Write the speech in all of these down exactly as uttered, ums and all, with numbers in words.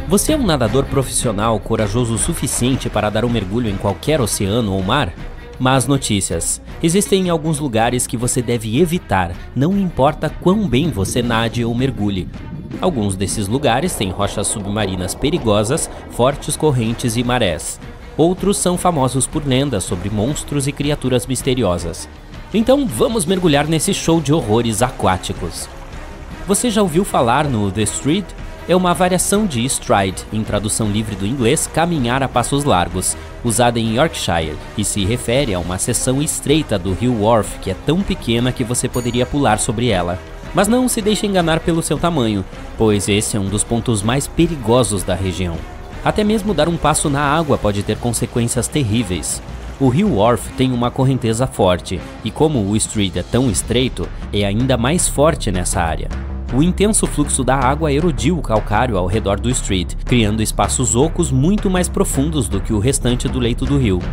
Você é um nadador profissional corajoso o suficiente para dar um mergulho em qualquer oceano ou mar? Más notícias. Existem alguns lugares que você deve evitar, não importa quão bem você nade ou mergulhe. Alguns desses lugares têm rochas submarinas perigosas, fortes correntes e marés. Outros são famosos por lendas sobre monstros e criaturas misteriosas. Então vamos mergulhar nesse show de horrores aquáticos. Você já ouviu falar no The Stride? É uma variação de stride, em tradução livre do inglês, caminhar a passos largos, usada em Yorkshire, e se refere a uma seção estreita do rio Wharfe que é tão pequena que você poderia pular sobre ela. Mas não se deixe enganar pelo seu tamanho, pois esse é um dos pontos mais perigosos da região. Até mesmo dar um passo na água pode ter consequências terríveis. O rio Wharfe tem uma correnteza forte, e como o Stride é tão estreito, é ainda mais forte nessa área. O intenso fluxo da água erodiu o calcário ao redor do Stride, criando espaços ocos muito mais profundos do que o restante do leito do rio.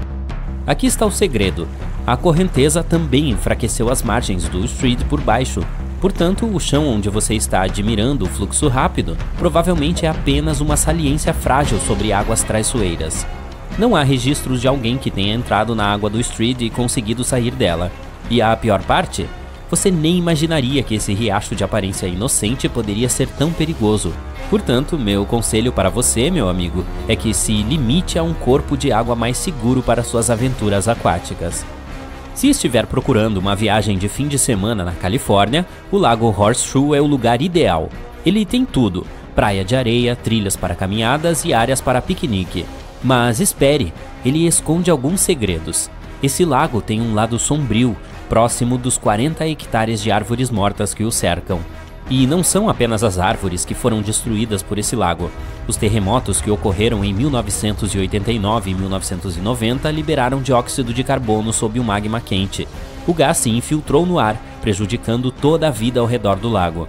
Aqui está o segredo. A correnteza também enfraqueceu as margens do Stride por baixo. Portanto, o chão onde você está admirando o fluxo rápido provavelmente é apenas uma saliência frágil sobre águas traiçoeiras. Não há registros de alguém que tenha entrado na água do Stride e conseguido sair dela. E a pior parte? Você nem imaginaria que esse riacho de aparência inocente poderia ser tão perigoso. Portanto, meu conselho para você, meu amigo, é que se limite a um corpo de água mais seguro para suas aventuras aquáticas. Se estiver procurando uma viagem de fim de semana na Califórnia, o Lago Horseshoe é o lugar ideal. Ele tem tudo: praia de areia, trilhas para caminhadas e áreas para piquenique. Mas espere, ele esconde alguns segredos. Esse lago tem um lado sombrio, próximo dos quarenta hectares de árvores mortas que o cercam. E não são apenas as árvores que foram destruídas por esse lago. Os terremotos que ocorreram em mil novecentos e oitenta e nove e mil novecentos e noventa liberaram dióxido de carbono sob o magma quente. O gás se infiltrou no ar, prejudicando toda a vida ao redor do lago.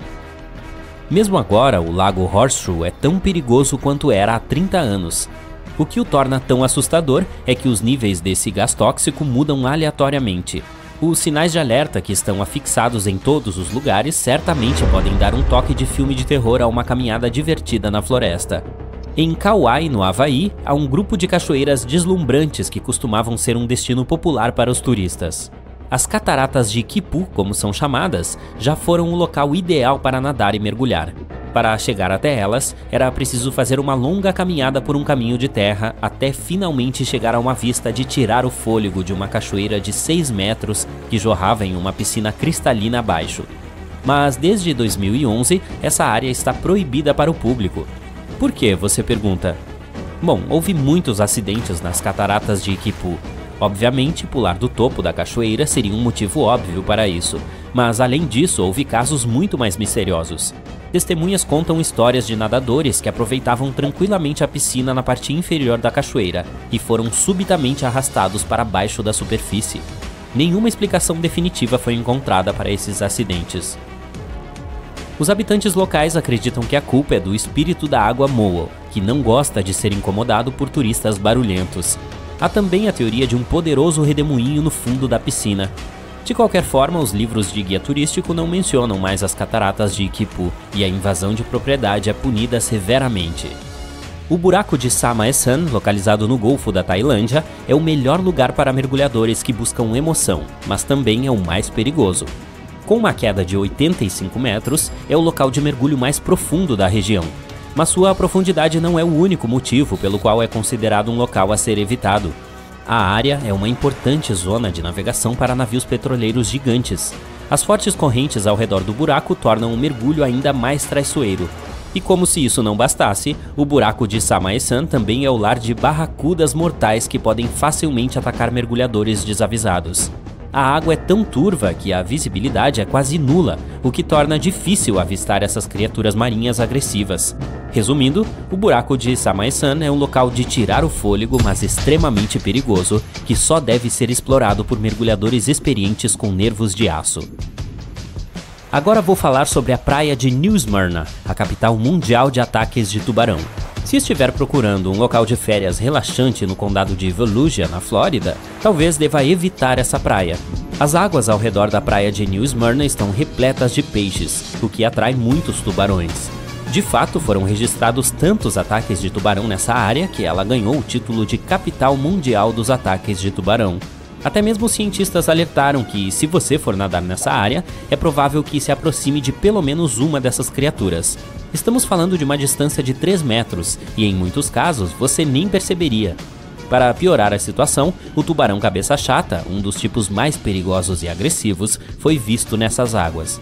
Mesmo agora, o Lago Horseshoe é tão perigoso quanto era há trinta anos. O que o torna tão assustador é que os níveis desse gás tóxico mudam aleatoriamente. Os sinais de alerta que estão afixados em todos os lugares certamente podem dar um toque de filme de terror a uma caminhada divertida na floresta. Em Kauai, no Havaí, há um grupo de cachoeiras deslumbrantes que costumavam ser um destino popular para os turistas. As cataratas de Kipu, como são chamadas, já foram o local ideal para nadar e mergulhar. Para chegar até elas, era preciso fazer uma longa caminhada por um caminho de terra até finalmente chegar a uma vista de tirar o fôlego de uma cachoeira de seis metros que jorrava em uma piscina cristalina abaixo. Mas desde dois mil e onze, essa área está proibida para o público. Por quê, você pergunta? Bom, houve muitos acidentes nas cataratas de Kipu. Obviamente, pular do topo da cachoeira seria um motivo óbvio para isso, mas além disso, houve casos muito mais misteriosos. Testemunhas contam histórias de nadadores que aproveitavam tranquilamente a piscina na parte inferior da cachoeira e foram subitamente arrastados para baixo da superfície. Nenhuma explicação definitiva foi encontrada para esses acidentes. Os habitantes locais acreditam que a culpa é do espírito da água Moa, que não gosta de ser incomodado por turistas barulhentos. Há também a teoria de um poderoso redemoinho no fundo da piscina. De qualquer forma, os livros de guia turístico não mencionam mais as cataratas de Kipu e a invasão de propriedade é punida severamente. O buraco de Samaesan, localizado no Golfo da Tailândia, é o melhor lugar para mergulhadores que buscam emoção, mas também é o mais perigoso. Com uma queda de oitenta e cinco metros, é o local de mergulho mais profundo da região. Mas sua profundidade não é o único motivo pelo qual é considerado um local a ser evitado. A área é uma importante zona de navegação para navios petroleiros gigantes. As fortes correntes ao redor do buraco tornam o mergulho ainda mais traiçoeiro. E como se isso não bastasse, o buraco de Samaesan também é o lar de barracudas mortais que podem facilmente atacar mergulhadores desavisados. A água é tão turva que a visibilidade é quase nula, o que torna difícil avistar essas criaturas marinhas agressivas. Resumindo, o buraco de Samaesan é um local de tirar o fôlego, mas extremamente perigoso, que só deve ser explorado por mergulhadores experientes com nervos de aço. Agora vou falar sobre a praia de New Smyrna, a capital mundial de ataques de tubarão. Se estiver procurando um local de férias relaxante no condado de Volusia, na Flórida, talvez deva evitar essa praia. As águas ao redor da praia de New Smyrna estão repletas de peixes, o que atrai muitos tubarões. De fato, foram registrados tantos ataques de tubarão nessa área que ela ganhou o título de capital mundial dos ataques de tubarão. Até mesmo os cientistas alertaram que, se você for nadar nessa área, é provável que se aproxime de pelo menos uma dessas criaturas. Estamos falando de uma distância de três metros e, em muitos casos, você nem perceberia. Para piorar a situação, o tubarão cabeça chata, um dos tipos mais perigosos e agressivos, foi visto nessas águas.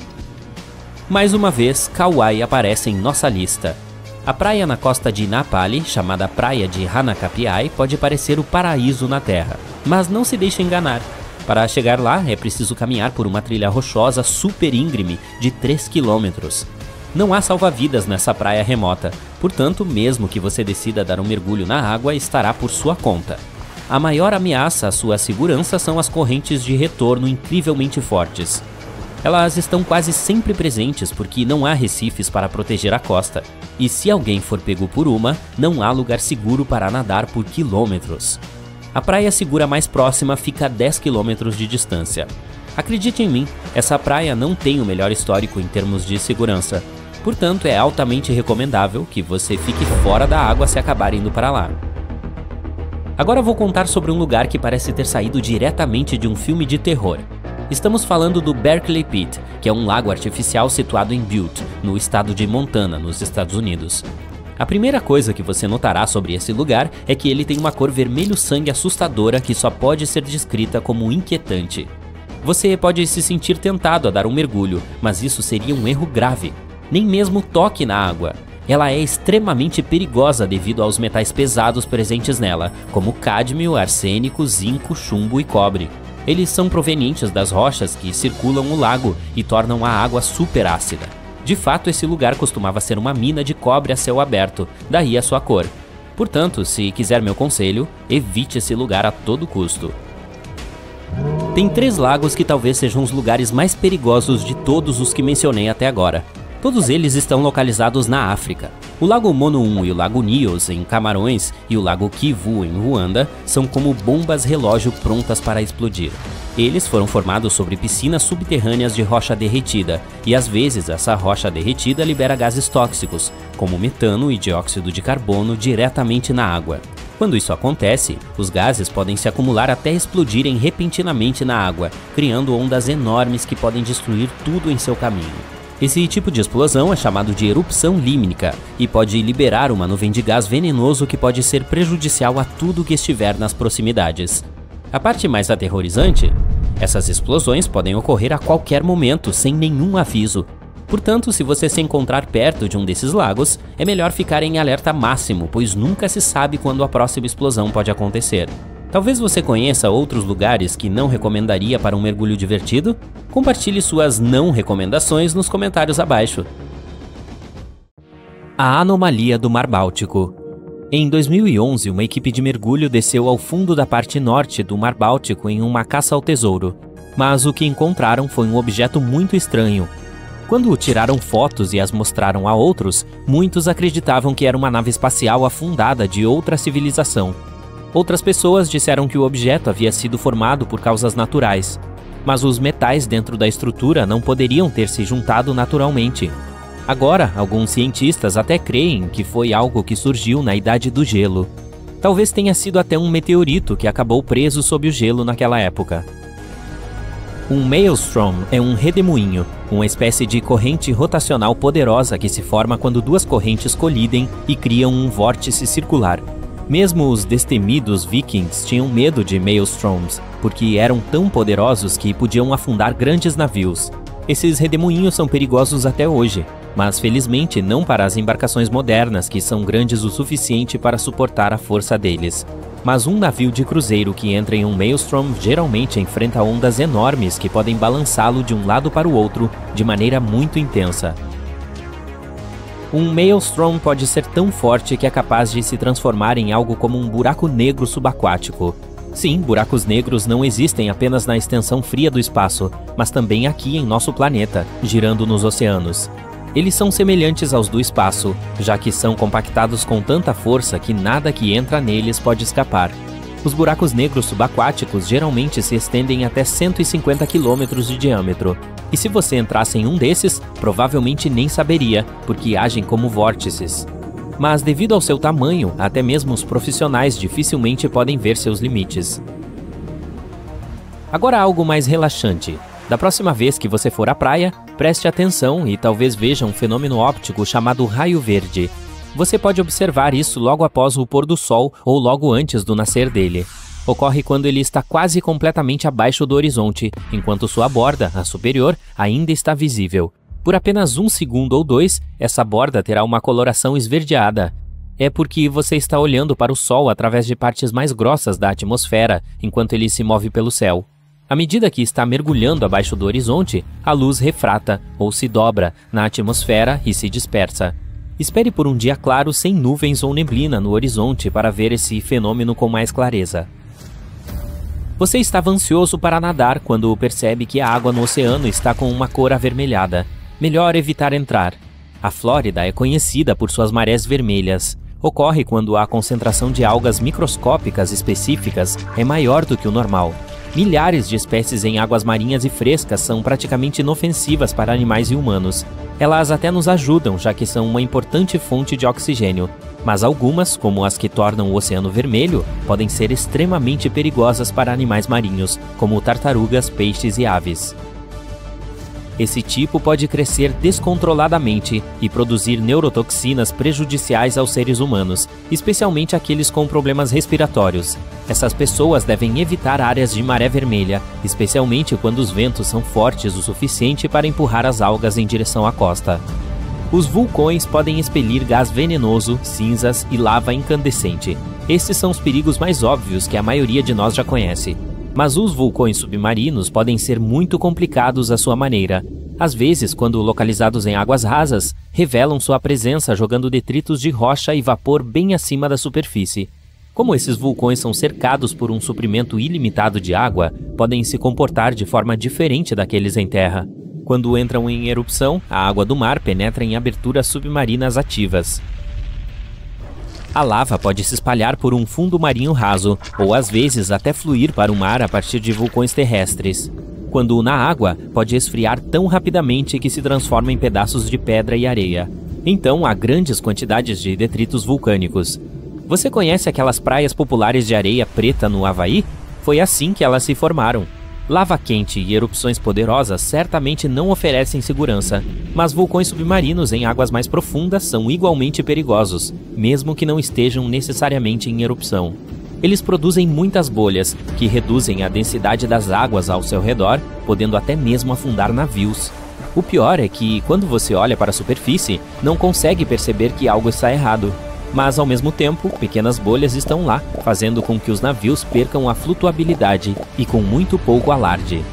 Mais uma vez, Kauai aparece em nossa lista. A praia na costa de Napali, chamada Praia de Hanacapiai, pode parecer o paraíso na Terra, mas não se deixe enganar. Para chegar lá, é preciso caminhar por uma trilha rochosa super íngreme de três quilômetros. Não há salva-vidas nessa praia remota, portanto, mesmo que você decida dar um mergulho na água, estará por sua conta. A maior ameaça à sua segurança são as correntes de retorno incrivelmente fortes. Elas estão quase sempre presentes porque não há recifes para proteger a costa, e se alguém for pego por uma, não há lugar seguro para nadar por quilômetros. A praia segura mais próxima fica a dez quilômetros de distância. Acredite em mim, essa praia não tem o melhor histórico em termos de segurança, portanto é altamente recomendável que você fique fora da água se acabar indo para lá. Agora vou contar sobre um lugar que parece ter saído diretamente de um filme de terror. Estamos falando do Berkeley Pit, que é um lago artificial situado em Butte, no estado de Montana, nos Estados Unidos. A primeira coisa que você notará sobre esse lugar é que ele tem uma cor vermelho-sangue assustadora que só pode ser descrita como inquietante. Você pode se sentir tentado a dar um mergulho, mas isso seria um erro grave. Nem mesmo toque na água. Ela é extremamente perigosa devido aos metais pesados presentes nela, como cádmio, arsênico, zinco, chumbo e cobre. Eles são provenientes das rochas que circulam o lago e tornam a água super ácida. De fato, esse lugar costumava ser uma mina de cobre a céu aberto, daí a sua cor. Portanto, se quiser meu conselho, evite esse lugar a todo custo. Tem três lagos que talvez sejam os lugares mais perigosos de todos os que mencionei até agora. Todos eles estão localizados na África. O Lago Mono-um e o Lago Nyos, em Camarões, e o Lago Kivu, em Ruanda, são como bombas relógio prontas para explodir. Eles foram formados sobre piscinas subterrâneas de rocha derretida, e às vezes essa rocha derretida libera gases tóxicos, como metano e dióxido de carbono, diretamente na água. Quando isso acontece, os gases podem se acumular até explodirem repentinamente na água, criando ondas enormes que podem destruir tudo em seu caminho. Esse tipo de explosão é chamado de erupção límnica e pode liberar uma nuvem de gás venenoso que pode ser prejudicial a tudo que estiver nas proximidades. A parte mais aterrorizante? Essas explosões podem ocorrer a qualquer momento, sem nenhum aviso. Portanto, se você se encontrar perto de um desses lagos, é melhor ficar em alerta máximo, pois nunca se sabe quando a próxima explosão pode acontecer. Talvez você conheça outros lugares que não recomendaria para um mergulho divertido? Compartilhe suas não recomendações nos comentários abaixo. A anomalia do Mar Báltico. Em dois mil e onze, uma equipe de mergulho desceu ao fundo da parte norte do Mar Báltico em uma caça ao tesouro. Mas o que encontraram foi um objeto muito estranho. Quando tiraram fotos e as mostraram a outros, muitos acreditavam que era uma nave espacial afundada de outra civilização. Outras pessoas disseram que o objeto havia sido formado por causas naturais, mas os metais dentro da estrutura não poderiam ter se juntado naturalmente. Agora, alguns cientistas até creem que foi algo que surgiu na Idade do Gelo. Talvez tenha sido até um meteorito que acabou preso sob o gelo naquela época. Um maelstrom é um redemoinho, uma espécie de corrente rotacional poderosa que se forma quando duas correntes colidem e criam um vórtice circular. Mesmo os destemidos vikings tinham medo de maelstroms, porque eram tão poderosos que podiam afundar grandes navios. Esses redemoinhos são perigosos até hoje, mas felizmente não para as embarcações modernas que são grandes o suficiente para suportar a força deles. Mas um navio de cruzeiro que entra em um maelstrom geralmente enfrenta ondas enormes que podem balançá-lo de um lado para o outro de maneira muito intensa. Um maelstrom pode ser tão forte que é capaz de se transformar em algo como um buraco negro subaquático. Sim, buracos negros não existem apenas na extensão fria do espaço, mas também aqui em nosso planeta, girando nos oceanos. Eles são semelhantes aos do espaço, já que são compactados com tanta força que nada que entra neles pode escapar. Os buracos negros subaquáticos geralmente se estendem até cento e cinquenta quilômetros de diâmetro. E se você entrasse em um desses, provavelmente nem saberia, porque agem como vórtices. Mas devido ao seu tamanho, até mesmo os profissionais dificilmente podem ver seus limites. Agora algo mais relaxante. Da próxima vez que você for à praia, preste atenção e talvez veja um fenômeno óptico chamado raio verde. Você pode observar isso logo após o pôr do sol ou logo antes do nascer dele. Ocorre quando ele está quase completamente abaixo do horizonte, enquanto sua borda, a superior, ainda está visível. Por apenas um segundo ou dois, essa borda terá uma coloração esverdeada. É porque você está olhando para o Sol através de partes mais grossas da atmosfera, enquanto ele se move pelo céu. À medida que está mergulhando abaixo do horizonte, a luz refrata, ou se dobra, na atmosfera e se dispersa. Espere por um dia claro sem nuvens ou neblina no horizonte para ver esse fenômeno com mais clareza. Você estava ansioso para nadar quando percebe que a água no oceano está com uma cor avermelhada. Melhor evitar entrar. A Flórida é conhecida por suas marés vermelhas. Ocorre quando a concentração de algas microscópicas específicas é maior do que o normal. Milhares de espécies em águas marinhas e frescas são praticamente inofensivas para animais e humanos. Elas até nos ajudam, já que são uma importante fonte de oxigênio. Mas algumas, como as que tornam o oceano vermelho, podem ser extremamente perigosas para animais marinhos, como tartarugas, peixes e aves. Esse tipo pode crescer descontroladamente e produzir neurotoxinas prejudiciais aos seres humanos, especialmente aqueles com problemas respiratórios. Essas pessoas devem evitar áreas de maré vermelha, especialmente quando os ventos são fortes o suficiente para empurrar as algas em direção à costa. Os vulcões podem expelir gás venenoso, cinzas e lava incandescente. Esses são os perigos mais óbvios que a maioria de nós já conhece. Mas os vulcões submarinos podem ser muito complicados à sua maneira. Às vezes, quando localizados em águas rasas, revelam sua presença jogando detritos de rocha e vapor bem acima da superfície. Como esses vulcões são cercados por um suprimento ilimitado de água, podem se comportar de forma diferente daqueles em terra. Quando entram em erupção, a água do mar penetra em aberturas submarinas ativas. A lava pode se espalhar por um fundo marinho raso, ou às vezes até fluir para o mar a partir de vulcões terrestres. Quando na água, pode esfriar tão rapidamente que se transforma em pedaços de pedra e areia. Então há grandes quantidades de detritos vulcânicos. Você conhece aquelas praias populares de areia preta no Havaí? Foi assim que elas se formaram. Lava quente e erupções poderosas certamente não oferecem segurança, mas vulcões submarinos em águas mais profundas são igualmente perigosos, mesmo que não estejam necessariamente em erupção. Eles produzem muitas bolhas, que reduzem a densidade das águas ao seu redor, podendo até mesmo afundar navios. O pior é que, quando você olha para a superfície, não consegue perceber que algo está errado. Mas, ao mesmo tempo, pequenas bolhas estão lá, fazendo com que os navios percam a flutuabilidade e com muito pouco alarde.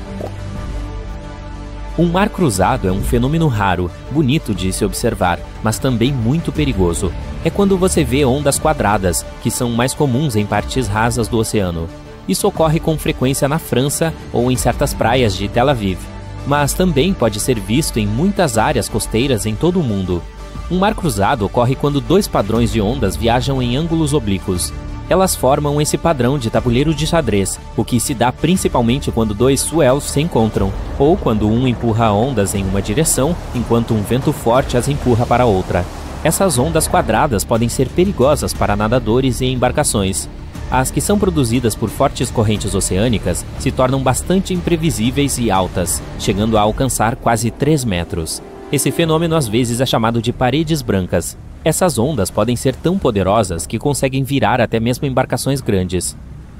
Um mar cruzado é um fenômeno raro, bonito de se observar, mas também muito perigoso. É quando você vê ondas quadradas, que são mais comuns em partes rasas do oceano. Isso ocorre com frequência na França ou em certas praias de Tel Aviv, mas também pode ser visto em muitas áreas costeiras em todo o mundo. Um mar cruzado ocorre quando dois padrões de ondas viajam em ângulos oblíquos. Elas formam esse padrão de tabuleiro de xadrez, o que se dá principalmente quando dois swells se encontram, ou quando um empurra ondas em uma direção, enquanto um vento forte as empurra para outra. Essas ondas quadradas podem ser perigosas para nadadores e embarcações. As que são produzidas por fortes correntes oceânicas se tornam bastante imprevisíveis e altas, chegando a alcançar quase três metros. Esse fenômeno às vezes é chamado de paredes brancas. Essas ondas podem ser tão poderosas que conseguem virar até mesmo embarcações grandes.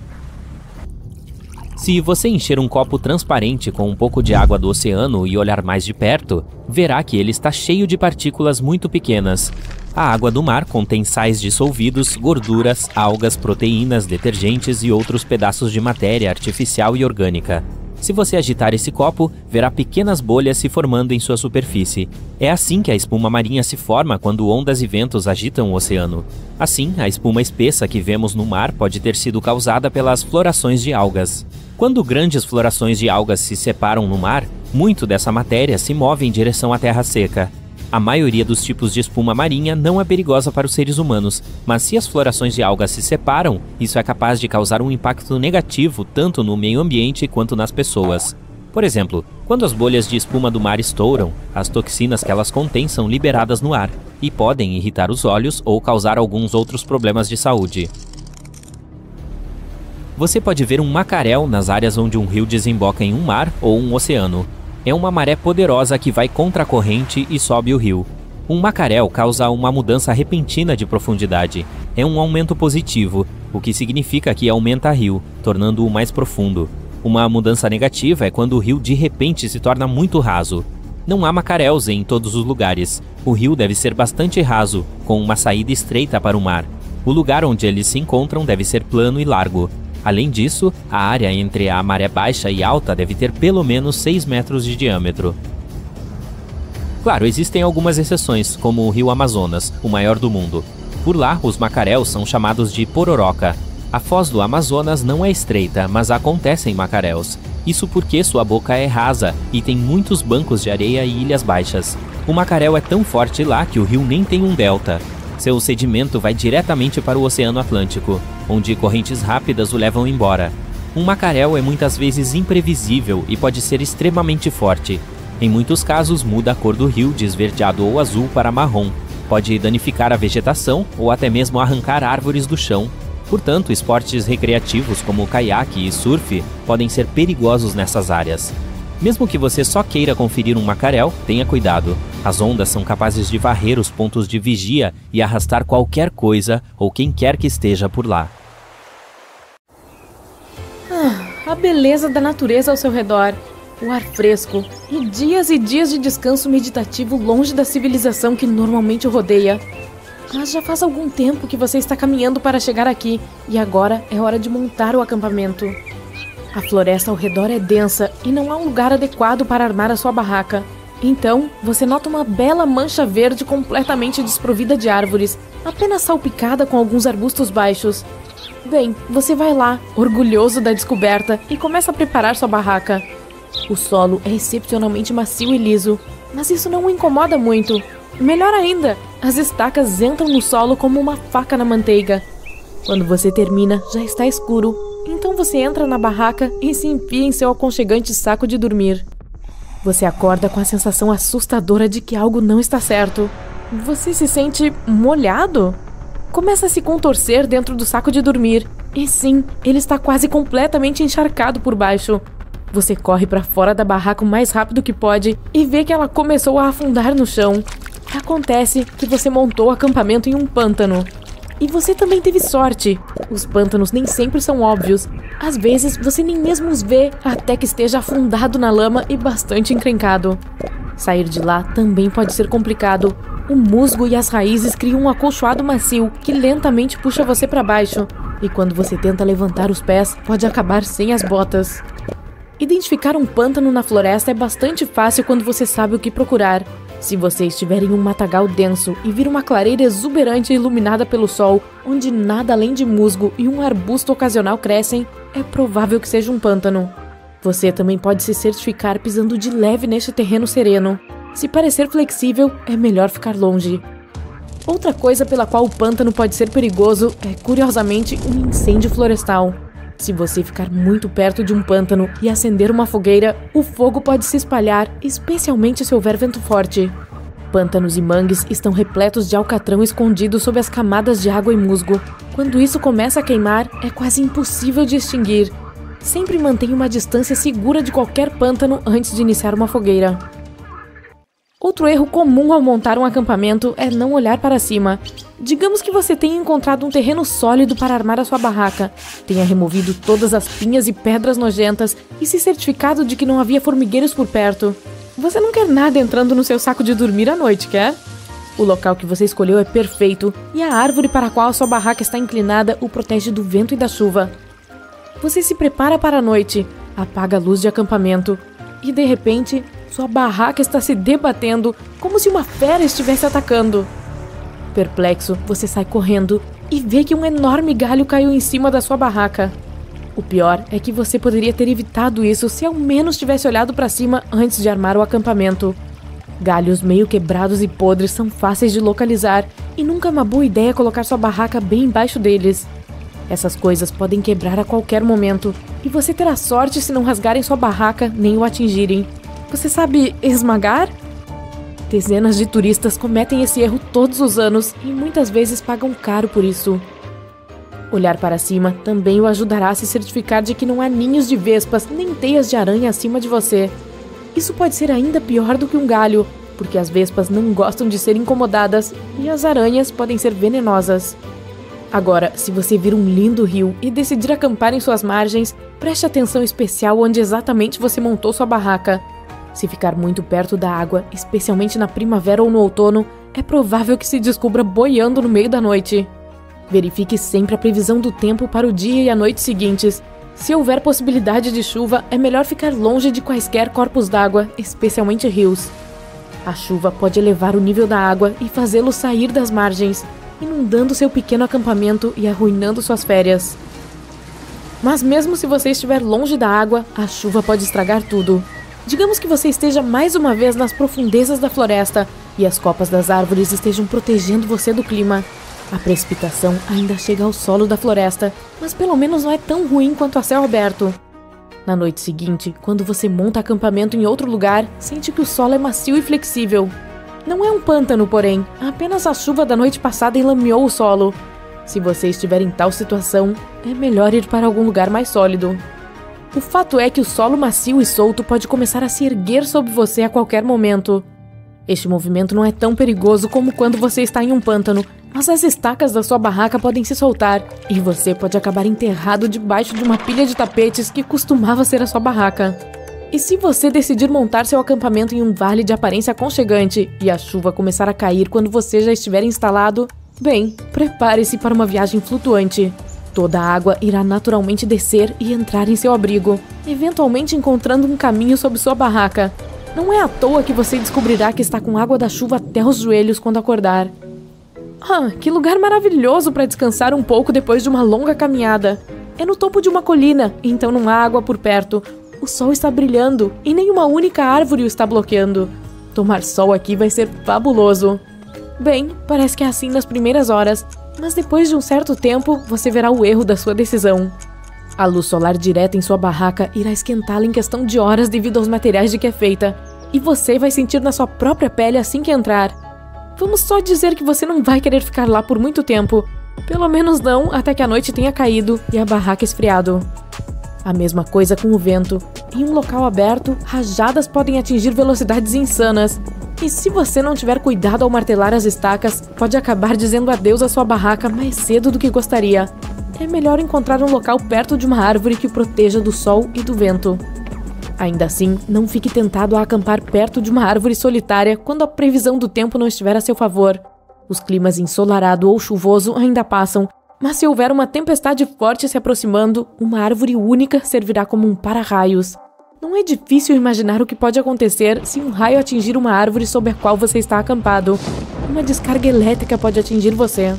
Se você encher um copo transparente com um pouco de água do oceano e olhar mais de perto, verá que ele está cheio de partículas muito pequenas. A água do mar contém sais dissolvidos, gorduras, algas, proteínas, detergentes e outros pedaços de matéria artificial e orgânica. Se você agitar esse copo, verá pequenas bolhas se formando em sua superfície. É assim que a espuma marinha se forma quando ondas e ventos agitam o oceano. Assim, a espuma espessa que vemos no mar pode ter sido causada pelas florações de algas. Quando grandes florações de algas se separam no mar, muito dessa matéria se move em direção à terra seca. A maioria dos tipos de espuma marinha não é perigosa para os seres humanos, mas se as florações de algas se separam, isso é capaz de causar um impacto negativo tanto no meio ambiente quanto nas pessoas. Por Por exemplo, quando as bolhas de espuma do mar estouram, as toxinas que elas contêm são liberadas no ar e podem irritar os olhos ou causar alguns outros problemas de saúde. Você pode ver um macaréu nas áreas onde um rio desemboca em um mar ou um oceano. É uma maré poderosa que vai contra a corrente e sobe o rio. Um macaréu causa uma mudança repentina de profundidade. É um aumento positivo, o que significa que aumenta o rio, tornando-o mais profundo. Uma mudança negativa é quando o rio de repente se torna muito raso. Não há macaréus em todos os lugares. O rio deve ser bastante raso, com uma saída estreita para o mar. O lugar onde eles se encontram deve ser plano e largo. Além disso, a área entre a maré baixa e alta deve ter pelo menos seis metros de diâmetro. Claro, existem algumas exceções, como o rio Amazonas, o maior do mundo. Por lá, os macaréus são chamados de pororoca. A foz do Amazonas não é estreita, mas acontecem macaréus. Isso porque sua boca é rasa e tem muitos bancos de areia e ilhas baixas. O macaréu é tão forte lá que o rio nem tem um delta. Seu sedimento vai diretamente para o Oceano Atlântico, onde correntes rápidas o levam embora. Um macaréu é muitas vezes imprevisível e pode ser extremamente forte. Em muitos casos, muda a cor do rio de esverdeado ou azul para marrom. Pode danificar a vegetação ou até mesmo arrancar árvores do chão. Portanto, esportes recreativos como caiaque e surf podem ser perigosos nessas áreas. Mesmo que você só queira conferir um macaréu, tenha cuidado. As ondas são capazes de varrer os pontos de vigia e arrastar qualquer coisa ou quem quer que esteja por lá. Ah, a beleza da natureza ao seu redor, o ar fresco e dias e dias de descanso meditativo longe da civilização que normalmente o rodeia. Mas já faz algum tempo que você está caminhando para chegar aqui e agora é hora de montar o acampamento. A floresta ao redor é densa e não há um lugar adequado para armar a sua barraca. Então, você nota uma bela mancha verde completamente desprovida de árvores, apenas salpicada com alguns arbustos baixos. Bem, você vai lá, orgulhoso da descoberta, e começa a preparar sua barraca. O solo é excepcionalmente macio e liso, mas isso não o incomoda muito. Melhor ainda, as estacas entram no solo como uma faca na manteiga. Quando você termina, já está escuro, então você entra na barraca e se enfia em seu aconchegante saco de dormir. Você acorda com a sensação assustadora de que algo não está certo. Você se sente molhado? Começa a se contorcer dentro do saco de dormir. E sim, ele está quase completamente encharcado por baixo. Você corre para fora da barraca o mais rápido que pode e vê que ela começou a afundar no chão. Acontece que você montou o acampamento em um pântano. E você também teve sorte. Os pântanos nem sempre são óbvios. Às vezes, você nem mesmo os vê até que esteja afundado na lama e bastante encrencado. Sair de lá também pode ser complicado. O musgo e as raízes criam um acolchoado macio que lentamente puxa você para baixo. E quando você tenta levantar os pés, pode acabar sem as botas. Identificar um pântano na floresta é bastante fácil quando você sabe o que procurar. Se você estiver em um matagal denso e vir uma clareira exuberante iluminada pelo sol, onde nada além de musgo e um arbusto ocasional crescem, é provável que seja um pântano. Você também pode se certificar pisando de leve neste terreno sereno. Se parecer flexível, é melhor ficar longe. Outra coisa pela qual o pântano pode ser perigoso é, curiosamente, um incêndio florestal. Se você ficar muito perto de um pântano e acender uma fogueira, o fogo pode se espalhar, especialmente se houver vento forte. Pântanos e mangues estão repletos de alcatrão escondido sob as camadas de água e musgo. Quando isso começa a queimar, é quase impossível de extinguir. Sempre mantenha uma distância segura de qualquer pântano antes de iniciar uma fogueira. Outro erro comum ao montar um acampamento é não olhar para cima. Digamos que você tenha encontrado um terreno sólido para armar a sua barraca, tenha removido todas as pinhas e pedras nojentas e se certificado de que não havia formigueiros por perto. Você não quer nada entrando no seu saco de dormir à noite, quer? O local que você escolheu é perfeito e a árvore para a qual a sua barraca está inclinada o protege do vento e da chuva. Você se prepara para a noite, apaga a luz de acampamento e, de repente, sua barraca está se debatendo como se uma fera estivesse atacando. Perplexo, você sai correndo e vê que um enorme galho caiu em cima da sua barraca. O pior é que você poderia ter evitado isso se ao menos tivesse olhado para cima antes de armar o acampamento. Galhos meio quebrados e podres são fáceis de localizar e nunca é uma boa ideia colocar sua barraca bem embaixo deles. Essas coisas podem quebrar a qualquer momento, e você terá sorte se não rasgarem sua barraca nem o atingirem. Você sabe esmagar? Dezenas de turistas cometem esse erro todos os anos e muitas vezes pagam caro por isso. Olhar para cima também o ajudará a se certificar de que não há ninhos de vespas nem teias de aranha acima de você. Isso pode ser ainda pior do que um galho, porque as vespas não gostam de ser incomodadas e as aranhas podem ser venenosas. Agora, se você vir um lindo rio e decidir acampar em suas margens, preste atenção especial onde exatamente você montou sua barraca. Se ficar muito perto da água, especialmente na primavera ou no outono, é provável que se descubra boiando no meio da noite. Verifique sempre a previsão do tempo para o dia e a noite seguintes. Se houver possibilidade de chuva, é melhor ficar longe de quaisquer corpos d'água, especialmente rios. A chuva pode elevar o nível da água e fazê-lo sair das margens, inundando seu pequeno acampamento e arruinando suas férias. Mas mesmo se você estiver longe da água, a chuva pode estragar tudo. Digamos que você esteja mais uma vez nas profundezas da floresta e as copas das árvores estejam protegendo você do clima. A precipitação ainda chega ao solo da floresta, mas pelo menos não é tão ruim quanto a céu aberto. Na noite seguinte, quando você monta acampamento em outro lugar, sente que o solo é macio e flexível. Não é um pântano, porém, apenas a chuva da noite passada enlameou o solo. Se você estiver em tal situação, é melhor ir para algum lugar mais sólido. O fato é que o solo macio e solto pode começar a se erguer sobre você a qualquer momento. Este movimento não é tão perigoso como quando você está em um pântano, mas as estacas da sua barraca podem se soltar e você pode acabar enterrado debaixo de uma pilha de tapetes que costumava ser a sua barraca. E se você decidir montar seu acampamento em um vale de aparência aconchegante e a chuva começar a cair quando você já estiver instalado, bem, prepare-se para uma viagem flutuante. Toda a água irá naturalmente descer e entrar em seu abrigo, eventualmente encontrando um caminho sob sua barraca. Não é à toa que você descobrirá que está com água da chuva até os joelhos quando acordar. Ah, que lugar maravilhoso para descansar um pouco depois de uma longa caminhada. É no topo de uma colina, então não há água por perto. O sol está brilhando e nenhuma única árvore o está bloqueando. Tomar sol aqui vai ser fabuloso. Bem, parece que é assim nas primeiras horas, mas depois de um certo tempo você verá o erro da sua decisão. A luz solar direta em sua barraca irá esquentá-la em questão de horas devido aos materiais de que é feita, e você vai sentir na sua própria pele assim que entrar. Vamos só dizer que você não vai querer ficar lá por muito tempo, pelo menos não até que a noite tenha caído e a barraca esfriado. A mesma coisa com o vento. Em um local aberto, rajadas podem atingir velocidades insanas, e se você não tiver cuidado ao martelar as estacas, pode acabar dizendo adeus à sua barraca mais cedo do que gostaria. É melhor encontrar um local perto de uma árvore que o proteja do sol e do vento. Ainda assim, não fique tentado a acampar perto de uma árvore solitária quando a previsão do tempo não estiver a seu favor. Os climas ensolarado ou chuvoso ainda passam, mas se houver uma tempestade forte se aproximando, uma árvore única servirá como um para-raios. Não é difícil imaginar o que pode acontecer se um raio atingir uma árvore sob a qual você está acampado. Uma descarga elétrica pode atingir você.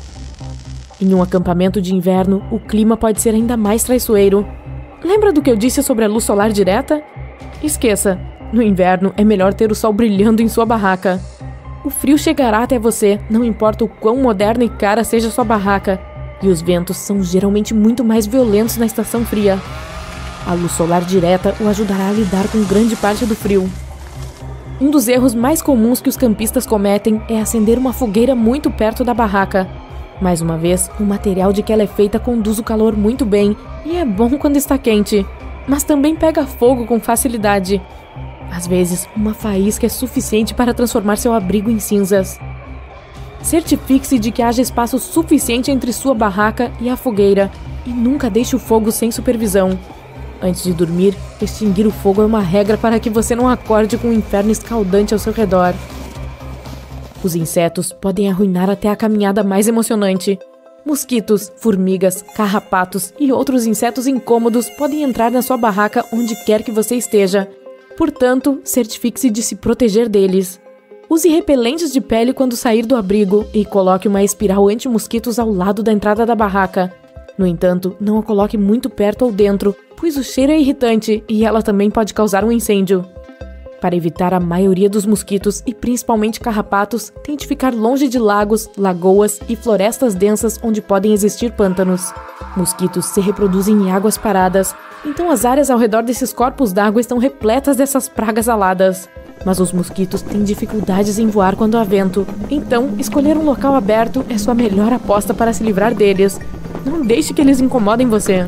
Em um acampamento de inverno, o clima pode ser ainda mais traiçoeiro. Lembra do que eu disse sobre a luz solar direta? Esqueça, no inverno é melhor ter o sol brilhando em sua barraca. O frio chegará até você, não importa o quão moderna e cara seja sua barraca, e os ventos são geralmente muito mais violentos na estação fria. A luz solar direta o ajudará a lidar com grande parte do frio. Um dos erros mais comuns que os campistas cometem é acender uma fogueira muito perto da barraca. Mais uma vez, o material de que ela é feita conduz o calor muito bem e é bom quando está quente, mas também pega fogo com facilidade. Às vezes, uma faísca é suficiente para transformar seu abrigo em cinzas. Certifique-se de que haja espaço suficiente entre sua barraca e a fogueira e nunca deixe o fogo sem supervisão. Antes de dormir, extinguir o fogo é uma regra para que você não acorde com um inferno escaldante ao seu redor. Os insetos podem arruinar até a caminhada mais emocionante. Mosquitos, formigas, carrapatos e outros insetos incômodos podem entrar na sua barraca onde quer que você esteja. Portanto, certifique-se de se proteger deles. Use repelentes de pele quando sair do abrigo e coloque uma espiral anti-mosquitos ao lado da entrada da barraca. No entanto, não a coloque muito perto ou dentro, pois o cheiro é irritante e ela também pode causar um incêndio. Para evitar a maioria dos mosquitos e principalmente carrapatos, tente ficar longe de lagos, lagoas e florestas densas onde podem existir pântanos. Mosquitos se reproduzem em águas paradas, então as áreas ao redor desses corpos d'água estão repletas dessas pragas aladas. Mas os mosquitos têm dificuldades em voar quando há vento, então escolher um local aberto é sua melhor aposta para se livrar deles. Não deixe que eles incomodem você.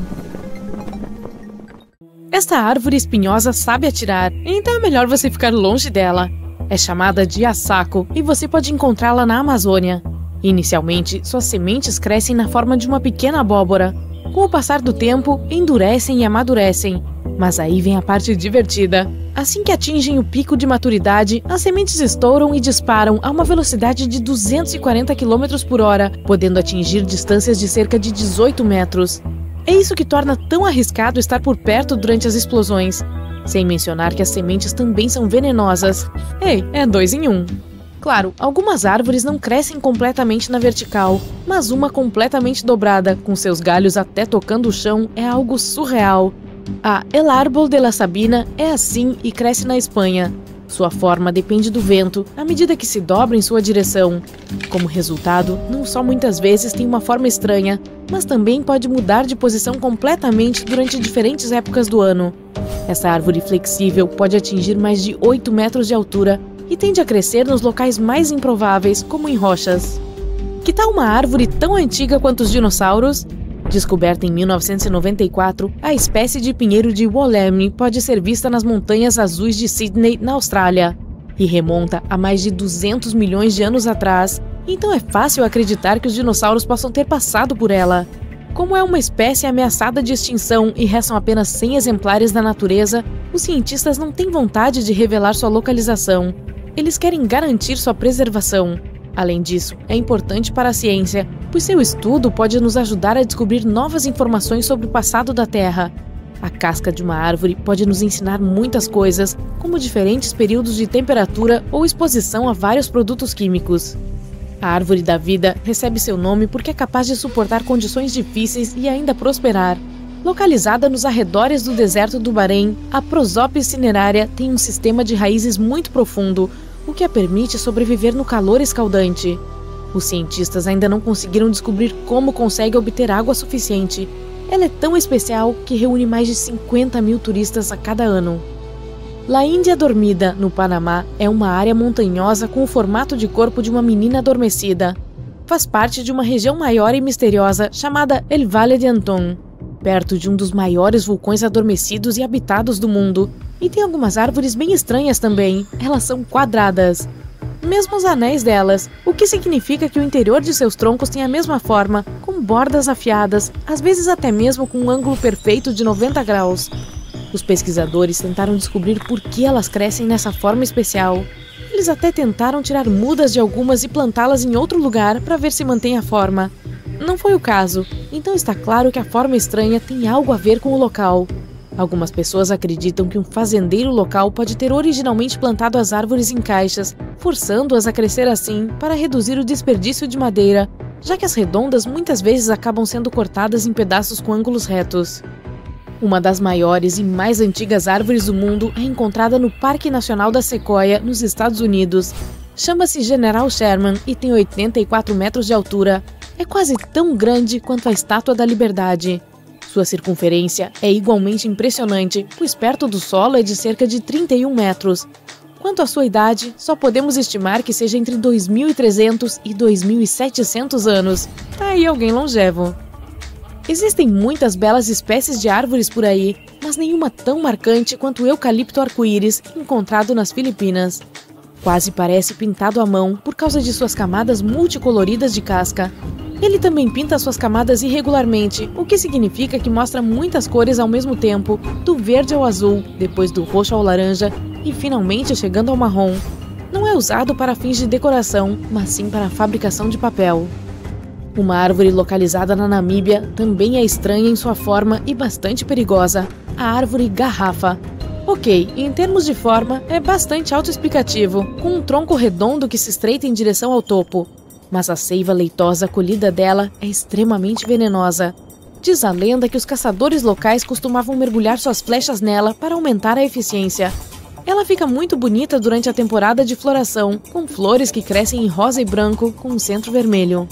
Esta árvore espinhosa sabe atirar, então é melhor você ficar longe dela. É chamada de assaco e você pode encontrá-la na Amazônia. Inicialmente, suas sementes crescem na forma de uma pequena abóbora. Com o passar do tempo, endurecem e amadurecem. Mas aí vem a parte divertida. Assim que atingem o pico de maturidade, as sementes estouram e disparam a uma velocidade de duzentos e quarenta quilômetros por hora, podendo atingir distâncias de cerca de dezoito metros. É isso que torna tão arriscado estar por perto durante as explosões. Sem mencionar que as sementes também são venenosas. Ei, é dois em um. Claro, algumas árvores não crescem completamente na vertical, mas uma completamente dobrada, com seus galhos até tocando o chão, é algo surreal. A El Árbol de la Sabina é assim e cresce na Espanha. Sua forma depende do vento, à medida que se dobra em sua direção. Como resultado, não só muitas vezes tem uma forma estranha, mas também pode mudar de posição completamente durante diferentes épocas do ano. Essa árvore flexível pode atingir mais de oito metros de altura e tende a crescer nos locais mais improváveis, como em rochas. Que tal uma árvore tão antiga quanto os dinossauros? Descoberta em mil novecentos e noventa e quatro, a espécie de pinheiro de Wollemi pode ser vista nas montanhas azuis de Sydney, na Austrália, e remonta a mais de duzentos milhões de anos atrás, então é fácil acreditar que os dinossauros possam ter passado por ela. Como é uma espécie ameaçada de extinção e restam apenas cem exemplares na natureza, os cientistas não têm vontade de revelar sua localização. Eles querem garantir sua preservação. Além disso, é importante para a ciência, pois seu estudo pode nos ajudar a descobrir novas informações sobre o passado da Terra. A casca de uma árvore pode nos ensinar muitas coisas, como diferentes períodos de temperatura ou exposição a vários produtos químicos. A árvore da vida recebe seu nome porque é capaz de suportar condições difíceis e ainda prosperar. Localizada nos arredores do deserto do Bahrein, a Prosopis cinerária tem um sistema de raízes muito profundo, o que a permite sobreviver no calor escaldante. Os cientistas ainda não conseguiram descobrir como consegue obter água suficiente. Ela é tão especial que reúne mais de cinquenta mil turistas a cada ano. La Índia Dormida, no Panamá, é uma área montanhosa com o formato de corpo de uma menina adormecida. Faz parte de uma região maior e misteriosa chamada El Valle de Antón, perto de um dos maiores vulcões adormecidos e habitados do mundo. E tem algumas árvores bem estranhas também, elas são quadradas. Mesmo os anéis delas, o que significa que o interior de seus troncos tem a mesma forma, com bordas afiadas, às vezes até mesmo com um ângulo perfeito de noventa graus. Os pesquisadores tentaram descobrir por que elas crescem nessa forma especial. Eles até tentaram tirar mudas de algumas e plantá-las em outro lugar para ver se mantém a forma. Não foi o caso, então está claro que a forma estranha tem algo a ver com o local. Algumas pessoas acreditam que um fazendeiro local pode ter originalmente plantado as árvores em caixas, forçando-as a crescer assim para reduzir o desperdício de madeira, já que as redondas muitas vezes acabam sendo cortadas em pedaços com ângulos retos. Uma das maiores e mais antigas árvores do mundo é encontrada no Parque Nacional da Sequoia, nos Estados Unidos. Chama-se General Sherman e tem oitenta e quatro metros de altura. É quase tão grande quanto a Estátua da Liberdade. Sua circunferência é igualmente impressionante, pois perto do solo é de cerca de trinta e um metros. Quanto à sua idade, só podemos estimar que seja entre dois mil e trezentos e dois mil e setecentos anos. Tá aí alguém longevo. Existem muitas belas espécies de árvores por aí, mas nenhuma tão marcante quanto o eucalipto arco-íris, encontrado nas Filipinas. Quase parece pintado à mão por causa de suas camadas multicoloridas de casca. Ele também pinta suas camadas irregularmente, o que significa que mostra muitas cores ao mesmo tempo, do verde ao azul, depois do roxo ao laranja e finalmente chegando ao marrom. Não é usado para fins de decoração, mas sim para a fabricação de papel. Uma árvore localizada na Namíbia também é estranha em sua forma e bastante perigosa, a árvore garrafa. Ok, em termos de forma, é bastante autoexplicativo, com um tronco redondo que se estreita em direção ao topo. Mas a seiva leitosa colhida dela é extremamente venenosa. Diz a lenda que os caçadores locais costumavam mergulhar suas flechas nela para aumentar a eficiência. Ela fica muito bonita durante a temporada de floração, com flores que crescem em rosa e branco com um centro vermelho.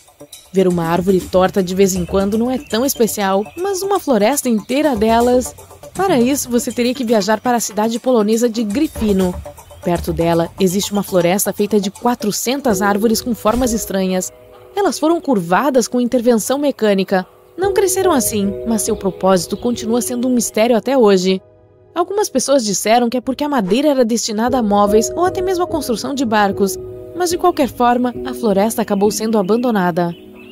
Ver uma árvore torta de vez em quando não é tão especial, mas uma floresta inteira delas... Para isso, você teria que viajar para a cidade polonesa de Gryfino. Perto dela, existe uma floresta feita de quatrocentas árvores com formas estranhas. Elas foram curvadas com intervenção mecânica. Não cresceram assim, mas seu propósito continua sendo um mistério até hoje. Algumas pessoas disseram que é porque a madeira era destinada a móveis ou até mesmo à construção de barcos, mas de qualquer forma, a floresta acabou sendo abandonada.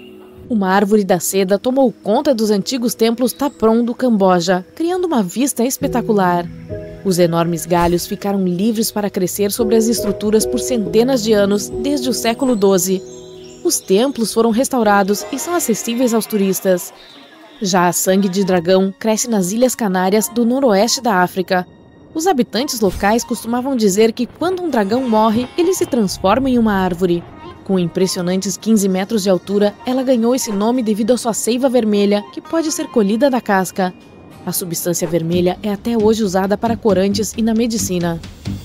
Uma árvore da seda tomou conta dos antigos templos Tapron do Camboja, criando uma vista espetacular. Os enormes galhos ficaram livres para crescer sobre as estruturas por centenas de anos, desde o século doze. Os templos foram restaurados e são acessíveis aos turistas. Já a sangue de dragão cresce nas Ilhas Canárias do noroeste da África. Os habitantes locais costumavam dizer que quando um dragão morre, ele se transforma em uma árvore. Com impressionantes quinze metros de altura, ela ganhou esse nome devido à sua seiva vermelha, que pode ser colhida da casca. A substância vermelha é até hoje usada para corantes e na medicina.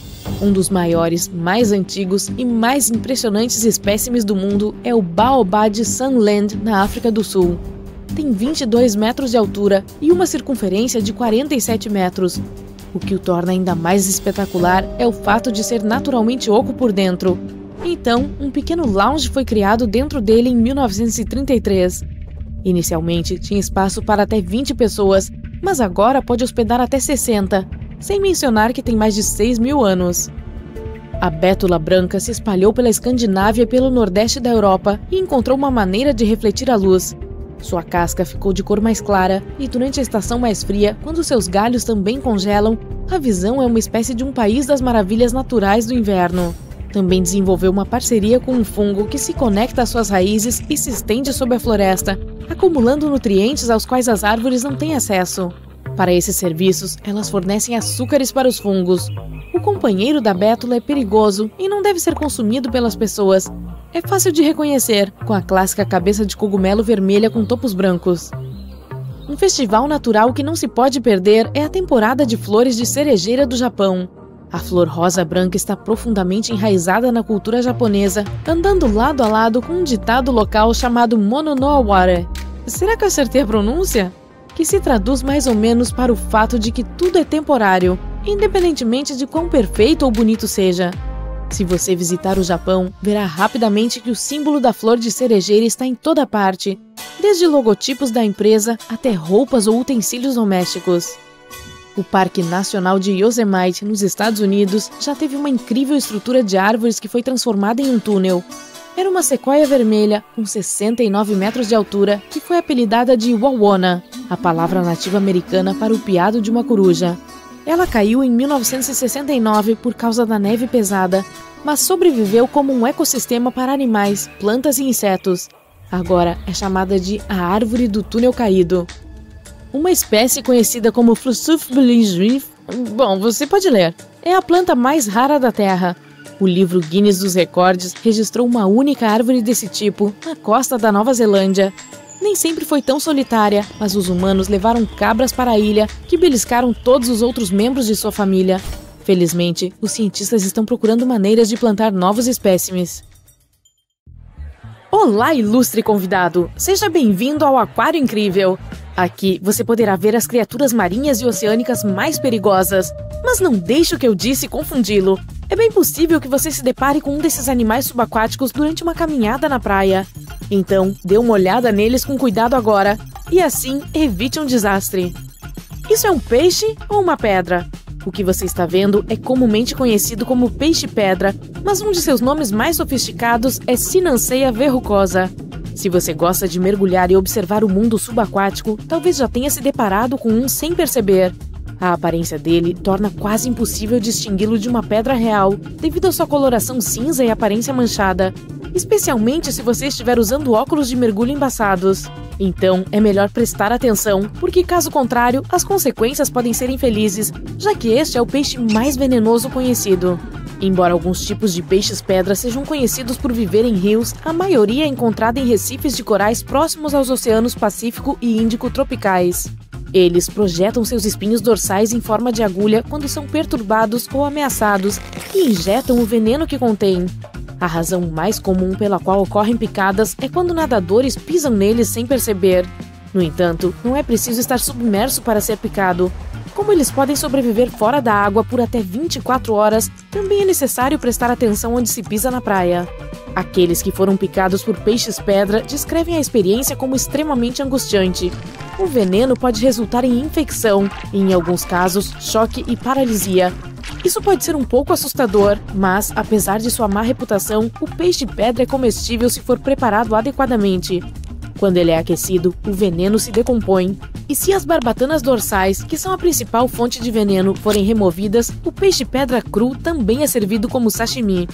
Um dos maiores, mais antigos e mais impressionantes espécimes do mundo é o baobá de Sunland, na África do Sul. Tem vinte e dois metros de altura e uma circunferência de quarenta e sete metros. O que o torna ainda mais espetacular é o fato de ser naturalmente oco por dentro. Então, um pequeno lounge foi criado dentro dele em mil novecentos e trinta e três. Inicialmente, tinha espaço para até vinte pessoas, mas agora pode hospedar até sessenta, sem mencionar que tem mais de seis mil anos. A bétula branca se espalhou pela Escandinávia e pelo nordeste da Europa e encontrou uma maneira de refletir a luz. Sua casca ficou de cor mais clara e durante a estação mais fria, quando seus galhos também congelam, a visão é uma espécie de um país das maravilhas naturais do inverno. Também desenvolveu uma parceria com um fungo que se conecta às suas raízes e se estende sobre a floresta, acumulando nutrientes aos quais as árvores não têm acesso. Para esses serviços, elas fornecem açúcares para os fungos. O companheiro da bétula é perigoso e não deve ser consumido pelas pessoas. É fácil de reconhecer, com a clássica cabeça de cogumelo vermelha com topos brancos. Um festival natural que não se pode perder é a temporada de flores de cerejeira do Japão. A flor rosa-branca está profundamente enraizada na cultura japonesa, andando lado a lado com um ditado local chamado Mono no Aware. Será que eu acertei a pronúncia? Que se traduz mais ou menos para o fato de que tudo é temporário, independentemente de quão perfeito ou bonito seja. Se você visitar o Japão, verá rapidamente que o símbolo da flor de cerejeira está em toda parte, desde logotipos da empresa até roupas ou utensílios domésticos. O Parque Nacional de Yosemite, nos Estados Unidos, já teve uma incrível estrutura de árvores que foi transformada em um túnel. Era uma sequoia vermelha, com sessenta e nove metros de altura, que foi apelidada de Wawona, a palavra nativa americana para o piado de uma coruja. Ela caiu em mil novecentos e sessenta e nove por causa da neve pesada, mas sobreviveu como um ecossistema para animais, plantas e insetos. Agora é chamada de a Árvore do Túnel Caído. Uma espécie conhecida como Flusuf Belinjrif, bom, você pode ler, é a planta mais rara da Terra. O livro Guinness dos Recordes registrou uma única árvore desse tipo na costa da Nova Zelândia. Nem sempre foi tão solitária, mas os humanos levaram cabras para a ilha que beliscaram todos os outros membros de sua família. Felizmente, os cientistas estão procurando maneiras de plantar novos espécimes. Olá, ilustre convidado! Seja bem-vindo ao Aquário Incrível! Aqui você poderá ver as criaturas marinhas e oceânicas mais perigosas. Mas não deixe o que eu disse confundi-lo. É bem possível que você se depare com um desses animais subaquáticos durante uma caminhada na praia. Então, dê uma olhada neles com cuidado agora, e assim evite um desastre. Isso é um peixe ou uma pedra? O que você está vendo é comumente conhecido como peixe-pedra, mas um de seus nomes mais sofisticados é Sinanceia verrucosa. Se você gosta de mergulhar e observar o mundo subaquático, talvez já tenha se deparado com um sem perceber. A aparência dele torna quase impossível distingui-lo de uma pedra real, devido à sua coloração cinza e aparência manchada, especialmente se você estiver usando óculos de mergulho embaçados. Então, é melhor prestar atenção, porque caso contrário, as consequências podem ser infelizes, já que este é o peixe mais venenoso conhecido. Embora alguns tipos de peixes-pedra sejam conhecidos por viver em rios, a maioria é encontrada em recifes de corais próximos aos oceanos Pacífico e Índico tropicais. Eles projetam seus espinhos dorsais em forma de agulha quando são perturbados ou ameaçados e injetam o veneno que contém. A razão mais comum pela qual ocorrem picadas é quando nadadores pisam neles sem perceber. No entanto, não é preciso estar submerso para ser picado. Como eles podem sobreviver fora da água por até vinte e quatro horas, também é necessário prestar atenção onde se pisa na praia. Aqueles que foram picados por peixes-pedra descrevem a experiência como extremamente angustiante. O veneno pode resultar em infecção e, em alguns casos, choque e paralisia. Isso pode ser um pouco assustador, mas, apesar de sua má reputação, o peixe-pedra é comestível se for preparado adequadamente. Quando ele é aquecido, o veneno se decompõe. E se as barbatanas dorsais, que são a principal fonte de veneno, forem removidas, o peixe-pedra cru também é servido como sashimi.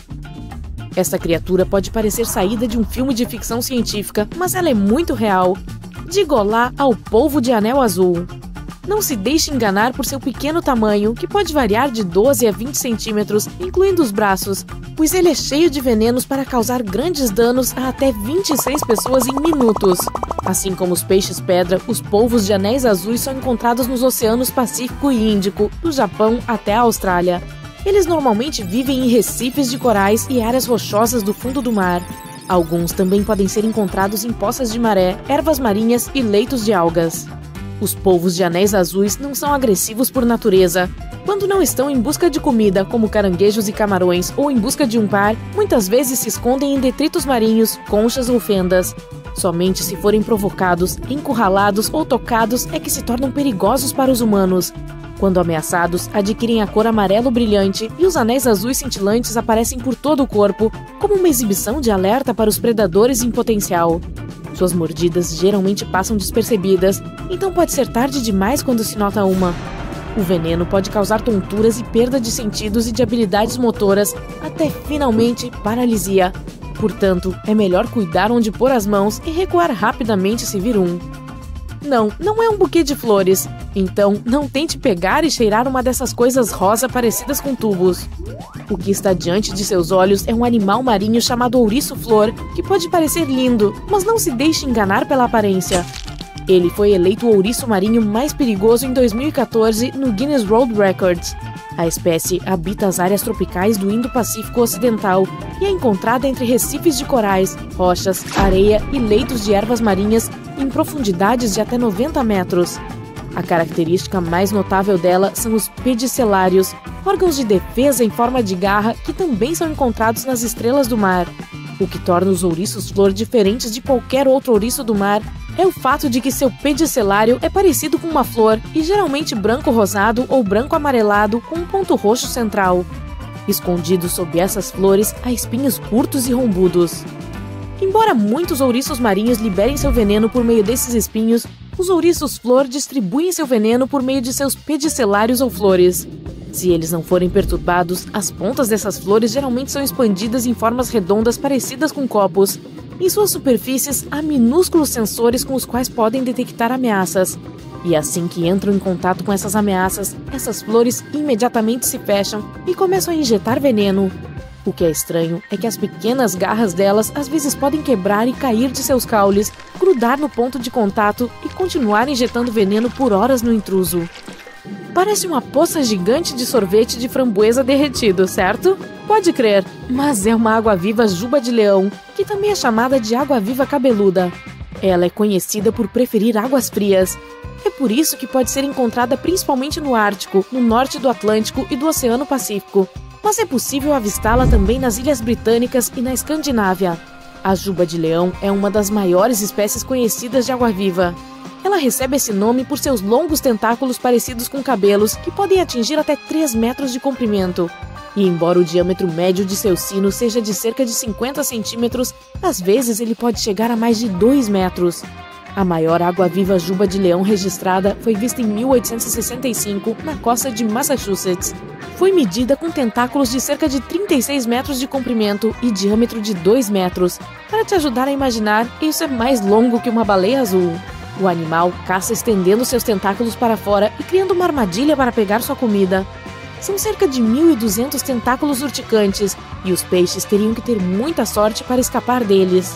Esta criatura pode parecer saída de um filme de ficção científica, mas ela é muito real. Diga olá ao polvo de anel azul. Não se deixe enganar por seu pequeno tamanho, que pode variar de doze a vinte centímetros, incluindo os braços, pois ele é cheio de venenos para causar grandes danos a até vinte e seis pessoas em minutos. Assim como os peixes-pedra, os polvos de anéis azuis são encontrados nos oceanos Pacífico e Índico, do Japão até a Austrália. Eles normalmente vivem em recifes de corais e áreas rochosas do fundo do mar. Alguns também podem ser encontrados em poças de maré, ervas marinhas e leitos de algas. Os polvos de anéis azuis não são agressivos por natureza. Quando não estão em busca de comida, como caranguejos e camarões, ou em busca de um par, muitas vezes se escondem em detritos marinhos, conchas ou fendas. Somente se forem provocados, encurralados ou tocados é que se tornam perigosos para os humanos. Quando ameaçados, adquirem a cor amarelo brilhante e os anéis azuis cintilantes aparecem por todo o corpo, como uma exibição de alerta para os predadores em potencial. Suas mordidas geralmente passam despercebidas, então pode ser tarde demais quando se nota uma. O veneno pode causar tonturas e perda de sentidos e de habilidades motoras, até finalmente paralisia. Portanto, é melhor cuidar onde pôr as mãos e recuar rapidamente se vir um. Não, não é um buquê de flores. Então, não tente pegar e cheirar uma dessas coisas rosa parecidas com tubos. O que está diante de seus olhos é um animal marinho chamado ouriço-flor, que pode parecer lindo, mas não se deixe enganar pela aparência. Ele foi eleito o ouriço marinho mais perigoso em dois mil e quatorze no Guinness World Records. A espécie habita as áreas tropicais do Indo-Pacífico Ocidental e é encontrada entre recifes de corais, rochas, areia e leitos de ervas marinhas em profundidades de até noventa metros. A característica mais notável dela são os pedicelários, órgãos de defesa em forma de garra que também são encontrados nas estrelas do mar. O que torna os ouriços-flor diferentes de qualquer outro ouriço do mar é o fato de que seu pedicelário é parecido com uma flor e geralmente branco-rosado ou branco-amarelado com um ponto roxo central. Escondidos sob essas flores há espinhos curtos e rombudos. Embora muitos ouriços marinhos liberem seu veneno por meio desses espinhos, os ouriços-flor distribuem seu veneno por meio de seus pedicelários ou flores. Se eles não forem perturbados, as pontas dessas flores geralmente são expandidas em formas redondas parecidas com copos. Em suas superfícies, há minúsculos sensores com os quais podem detectar ameaças. E assim que entram em contato com essas ameaças, essas flores imediatamente se fecham e começam a injetar veneno. O que é estranho é que as pequenas garras delas às vezes podem quebrar e cair de seus caules, grudar no ponto de contato e continuar injetando veneno por horas no intruso. Parece uma poça gigante de sorvete de framboesa derretido, certo? Pode crer, mas é uma água-viva juba de leão, que também é chamada de água-viva cabeluda. Ela é conhecida por preferir águas frias. É por isso que pode ser encontrada principalmente no Ártico, no norte do Atlântico e do Oceano Pacífico. Mas é possível avistá-la também nas Ilhas Britânicas e na Escandinávia. A juba de leão é uma das maiores espécies conhecidas de água-viva. Ela recebe esse nome por seus longos tentáculos parecidos com cabelos que podem atingir até três metros de comprimento. E embora o diâmetro médio de seu sino seja de cerca de cinquenta centímetros, às vezes ele pode chegar a mais de dois metros. A maior água-viva juba de leão registrada foi vista em mil oitocentos e sessenta e cinco na costa de Massachusetts. Foi medida com tentáculos de cerca de trinta e seis metros de comprimento e diâmetro de dois metros. Para te ajudar a imaginar, isso é mais longo que uma baleia azul. O animal caça estendendo seus tentáculos para fora e criando uma armadilha para pegar sua comida. São cerca de mil e duzentos tentáculos urticantes, e os peixes teriam que ter muita sorte para escapar deles.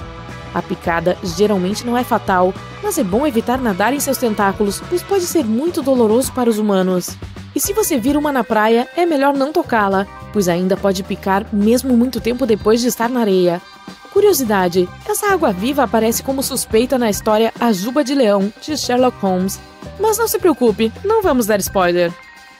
A picada geralmente não é fatal, mas é bom evitar nadar em seus tentáculos, pois pode ser muito doloroso para os humanos. E se você vir uma na praia, é melhor não tocá-la, pois ainda pode picar mesmo muito tempo depois de estar na areia. Curiosidade, essa água-viva aparece como suspeita na história A Juba de Leão, de Sherlock Holmes. Mas não se preocupe, não vamos dar spoiler.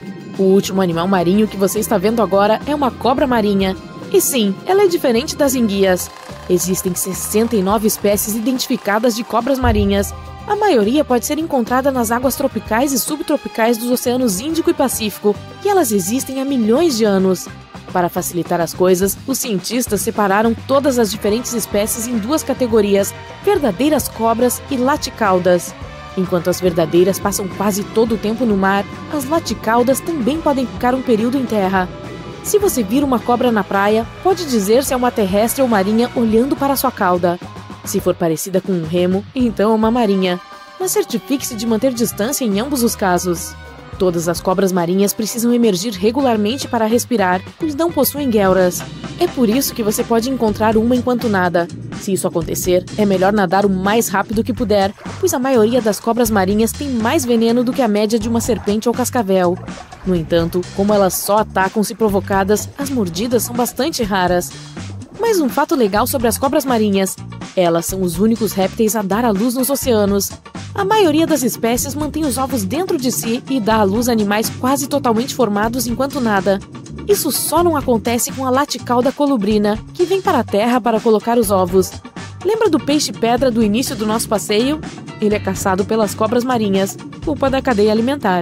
O último animal marinho que você está vendo agora é uma cobra marinha. E sim, ela é diferente das enguias. Existem sessenta e nove espécies identificadas de cobras marinhas. A maioria pode ser encontrada nas águas tropicais e subtropicais dos oceanos Índico e Pacífico, e elas existem há milhões de anos. Para facilitar as coisas, os cientistas separaram todas as diferentes espécies em duas categorias, verdadeiras cobras e laticaudas. Enquanto as verdadeiras passam quase todo o tempo no mar, as laticaudas também podem ficar um período em terra. Se você vir uma cobra na praia, pode dizer se é uma terrestre ou marinha olhando para sua cauda. Se for parecida com um remo, então é uma marinha. Mas certifique-se de manter distância em ambos os casos. Todas as cobras marinhas precisam emergir regularmente para respirar, pois não possuem guelras. É por isso que você pode encontrar uma enquanto nada. Se isso acontecer, é melhor nadar o mais rápido que puder, pois a maioria das cobras marinhas tem mais veneno do que a média de uma serpente ou cascavel. No entanto, como elas só atacam se provocadas, as mordidas são bastante raras. Mais um fato legal sobre as cobras marinhas: elas são os únicos répteis a dar à luz nos oceanos. A maioria das espécies mantém os ovos dentro de si e dá à luz animais quase totalmente formados enquanto nada. Isso só não acontece com a laticauda colubrina, que vem para a terra para colocar os ovos. Lembra do peixe-pedra do início do nosso passeio? Ele é caçado pelas cobras marinhas, culpa da cadeia alimentar.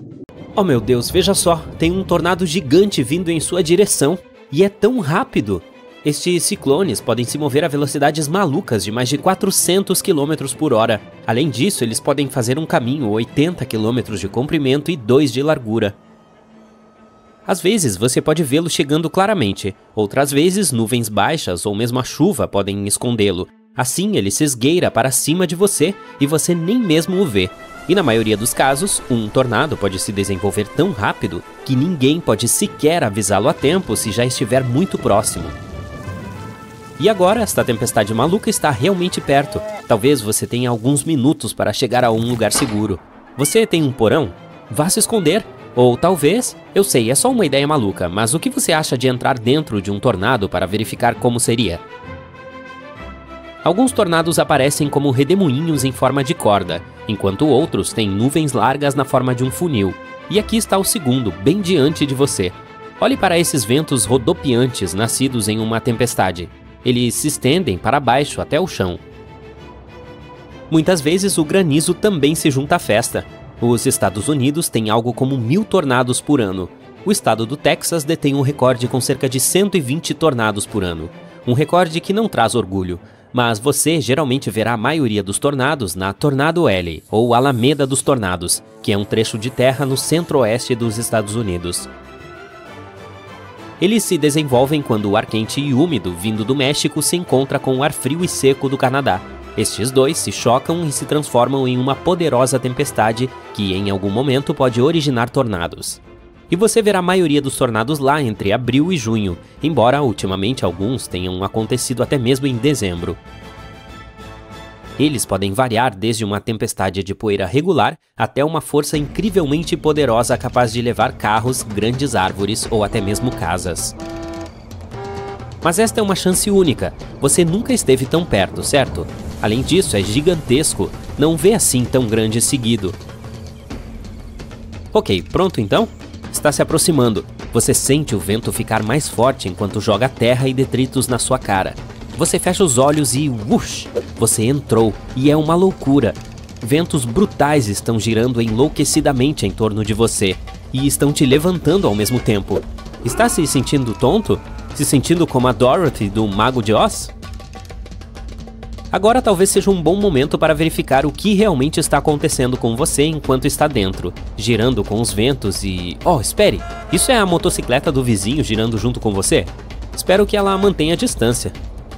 Oh meu Deus, veja só, tem um tornado gigante vindo em sua direção. E é tão rápido! Estes ciclones podem se mover a velocidades malucas de mais de quatrocentos quilômetros por hora. Além disso, eles podem fazer um caminho oitenta quilômetros de comprimento e dois de largura. Às vezes você pode vê-lo chegando claramente, outras vezes nuvens baixas ou mesmo a chuva podem escondê-lo. Assim ele se esgueira para cima de você e você nem mesmo o vê. E na maioria dos casos, um tornado pode se desenvolver tão rápido que ninguém pode sequer avisá-lo a tempo se já estiver muito próximo. E agora, esta tempestade maluca está realmente perto. Talvez você tenha alguns minutos para chegar a um lugar seguro. Você tem um porão? Vá se esconder. Ou talvez, eu sei, é só uma ideia maluca, mas o que você acha de entrar dentro de um tornado para verificar como seria? Alguns tornados aparecem como redemoinhos em forma de corda, enquanto outros têm nuvens largas na forma de um funil. E aqui está o segundo, bem diante de você. Olhe para esses ventos rodopiantes nascidos em uma tempestade. Eles se estendem para baixo até o chão. Muitas vezes o granizo também se junta à festa. Os Estados Unidos têm algo como mil tornados por ano. O estado do Texas detém um recorde com cerca de cento e vinte tornados por ano. Um recorde que não traz orgulho, mas você geralmente verá a maioria dos tornados na Tornado Alley, ou Alameda dos Tornados, que é um trecho de terra no centro-oeste dos Estados Unidos. Eles se desenvolvem quando o ar quente e úmido vindo do México se encontra com o ar frio e seco do Canadá. Estes dois se chocam e se transformam em uma poderosa tempestade que em algum momento pode originar tornados. E você verá a maioria dos tornados lá entre abril e junho, embora ultimamente alguns tenham acontecido até mesmo em dezembro. Eles podem variar desde uma tempestade de poeira regular até uma força incrivelmente poderosa capaz de levar carros, grandes árvores ou até mesmo casas. Mas esta é uma chance única. Você nunca esteve tão perto, certo? Além disso, é gigantesco. Não vê assim tão grande seguido. Ok, pronto então? Está se aproximando. Você sente o vento ficar mais forte enquanto joga terra e detritos na sua cara. Você fecha os olhos e, whoosh, você entrou, e é uma loucura. Ventos brutais estão girando enlouquecidamente em torno de você, e estão te levantando ao mesmo tempo. Está se sentindo tonto? Se sentindo como a Dorothy do Mago de Oz? Agora talvez seja um bom momento para verificar o que realmente está acontecendo com você enquanto está dentro, girando com os ventos e... Oh, espere! Isso é a motocicleta do vizinho girando junto com você? Espero que ela mantenha a distância.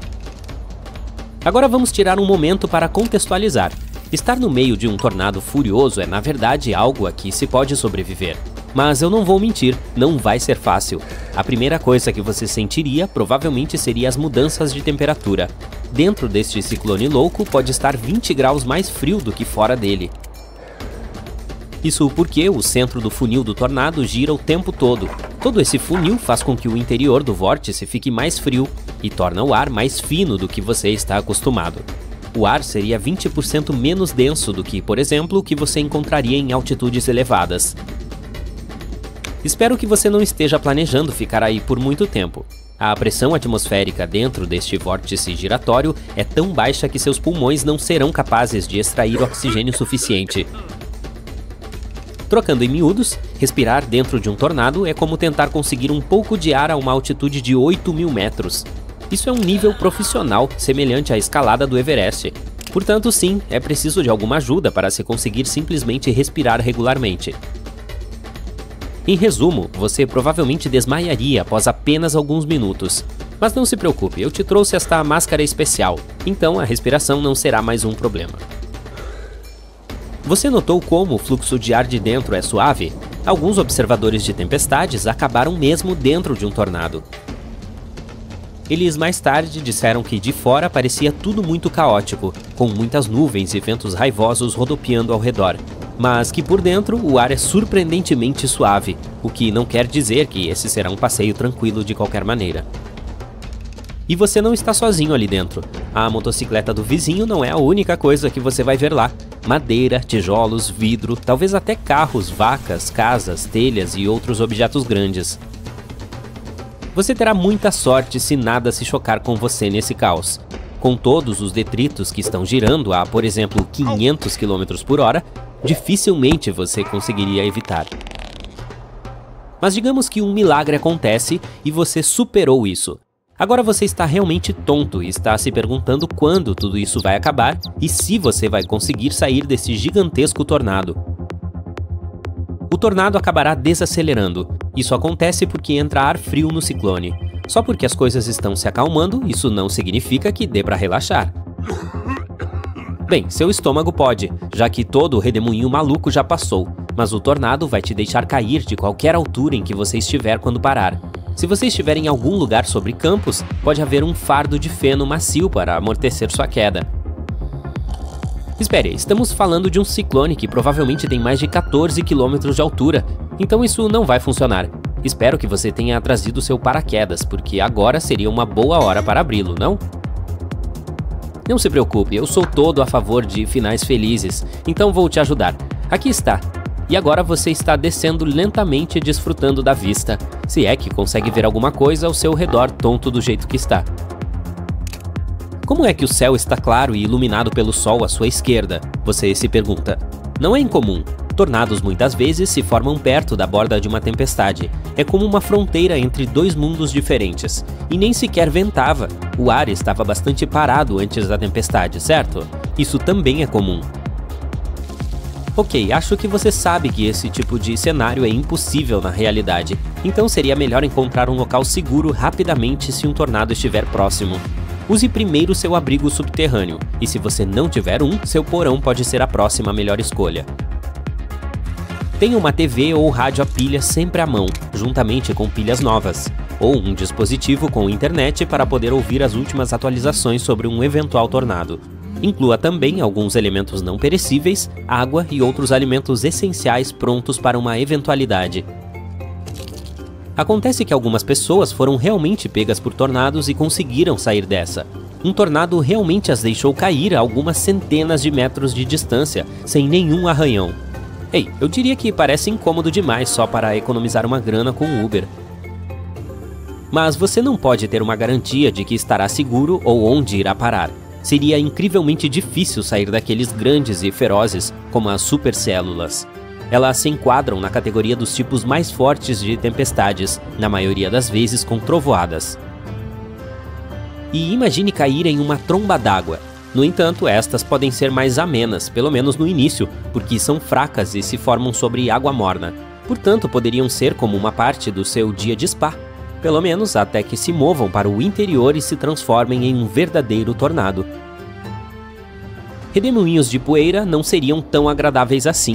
Agora vamos tirar um momento para contextualizar. Estar no meio de um tornado furioso é na verdade algo a que se pode sobreviver. Mas eu não vou mentir, não vai ser fácil. A primeira coisa que você sentiria provavelmente seria as mudanças de temperatura. Dentro deste ciclone louco pode estar vinte graus mais frio do que fora dele. Isso porque o centro do funil do tornado gira o tempo todo. Todo esse funil faz com que o interior do vórtice fique mais frio e torna o ar mais fino do que você está acostumado. O ar seria vinte por cento menos denso do que, por exemplo, o que você encontraria em altitudes elevadas. Espero que você não esteja planejando ficar aí por muito tempo. A pressão atmosférica dentro deste vórtice giratório é tão baixa que seus pulmões não serão capazes de extrair oxigênio suficiente. Trocando em miúdos, respirar dentro de um tornado é como tentar conseguir um pouco de ar a uma altitude de oito mil metros. Isso é um nível profissional semelhante à escalada do Everest. Portanto, sim, é preciso de alguma ajuda para se conseguir simplesmente respirar regularmente. Em resumo, você provavelmente desmaiaria após apenas alguns minutos. Mas não se preocupe, eu te trouxe esta máscara especial, então a respiração não será mais um problema. Você notou como o fluxo de ar de dentro é suave? Alguns observadores de tempestades acabaram mesmo dentro de um tornado. Eles mais tarde disseram que de fora parecia tudo muito caótico, com muitas nuvens e ventos raivosos rodopiando ao redor. Mas que por dentro o ar é surpreendentemente suave, o que não quer dizer que esse será um passeio tranquilo de qualquer maneira. E você não está sozinho ali dentro. A motocicleta do vizinho não é a única coisa que você vai ver lá. Madeira, tijolos, vidro, talvez até carros, vacas, casas, telhas e outros objetos grandes. Você terá muita sorte se nada se chocar com você nesse caos. Com todos os detritos que estão girando a, por exemplo, quinhentos quilômetros por hora, dificilmente você conseguiria evitar. Mas digamos que um milagre acontece e você superou isso. Agora você está realmente tonto e está se perguntando quando tudo isso vai acabar e se você vai conseguir sair desse gigantesco tornado. O tornado acabará desacelerando. Isso acontece porque entra ar frio no ciclone. Só porque as coisas estão se acalmando, isso não significa que dê para relaxar. Bem, seu estômago pode, já que todo o redemoinho maluco já passou, mas o tornado vai te deixar cair de qualquer altura em que você estiver quando parar. Se você estiver em algum lugar sobre campos, pode haver um fardo de feno macio para amortecer sua queda. Espere, estamos falando de um ciclone que provavelmente tem mais de quatorze quilômetros de altura, então isso não vai funcionar. Espero que você tenha trazido seu paraquedas, porque agora seria uma boa hora para abri-lo, não? Não se preocupe, eu sou todo a favor de finais felizes, então vou te ajudar. Aqui está. E agora você está descendo lentamente desfrutando da vista, se é que consegue ver alguma coisa ao seu redor tonto do jeito que está. Como é que o céu está claro e iluminado pelo sol à sua esquerda? Você se pergunta. Não é incomum. Tornados muitas vezes se formam perto da borda de uma tempestade. É como uma fronteira entre dois mundos diferentes. E nem sequer ventava. O ar estava bastante parado antes da tempestade, certo? Isso também é comum. Ok, acho que você sabe que esse tipo de cenário é impossível na realidade. Então seria melhor encontrar um local seguro rapidamente se um tornado estiver próximo. Use primeiro seu abrigo subterrâneo. E se você não tiver um, seu porão pode ser a próxima melhor escolha. Tenha uma T V ou rádio a pilha sempre à mão, juntamente com pilhas novas, ou um dispositivo com internet para poder ouvir as últimas atualizações sobre um eventual tornado. Inclua também alguns elementos não perecíveis, água e outros alimentos essenciais prontos para uma eventualidade. Acontece que algumas pessoas foram realmente pegas por tornados e conseguiram sair dessa. Um tornado realmente as deixou cair a algumas centenas de metros de distância, sem nenhum arranhão. Ei, eu diria que parece incômodo demais só para economizar uma grana com o Uber. Mas você não pode ter uma garantia de que estará seguro ou onde irá parar. Seria incrivelmente difícil sair daqueles grandes e ferozes, como as supercélulas. Elas se enquadram na categoria dos tipos mais fortes de tempestades, na maioria das vezes com trovoadas. E imagine cair em uma tromba d'água. No entanto, estas podem ser mais amenas, pelo menos no início, porque são fracas e se formam sobre água morna. Portanto, poderiam ser como uma parte do seu dia de spa. Pelo menos até que se movam para o interior e se transformem em um verdadeiro tornado. Redemoinhos de poeira não seriam tão agradáveis assim.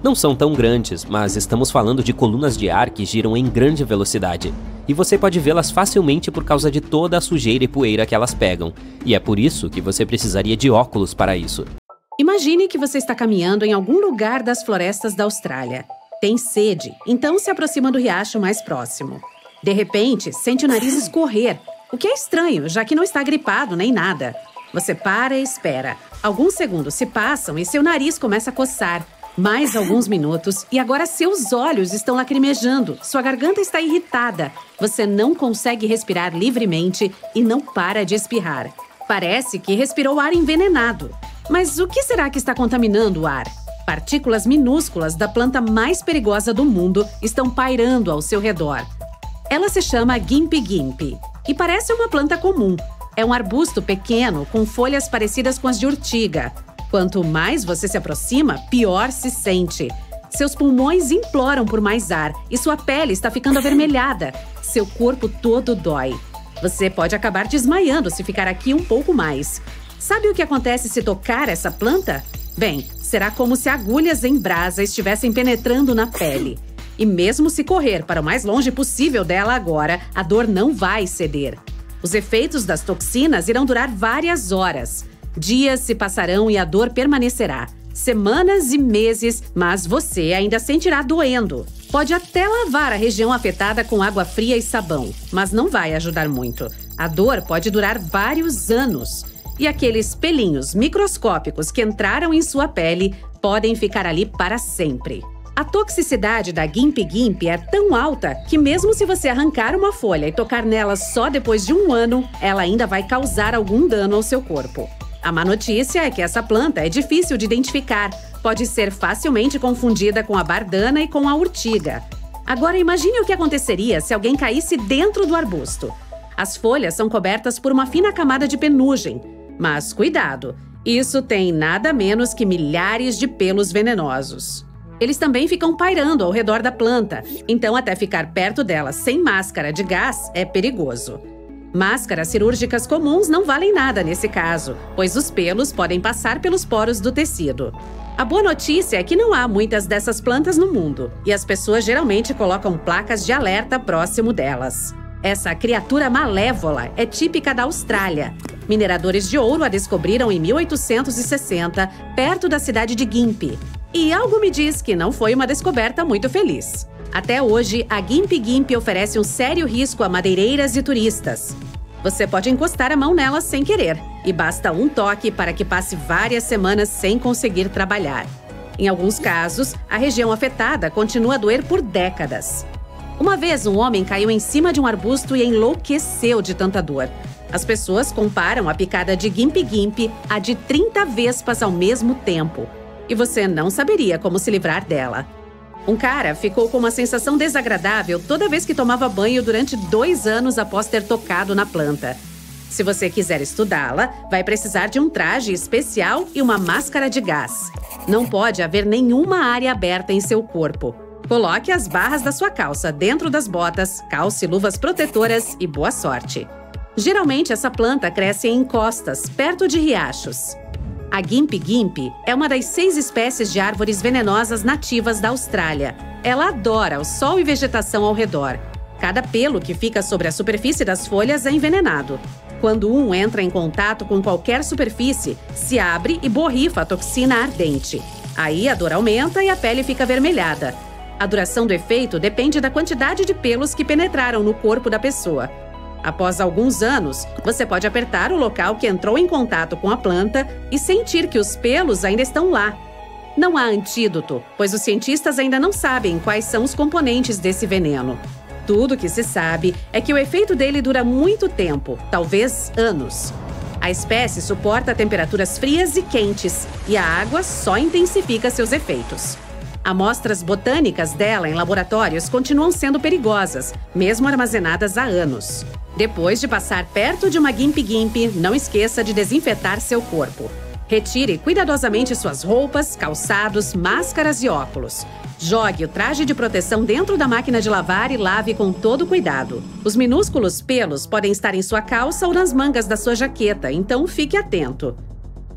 Não são tão grandes, mas estamos falando de colunas de ar que giram em grande velocidade. E você pode vê-las facilmente por causa de toda a sujeira e poeira que elas pegam. E é por isso que você precisaria de óculos para isso. Imagine que você está caminhando em algum lugar das florestas da Austrália. Tem sede, então se aproxima do riacho mais próximo. De repente, sente o nariz escorrer, o que é estranho, já que não está gripado nem nada. Você para e espera. Alguns segundos se passam e seu nariz começa a coçar. Mais alguns minutos e agora seus olhos estão lacrimejando, sua garganta está irritada, você não consegue respirar livremente e não para de espirrar. Parece que respirou ar envenenado. Mas o que será que está contaminando o ar? Partículas minúsculas da planta mais perigosa do mundo estão pairando ao seu redor. Ela se chama Gimpy Gimpy e parece uma planta comum. É um arbusto pequeno com folhas parecidas com as de urtiga. Quanto mais você se aproxima, pior se sente. Seus pulmões imploram por mais ar e sua pele está ficando avermelhada. Seu corpo todo dói. Você pode acabar desmaiando se ficar aqui um pouco mais. Sabe o que acontece se tocar essa planta? Bem, será como se agulhas em brasa estivessem penetrando na pele. E mesmo se correr para o mais longe possível dela agora, a dor não vai ceder. Os efeitos das toxinas irão durar várias horas. Dias se passarão e a dor permanecerá. Semanas e meses, mas você ainda sentirá doendo. Pode até lavar a região afetada com água fria e sabão, mas não vai ajudar muito. A dor pode durar vários anos. E aqueles pelinhos microscópicos que entraram em sua pele podem ficar ali para sempre. A toxicidade da Gimpy Gimpy é tão alta que mesmo se você arrancar uma folha e tocar nela só depois de um ano, ela ainda vai causar algum dano ao seu corpo. A má notícia é que essa planta é difícil de identificar, pode ser facilmente confundida com a bardana e com a urtiga. Agora imagine o que aconteceria se alguém caísse dentro do arbusto. As folhas são cobertas por uma fina camada de penugem. Mas cuidado, isso tem nada menos que milhares de pelos venenosos. Eles também ficam pairando ao redor da planta, então até ficar perto dela sem máscara de gás é perigoso. Máscaras cirúrgicas comuns não valem nada nesse caso, pois os pelos podem passar pelos poros do tecido. A boa notícia é que não há muitas dessas plantas no mundo, e as pessoas geralmente colocam placas de alerta próximo delas. Essa criatura malévola é típica da Austrália. Mineradores de ouro a descobriram em mil oitocentos e sessenta, perto da cidade de Gympie. E algo me diz que não foi uma descoberta muito feliz. Até hoje, a Gimpy Gimpy oferece um sério risco a madeireiras e turistas. Você pode encostar a mão nelas sem querer, e basta um toque para que passe várias semanas sem conseguir trabalhar. Em alguns casos, a região afetada continua a doer por décadas. Uma vez, um homem caiu em cima de um arbusto e enlouqueceu de tanta dor. As pessoas comparam a picada de Gimpy Gimpy a de trinta vespas ao mesmo tempo. E você não saberia como se livrar dela. Um cara ficou com uma sensação desagradável toda vez que tomava banho durante dois anos após ter tocado na planta. Se você quiser estudá-la, vai precisar de um traje especial e uma máscara de gás. Não pode haver nenhuma área aberta em seu corpo. Coloque as barras da sua calça dentro das botas, calce luvas protetoras e boa sorte. Geralmente, essa planta cresce em encostas, perto de riachos. A Gimpy Gimpy é uma das seis espécies de árvores venenosas nativas da Austrália. Ela adora o sol e vegetação ao redor. Cada pelo que fica sobre a superfície das folhas é envenenado. Quando um entra em contato com qualquer superfície, se abre e borrifa a toxina ardente. Aí a dor aumenta e a pele fica avermelhada. A duração do efeito depende da quantidade de pelos que penetraram no corpo da pessoa. Após alguns anos, você pode apertar o local que entrou em contato com a planta e sentir que os pelos ainda estão lá. Não há antídoto, pois os cientistas ainda não sabem quais são os componentes desse veneno. Tudo que se sabe é que o efeito dele dura muito tempo, talvez anos. A espécie suporta temperaturas frias e quentes, e a água só intensifica seus efeitos. Amostras botânicas dela em laboratórios continuam sendo perigosas, mesmo armazenadas há anos. Depois de passar perto de uma Gimpy Gimpy, não esqueça de desinfetar seu corpo. Retire cuidadosamente suas roupas, calçados, máscaras e óculos. Jogue o traje de proteção dentro da máquina de lavar e lave com todo cuidado. Os minúsculos pelos podem estar em sua calça ou nas mangas da sua jaqueta, então fique atento.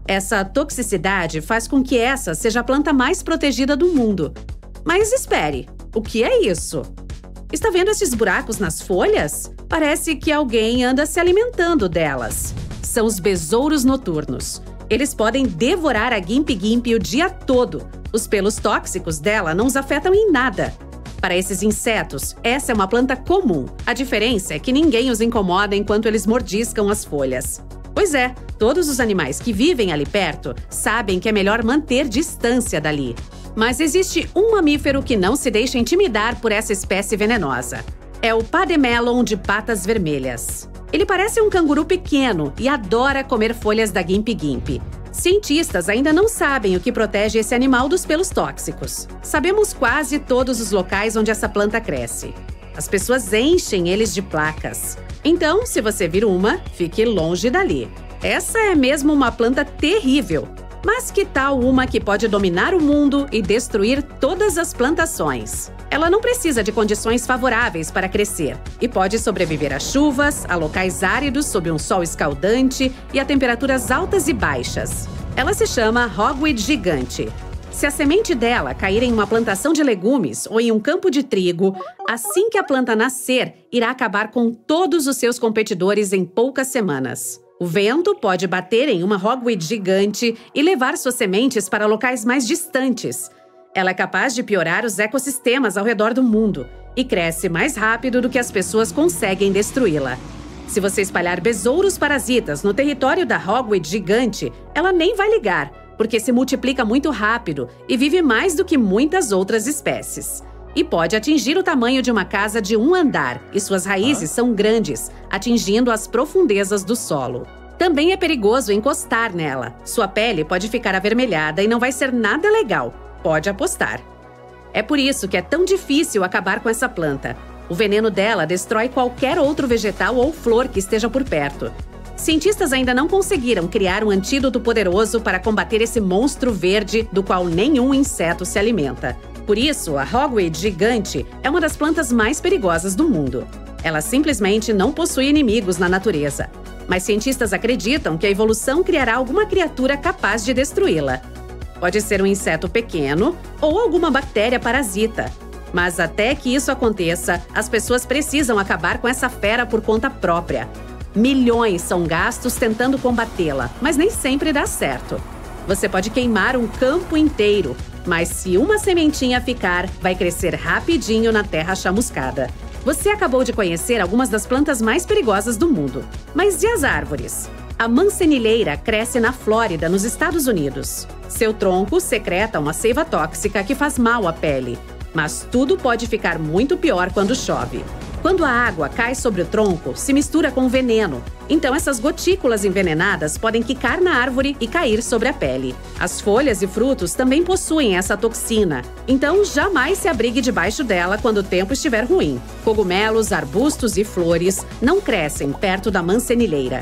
Essa toxicidade faz com que essa seja a planta mais protegida do mundo. Mas espere, o que é isso? Está vendo esses buracos nas folhas? Parece que alguém anda se alimentando delas. São os besouros noturnos. Eles podem devorar a guimpe-guimpe o dia todo. Os pelos tóxicos dela não os afetam em nada. Para esses insetos, essa é uma planta comum. A diferença é que ninguém os incomoda enquanto eles mordiscam as folhas. Pois é, todos os animais que vivem ali perto sabem que é melhor manter distância dali. Mas existe um mamífero que não se deixa intimidar por essa espécie venenosa. É o pademelon de patas vermelhas. Ele parece um canguru pequeno e adora comer folhas da guimpe-guimpe. Cientistas ainda não sabem o que protege esse animal dos pelos tóxicos. Sabemos quase todos os locais onde essa planta cresce. As pessoas enchem eles de placas. Então, se você vir uma, fique longe dali. Essa é mesmo uma planta terrível. Mas que tal uma que pode dominar o mundo e destruir todas as plantações? Ela não precisa de condições favoráveis para crescer e pode sobreviver a chuvas, a locais áridos sob um sol escaldante e a temperaturas altas e baixas. Ela se chama hogweed gigante. Se a semente dela cair em uma plantação de legumes ou em um campo de trigo, assim que a planta nascer, irá acabar com todos os seus competidores em poucas semanas. O vento pode bater em uma hogweed gigante e levar suas sementes para locais mais distantes. Ela é capaz de piorar os ecossistemas ao redor do mundo e cresce mais rápido do que as pessoas conseguem destruí-la. Se você espalhar besouros parasitas no território da hogweed gigante, ela nem vai ligar, porque se multiplica muito rápido e vive mais do que muitas outras espécies. E pode atingir o tamanho de uma casa de um andar, e suas raízes são grandes, atingindo as profundezas do solo. Também é perigoso encostar nela. Sua pele pode ficar avermelhada e não vai ser nada legal. Pode apostar. É por isso que é tão difícil acabar com essa planta. O veneno dela destrói qualquer outro vegetal ou flor que esteja por perto. Cientistas ainda não conseguiram criar um antídoto poderoso para combater esse monstro verde do qual nenhum inseto se alimenta. Por isso, a hogweed gigante é uma das plantas mais perigosas do mundo. Ela simplesmente não possui inimigos na natureza. Mas cientistas acreditam que a evolução criará alguma criatura capaz de destruí-la. Pode ser um inseto pequeno ou alguma bactéria parasita. Mas até que isso aconteça, as pessoas precisam acabar com essa fera por conta própria. Milhões são gastos tentando combatê-la, mas nem sempre dá certo. Você pode queimar um campo inteiro, mas se uma sementinha ficar, vai crescer rapidinho na terra chamuscada. Você acabou de conhecer algumas das plantas mais perigosas do mundo. Mas e as árvores? A mancenilheira cresce na Flórida, nos Estados Unidos. Seu tronco secreta uma seiva tóxica que faz mal à pele. Mas tudo pode ficar muito pior quando chove. Quando a água cai sobre o tronco, se mistura com veneno. Então essas gotículas envenenadas podem quicar na árvore e cair sobre a pele. As folhas e frutos também possuem essa toxina. Então jamais se abrigue debaixo dela quando o tempo estiver ruim. Cogumelos, arbustos e flores não crescem perto da mancenilheira.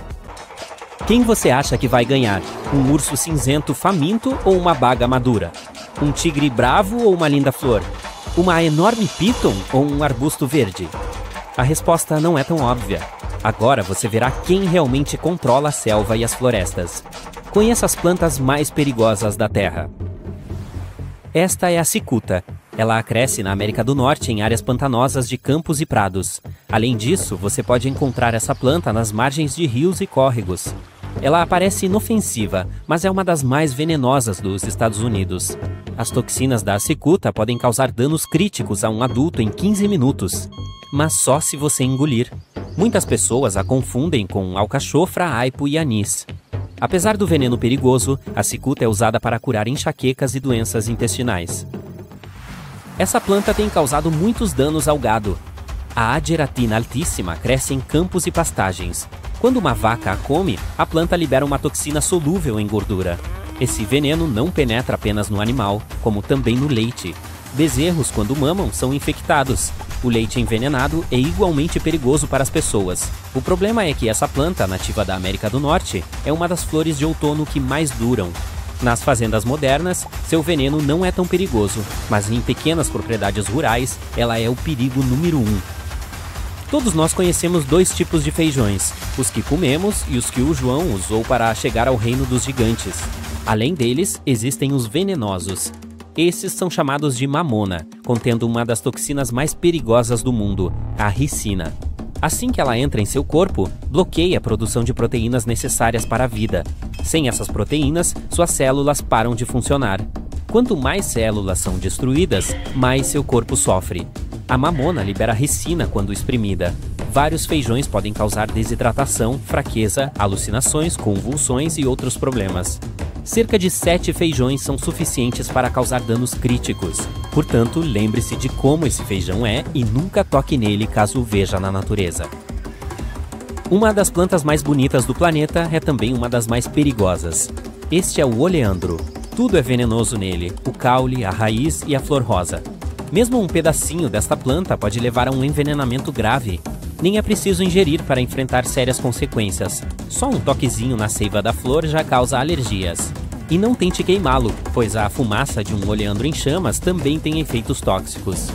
Quem você acha que vai ganhar? Um urso cinzento faminto ou uma baga madura? Um tigre bravo ou uma linda flor? Uma enorme piton ou um arbusto verde? A resposta não é tão óbvia. Agora você verá quem realmente controla a selva e as florestas. Conheça as plantas mais perigosas da Terra. Esta é a cicuta. Ela cresce na América do Norte em áreas pantanosas de campos e prados. Além disso, você pode encontrar essa planta nas margens de rios e córregos. Ela parece inofensiva, mas é uma das mais venenosas dos Estados Unidos. As toxinas da cicuta podem causar danos críticos a um adulto em quinze minutos. Mas só se você engolir. Muitas pessoas a confundem com alcachofra, aipo e anis. Apesar do veneno perigoso, a cicuta é usada para curar enxaquecas e doenças intestinais. Essa planta tem causado muitos danos ao gado. A ageratina altíssima cresce em campos e pastagens. Quando uma vaca a come, a planta libera uma toxina solúvel em gordura. Esse veneno não penetra apenas no animal, como também no leite. Bezerros, quando mamam, são infectados. O leite envenenado é igualmente perigoso para as pessoas. O problema é que essa planta, nativa da América do Norte, é uma das flores de outono que mais duram. Nas fazendas modernas, seu veneno não é tão perigoso, mas em pequenas propriedades rurais, ela é o perigo número um. Todos nós conhecemos dois tipos de feijões, os que comemos e os que o João usou para chegar ao reino dos gigantes. Além deles, existem os venenosos. Esses são chamados de mamona, contendo uma das toxinas mais perigosas do mundo, a ricina. Assim que ela entra em seu corpo, bloqueia a produção de proteínas necessárias para a vida. Sem essas proteínas, suas células param de funcionar. Quanto mais células são destruídas, mais seu corpo sofre. A mamona libera ricina quando exprimida. Vários feijões podem causar desidratação, fraqueza, alucinações, convulsões e outros problemas. Cerca de sete feijões são suficientes para causar danos críticos. Portanto, lembre-se de como esse feijão é e nunca toque nele caso o veja na natureza. Uma das plantas mais bonitas do planeta é também uma das mais perigosas. Este é o oleandro. Tudo é venenoso nele, o caule, a raiz e a flor rosa. Mesmo um pedacinho desta planta pode levar a um envenenamento grave. Nem é preciso ingerir para enfrentar sérias consequências. Só um toquezinho na seiva da flor já causa alergias. E não tente queimá-lo, pois a fumaça de um oleandro em chamas também tem efeitos tóxicos.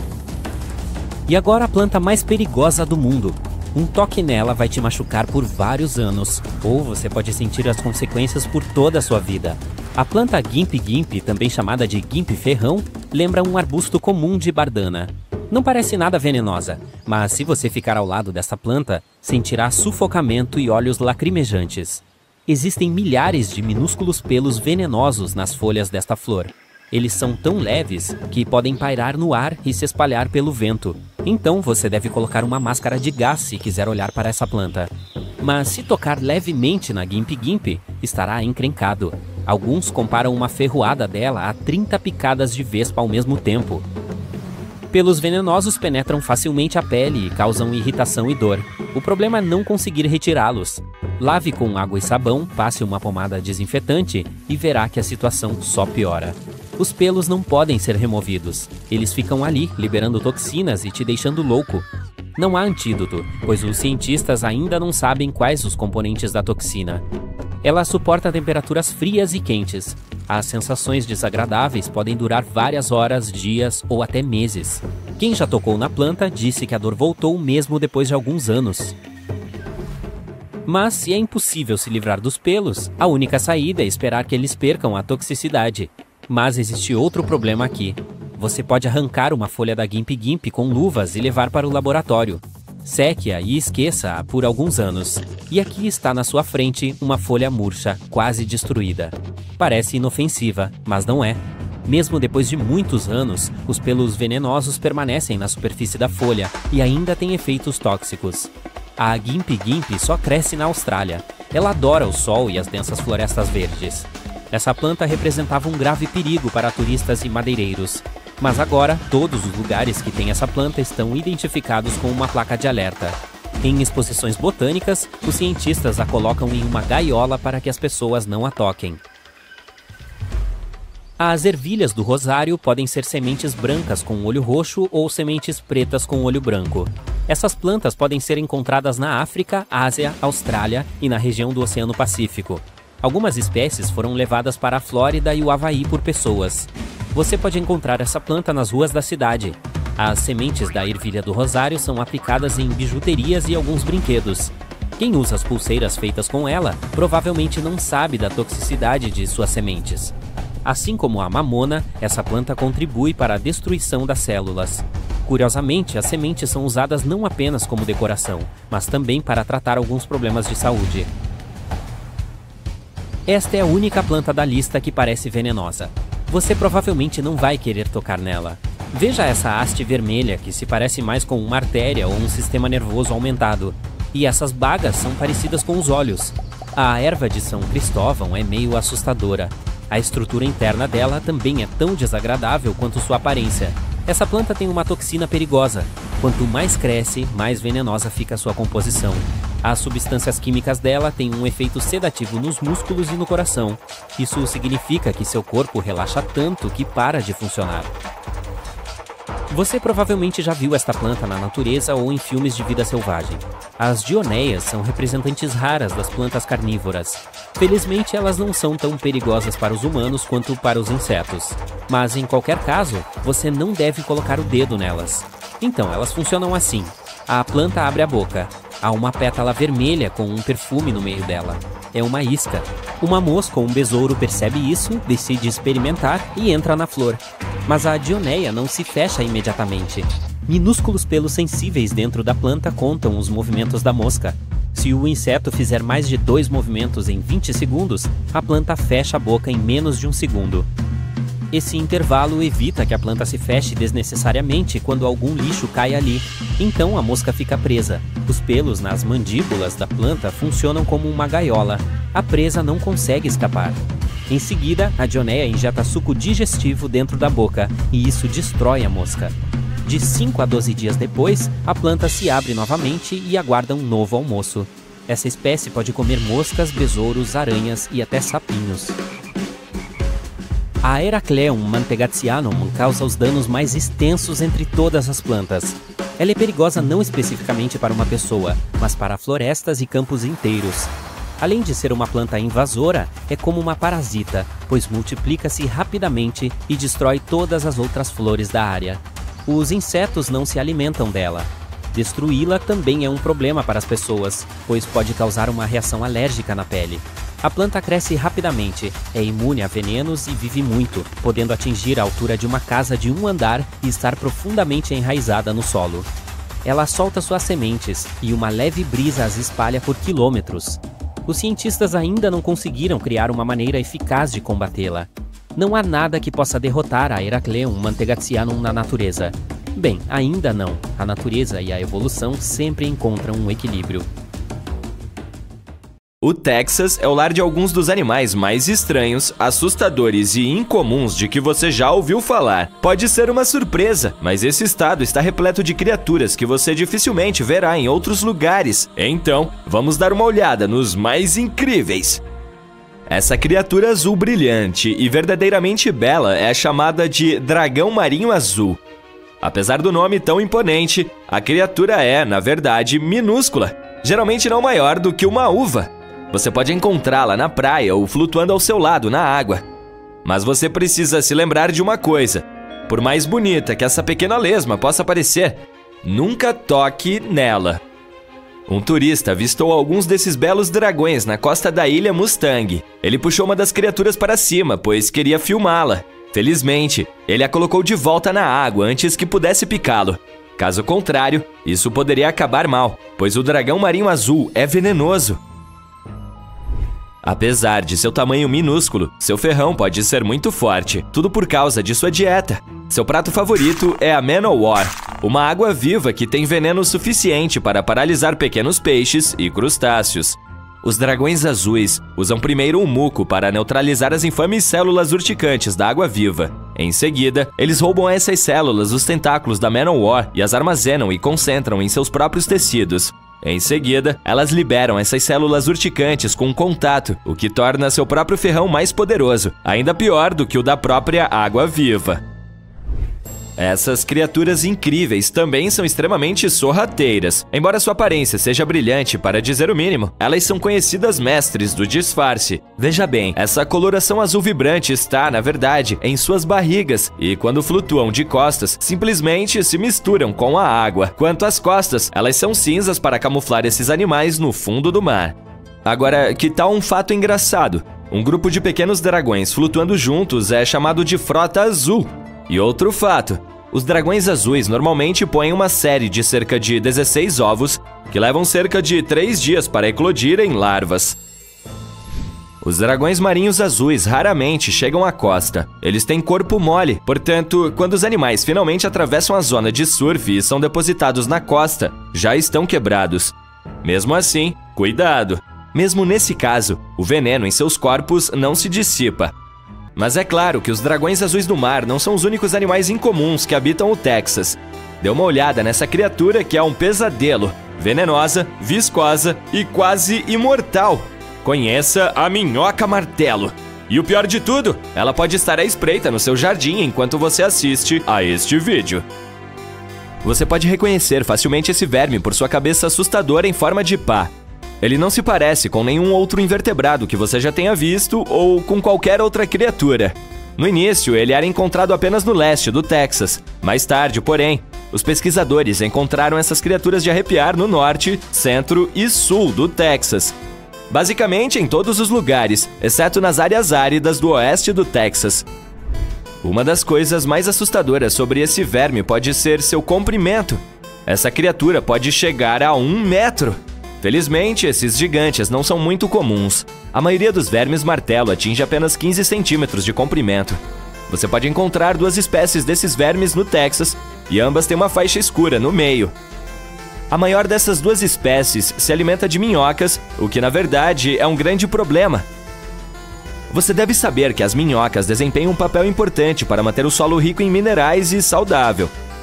E agora a planta mais perigosa do mundo. Um toque nela vai te machucar por vários anos, ou você pode sentir as consequências por toda a sua vida. A planta guimpe-guimpe, também chamada de guimpe-ferrão, lembra um arbusto comum de bardana. Não parece nada venenosa, mas se você ficar ao lado dessa planta, sentirá sufocamento e olhos lacrimejantes. Existem milhares de minúsculos pelos venenosos nas folhas desta flor. Eles são tão leves que podem pairar no ar e se espalhar pelo vento. Então você deve colocar uma máscara de gás se quiser olhar para essa planta. Mas se tocar levemente na guimpe-guimpe, estará encrencado. Alguns comparam uma ferroada dela a trinta picadas de vespa ao mesmo tempo. Pelos venenosos penetram facilmente a pele e causam irritação e dor. O problema é não conseguir retirá-los. Lave com água e sabão, passe uma pomada desinfetante e verá que a situação só piora. Os pelos não podem ser removidos. Eles ficam ali, liberando toxinas e te deixando louco. Não há antídoto, pois os cientistas ainda não sabem quais os componentes da toxina. Ela suporta temperaturas frias e quentes. As sensações desagradáveis podem durar várias horas, dias ou até meses. Quem já tocou na planta disse que a dor voltou mesmo depois de alguns anos. Mas se é impossível se livrar dos pelos, a única saída é esperar que eles percam a toxicidade. Mas existe outro problema aqui. Você pode arrancar uma folha da guimpe-guimpe com luvas e levar para o laboratório. Seque-a e esqueça-a por alguns anos. E aqui está na sua frente uma folha murcha, quase destruída. Parece inofensiva, mas não é. Mesmo depois de muitos anos, os pelos venenosos permanecem na superfície da folha e ainda têm efeitos tóxicos. A guimpe-guimpe só cresce na Austrália. Ela adora o sol e as densas florestas verdes. Essa planta representava um grave perigo para turistas e madeireiros. Mas agora, todos os lugares que têm essa planta estão identificados com uma placa de alerta. Em exposições botânicas, os cientistas a colocam em uma gaiola para que as pessoas não a toquem. As ervilhas do rosário podem ser sementes brancas com olho roxo ou sementes pretas com olho branco. Essas plantas podem ser encontradas na África, Ásia, Austrália e na região do Oceano Pacífico. Algumas espécies foram levadas para a Flórida e o Havaí por pessoas. Você pode encontrar essa planta nas ruas da cidade. As sementes da ervilha do rosário são aplicadas em bijuterias e alguns brinquedos. Quem usa as pulseiras feitas com ela provavelmente não sabe da toxicidade de suas sementes. Assim como a mamona, essa planta contribui para a destruição das células. Curiosamente, as sementes são usadas não apenas como decoração, mas também para tratar alguns problemas de saúde. Esta é a única planta da lista que parece venenosa. Você provavelmente não vai querer tocar nela. Veja essa haste vermelha que se parece mais com uma artéria ou um sistema nervoso aumentado. E essas bagas são parecidas com os olhos. A erva de São Cristóvão é meio assustadora. A estrutura interna dela também é tão desagradável quanto sua aparência. Essa planta tem uma toxina perigosa. Quanto mais cresce, mais venenosa fica a sua composição. As substâncias químicas dela têm um efeito sedativo nos músculos e no coração. Isso significa que seu corpo relaxa tanto que para de funcionar. Você provavelmente já viu esta planta na natureza ou em filmes de vida selvagem. As dioneias são representantes raras das plantas carnívoras. Felizmente, elas não são tão perigosas para os humanos quanto para os insetos. Mas, em qualquer caso, você não deve colocar o dedo nelas. Então, elas funcionam assim. A planta abre a boca. Há uma pétala vermelha com um perfume no meio dela. É uma isca. Uma mosca ou um besouro percebe isso, decide experimentar e entra na flor. Mas a Dioneia não se fecha imediatamente. Minúsculos pelos sensíveis dentro da planta contam os movimentos da mosca. Se o inseto fizer mais de dois movimentos em vinte segundos, a planta fecha a boca em menos de um segundo. Esse intervalo evita que a planta se feche desnecessariamente quando algum lixo cai ali. Então a mosca fica presa. Os pelos nas mandíbulas da planta funcionam como uma gaiola. A presa não consegue escapar. Em seguida, a Dioneia injeta suco digestivo dentro da boca, e isso destrói a mosca. De cinco a doze dias depois, a planta se abre novamente e aguarda um novo almoço. Essa espécie pode comer moscas, besouros, aranhas e até sapinhos. A Heracleum mantegatianum causa os danos mais extensos entre todas as plantas. Ela é perigosa não especificamente para uma pessoa, mas para florestas e campos inteiros. Além de ser uma planta invasora, é como uma parasita, pois multiplica-se rapidamente e destrói todas as outras flores da área. Os insetos não se alimentam dela. Destruí-la também é um problema para as pessoas, pois pode causar uma reação alérgica na pele. A planta cresce rapidamente, é imune a venenos e vive muito, podendo atingir a altura de uma casa de um andar e estar profundamente enraizada no solo. Ela solta suas sementes e uma leve brisa as espalha por quilômetros. Os cientistas ainda não conseguiram criar uma maneira eficaz de combatê-la. Não há nada que possa derrotar a Heracleum mantegatianum na natureza. Bem, ainda não. A natureza e a evolução sempre encontram um equilíbrio. O Texas é o lar de alguns dos animais mais estranhos, assustadores e incomuns de que você já ouviu falar. Pode ser uma surpresa, mas esse estado está repleto de criaturas que você dificilmente verá em outros lugares. Então, vamos dar uma olhada nos mais incríveis. Essa criatura azul brilhante e verdadeiramente bela é chamada de dragão marinho azul. Apesar do nome tão imponente, a criatura é, na verdade, minúscula, geralmente não maior do que uma uva. Você pode encontrá-la na praia ou flutuando ao seu lado na água. Mas você precisa se lembrar de uma coisa. Por mais bonita que essa pequena lesma possa parecer, nunca toque nela. Um turista avistou alguns desses belos dragões na costa da ilha Mustang. Ele puxou uma das criaturas para cima, pois queria filmá-la. Felizmente, ele a colocou de volta na água antes que pudesse picá-lo. Caso contrário, isso poderia acabar mal, pois o dragão marinho azul é venenoso. Apesar de seu tamanho minúsculo, seu ferrão pode ser muito forte, tudo por causa de sua dieta. Seu prato favorito é a Manowar, uma água-viva que tem veneno suficiente para paralisar pequenos peixes e crustáceos. Os dragões azuis usam primeiro um muco para neutralizar as infames células urticantes da água-viva. Em seguida, eles roubam essas células dos tentáculos da Manowar e as armazenam e concentram em seus próprios tecidos. Em seguida, elas liberam essas células urticantes com contato, o que torna seu próprio ferrão mais poderoso, ainda pior do que o da própria água-viva. Essas criaturas incríveis também são extremamente sorrateiras. Embora sua aparência seja brilhante, para dizer o mínimo, elas são conhecidas mestres do disfarce. Veja bem, essa coloração azul vibrante está, na verdade, em suas barrigas, e quando flutuam de costas, simplesmente se misturam com a água. Quanto às costas, elas são cinzas para camuflar esses animais no fundo do mar. Agora, que tal um fato engraçado? Um grupo de pequenos dragões flutuando juntos é chamado de frota azul. E outro fato, os dragões azuis normalmente põem uma série de cerca de dezesseis ovos, que levam cerca de três dias para eclodir em larvas. Os dragões marinhos azuis raramente chegam à costa. Eles têm corpo mole, portanto, quando os animais finalmente atravessam a zona de surf e são depositados na costa, já estão quebrados. Mesmo assim, cuidado! Mesmo nesse caso, o veneno em seus corpos não se dissipa. Mas é claro que os dragões azuis do mar não são os únicos animais incomuns que habitam o Texas. Dê uma olhada nessa criatura que é um pesadelo, venenosa, viscosa e quase imortal. Conheça a minhoca martelo. E o pior de tudo, ela pode estar à espreita no seu jardim enquanto você assiste a este vídeo. Você pode reconhecer facilmente esse verme por sua cabeça assustadora em forma de pá. Ele não se parece com nenhum outro invertebrado que você já tenha visto ou com qualquer outra criatura. No início, ele era encontrado apenas no leste do Texas. Mais tarde, porém, Os pesquisadores encontraram essas criaturas de arrepiar no norte, centro e sul do Texas. Basicamente em todos os lugares, exceto nas áreas áridas do oeste do Texas. Uma das coisas mais assustadoras sobre esse verme pode ser seu comprimento. Essa criatura pode chegar a um metro. Felizmente, esses gigantes não são muito comuns. A maioria dos vermes martelo atinge apenas quinze centímetros de comprimento. Você pode encontrar duas espécies desses vermes no Texas, e ambas têm uma faixa escura no meio. A maior dessas duas espécies se alimenta de minhocas, o que na verdade é um grande problema. Você deve saber que as minhocas desempenham um papel importante para manter o solo rico em minerais e saudável.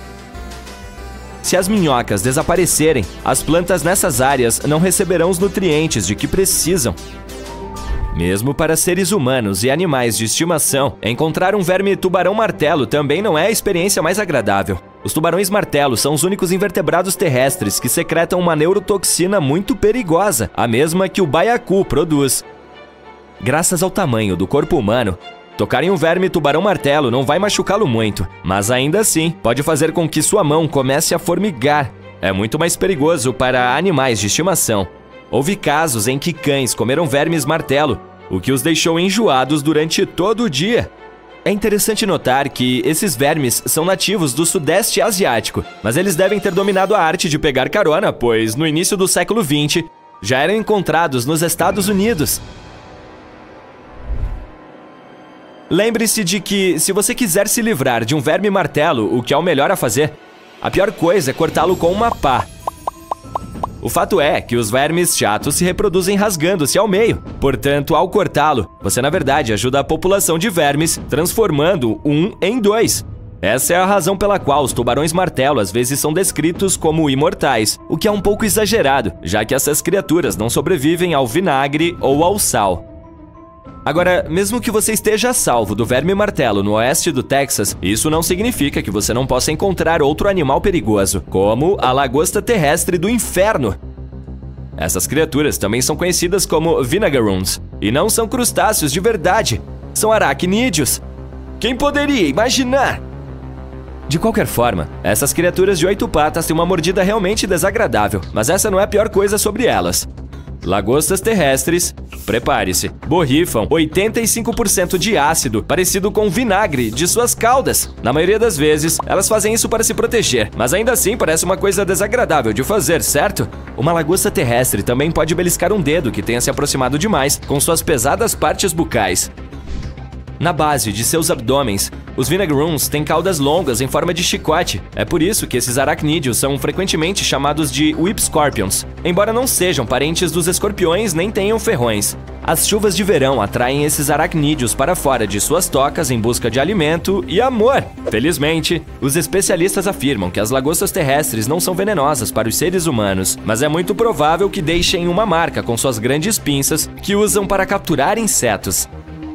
Se as minhocas desaparecerem, as plantas nessas áreas não receberão os nutrientes de que precisam. Mesmo para seres humanos e animais de estimação, encontrar um verme tubarão-martelo também não é a experiência mais agradável. Os tubarões-martelo são os únicos invertebrados terrestres que secretam uma neurotoxina muito perigosa, a mesma que o baiacu produz. Graças ao tamanho do corpo humano, tocar em um verme tubarão-martelo não vai machucá-lo muito, mas ainda assim pode fazer com que sua mão comece a formigar. É muito mais perigoso para animais de estimação. Houve casos em que cães comeram vermes martelo, o que os deixou enjoados durante todo o dia. É interessante notar que esses vermes são nativos do Sudeste Asiático, mas eles devem ter dominado a arte de pegar carona, pois no início do século vinte já eram encontrados nos Estados Unidos. Lembre-se de que, se você quiser se livrar de um verme martelo, o que é o melhor a fazer, a pior coisa é cortá-lo com uma pá. O fato é que os vermes chatos se reproduzem rasgando-se ao meio. Portanto, ao cortá-lo, você na verdade ajuda a população de vermes, transformando um em dois. Essa é a razão pela qual os tubarões-martelo às vezes são descritos como imortais, o que é um pouco exagerado, já que essas criaturas não sobrevivem ao vinagre ou ao sal. Agora, mesmo que você esteja a salvo do verme-martelo no oeste do Texas, isso não significa que você não possa encontrar outro animal perigoso, como a lagosta terrestre do inferno. Essas criaturas também são conhecidas como vinegaroons, e não são crustáceos de verdade, são aracnídeos. Quem poderia imaginar? De qualquer forma, essas criaturas de oito patas têm uma mordida realmente desagradável, mas essa não é a pior coisa sobre elas. Lagostas terrestres, prepare-se, borrifam oitenta e cinco por cento de ácido parecido com vinagre de suas caudas. Na maioria das vezes, elas fazem isso para se proteger, mas ainda assim parece uma coisa desagradável de fazer, certo? Uma lagosta terrestre também pode beliscar um dedo que tenha se aproximado demais com suas pesadas partes bucais. Na base de seus abdômenes, os vinegaroons têm caudas longas em forma de chicote. É por isso que esses aracnídeos são frequentemente chamados de whip scorpions, embora não sejam parentes dos escorpiões nem tenham ferrões. As chuvas de verão atraem esses aracnídeos para fora de suas tocas em busca de alimento e amor. Felizmente, os especialistas afirmam que as lagostas terrestres não são venenosas para os seres humanos, mas é muito provável que deixem uma marca com suas grandes pinças que usam para capturar insetos.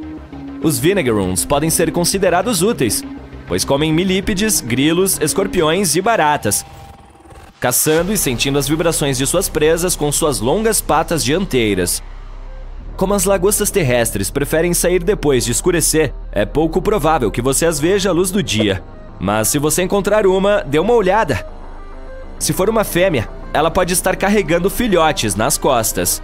Os vinegaroons podem ser considerados úteis, pois comem milípedes, grilos, escorpiões e baratas, caçando e sentindo as vibrações de suas presas com suas longas patas dianteiras. Como as lagostas terrestres preferem sair depois de escurecer, é pouco provável que você as veja à luz do dia. Mas se você encontrar uma, dê uma olhada. Se for uma fêmea, ela pode estar carregando filhotes nas costas.